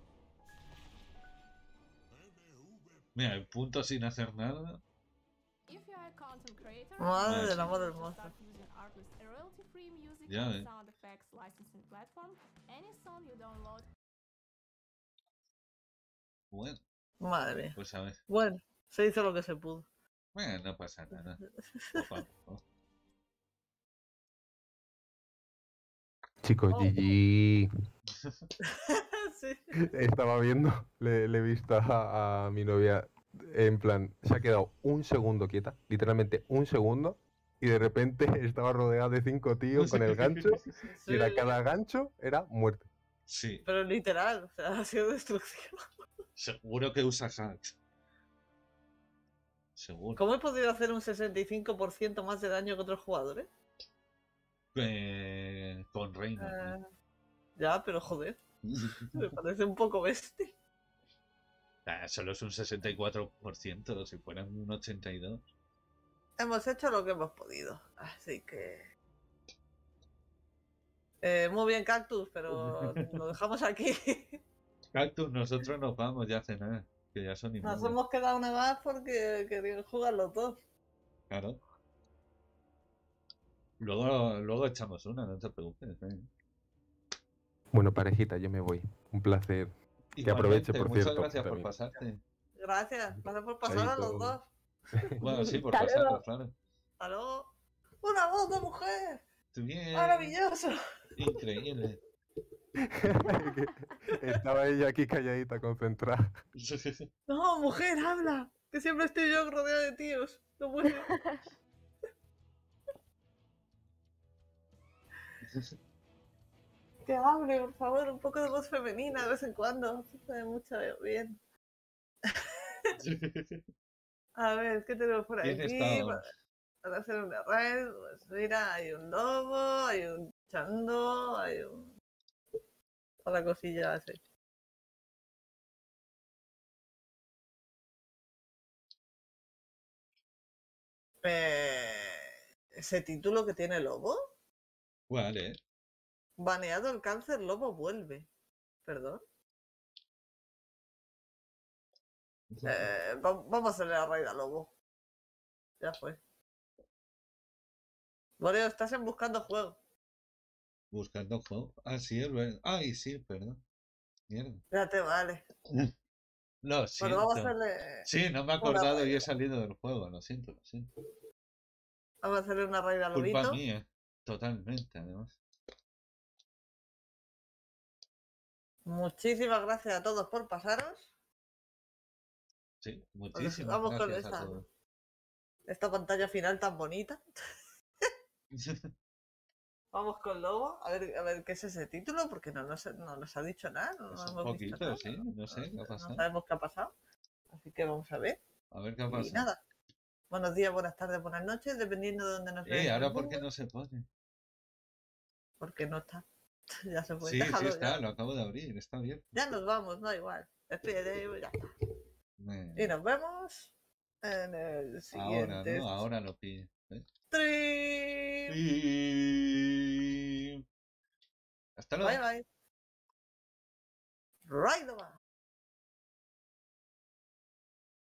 Speaker 1: Mira, el punto sin hacer nada.
Speaker 9: If you are a content creator,
Speaker 2: Madre
Speaker 1: Nice.
Speaker 2: del amor
Speaker 9: you
Speaker 2: hermoso.
Speaker 9: start using Artlist, a royalty-free music
Speaker 1: Yeah,
Speaker 9: and
Speaker 1: eh.
Speaker 9: sound effects licensing platform. Any song you download
Speaker 1: Bueno,
Speaker 2: Madre mía.
Speaker 1: pues a ver.
Speaker 2: Bueno, se hizo lo que se pudo.
Speaker 1: Bueno, no pasa nada. Poco a poco.
Speaker 7: Chicos,
Speaker 2: Oh.
Speaker 7: GG.
Speaker 2: Sí.
Speaker 7: Estaba viendo, le he visto a mi novia, en plan, se ha quedado un segundo quieta, literalmente un segundo, y de repente estaba rodeada de 5 tíos con el gancho, y era
Speaker 2: Sí,
Speaker 7: cada gancho era muerte.
Speaker 1: Sí,
Speaker 2: pero literal, o sea, ha sido destrucción.
Speaker 1: seguro que usa hacks. Seguro.
Speaker 2: ¿Cómo he podido hacer un 65% más de daño que otros jugadores?
Speaker 1: Con Reina.
Speaker 2: Ya, pero joder, me parece un poco bestia.
Speaker 1: Solo es un 64%, si fueran un 82%.
Speaker 2: Hemos hecho lo que hemos podido, así que... muy bien, Cactus, pero lo dejamos aquí.
Speaker 1: Cactus, nosotros nos vamos ya a cenar, que ya son y
Speaker 2: Nos
Speaker 1: media.
Speaker 2: hemos quedado una más porque querían jugar los dos.
Speaker 1: Claro. Luego echamos una, no te preocupes.
Speaker 7: Bueno, parejita, yo me voy. Un placer. Que aproveche, por
Speaker 1: Muchas
Speaker 7: cierto,
Speaker 1: gracias por
Speaker 7: también.
Speaker 1: pasarte.
Speaker 2: Gracias, gracias por pasar a los
Speaker 7: Chaito.
Speaker 2: dos.
Speaker 1: Bueno, sí, por
Speaker 2: Hasta
Speaker 1: pasarlo,
Speaker 2: luego.
Speaker 1: claro.
Speaker 2: Hasta luego. ¡Una voz de mujer!
Speaker 1: Tú bien.
Speaker 2: ¡Maravilloso!
Speaker 1: Increíble.
Speaker 7: Estaba ella aquí calladita, concentrada.
Speaker 2: No, mujer, habla. Que siempre estoy yo rodeado de tíos. No puede ser. Que hable, por favor, un poco de voz femenina de vez en cuando. Esto de mucho bien. A ver, ¿qué tenemos por
Speaker 1: ¿Quién
Speaker 2: aquí?
Speaker 1: está?
Speaker 2: Para hacer una red, pues mira, hay un lobo, hay un chando, hay un... otra cosilla así. ¿Ese título que tiene lobo?
Speaker 1: Vale.
Speaker 2: Baneado el cáncer, lobo vuelve. ¿Perdón? Vamos a hacerle la raid a lobo. Ya fue. Boreo, estás en buscando juego.
Speaker 1: Buscando juego. Ah, sí, es verdad. Ay, sí, perdón. Mierda.
Speaker 2: Ya te vale.
Speaker 1: Lo
Speaker 2: Bueno, vamos a
Speaker 1: siento.
Speaker 2: hacerle...
Speaker 1: Sí, no me he
Speaker 2: una
Speaker 1: acordado
Speaker 2: raid.
Speaker 1: y he salido del juego, lo siento, lo siento.
Speaker 2: Vamos a hacerle una raid a
Speaker 1: Culpa
Speaker 2: lobito.
Speaker 1: mía, totalmente, además.
Speaker 2: Muchísimas gracias a todos por pasaros.
Speaker 1: Sí,
Speaker 2: Pues
Speaker 1: muchísimas
Speaker 2: vamos con
Speaker 1: gracias a
Speaker 2: esta,
Speaker 1: todos.
Speaker 2: esta pantalla final tan bonita. Vamos con Lobo, a ver qué es ese título, porque no nos ha dicho nada. No,
Speaker 1: Es
Speaker 2: no
Speaker 1: un
Speaker 2: hemos visto
Speaker 1: poquito,
Speaker 2: nada.
Speaker 1: sí, no sé qué ha
Speaker 2: No
Speaker 1: pasado.
Speaker 2: sabemos qué ha pasado. Así que vamos a ver.
Speaker 1: A ver qué ha
Speaker 2: Y
Speaker 1: pasado.
Speaker 2: nada. Buenos días, buenas tardes, buenas noches, dependiendo de dónde nos veáis.
Speaker 1: ¿Ahora por qué no se pone?
Speaker 2: Porque no está. Ya se puede.
Speaker 1: Sí, sí
Speaker 2: Déjalo,
Speaker 1: está,
Speaker 2: ya.
Speaker 1: lo acabo de abrir, está bien.
Speaker 2: Ya nos vamos, da igual. Despídete y ya está. Y nos vemos en el
Speaker 1: Ahora,
Speaker 2: siguiente.
Speaker 1: ¿no? Ahora lo pide.
Speaker 2: Stream.
Speaker 1: Y... Hasta luego.
Speaker 2: Bye bye. Right over.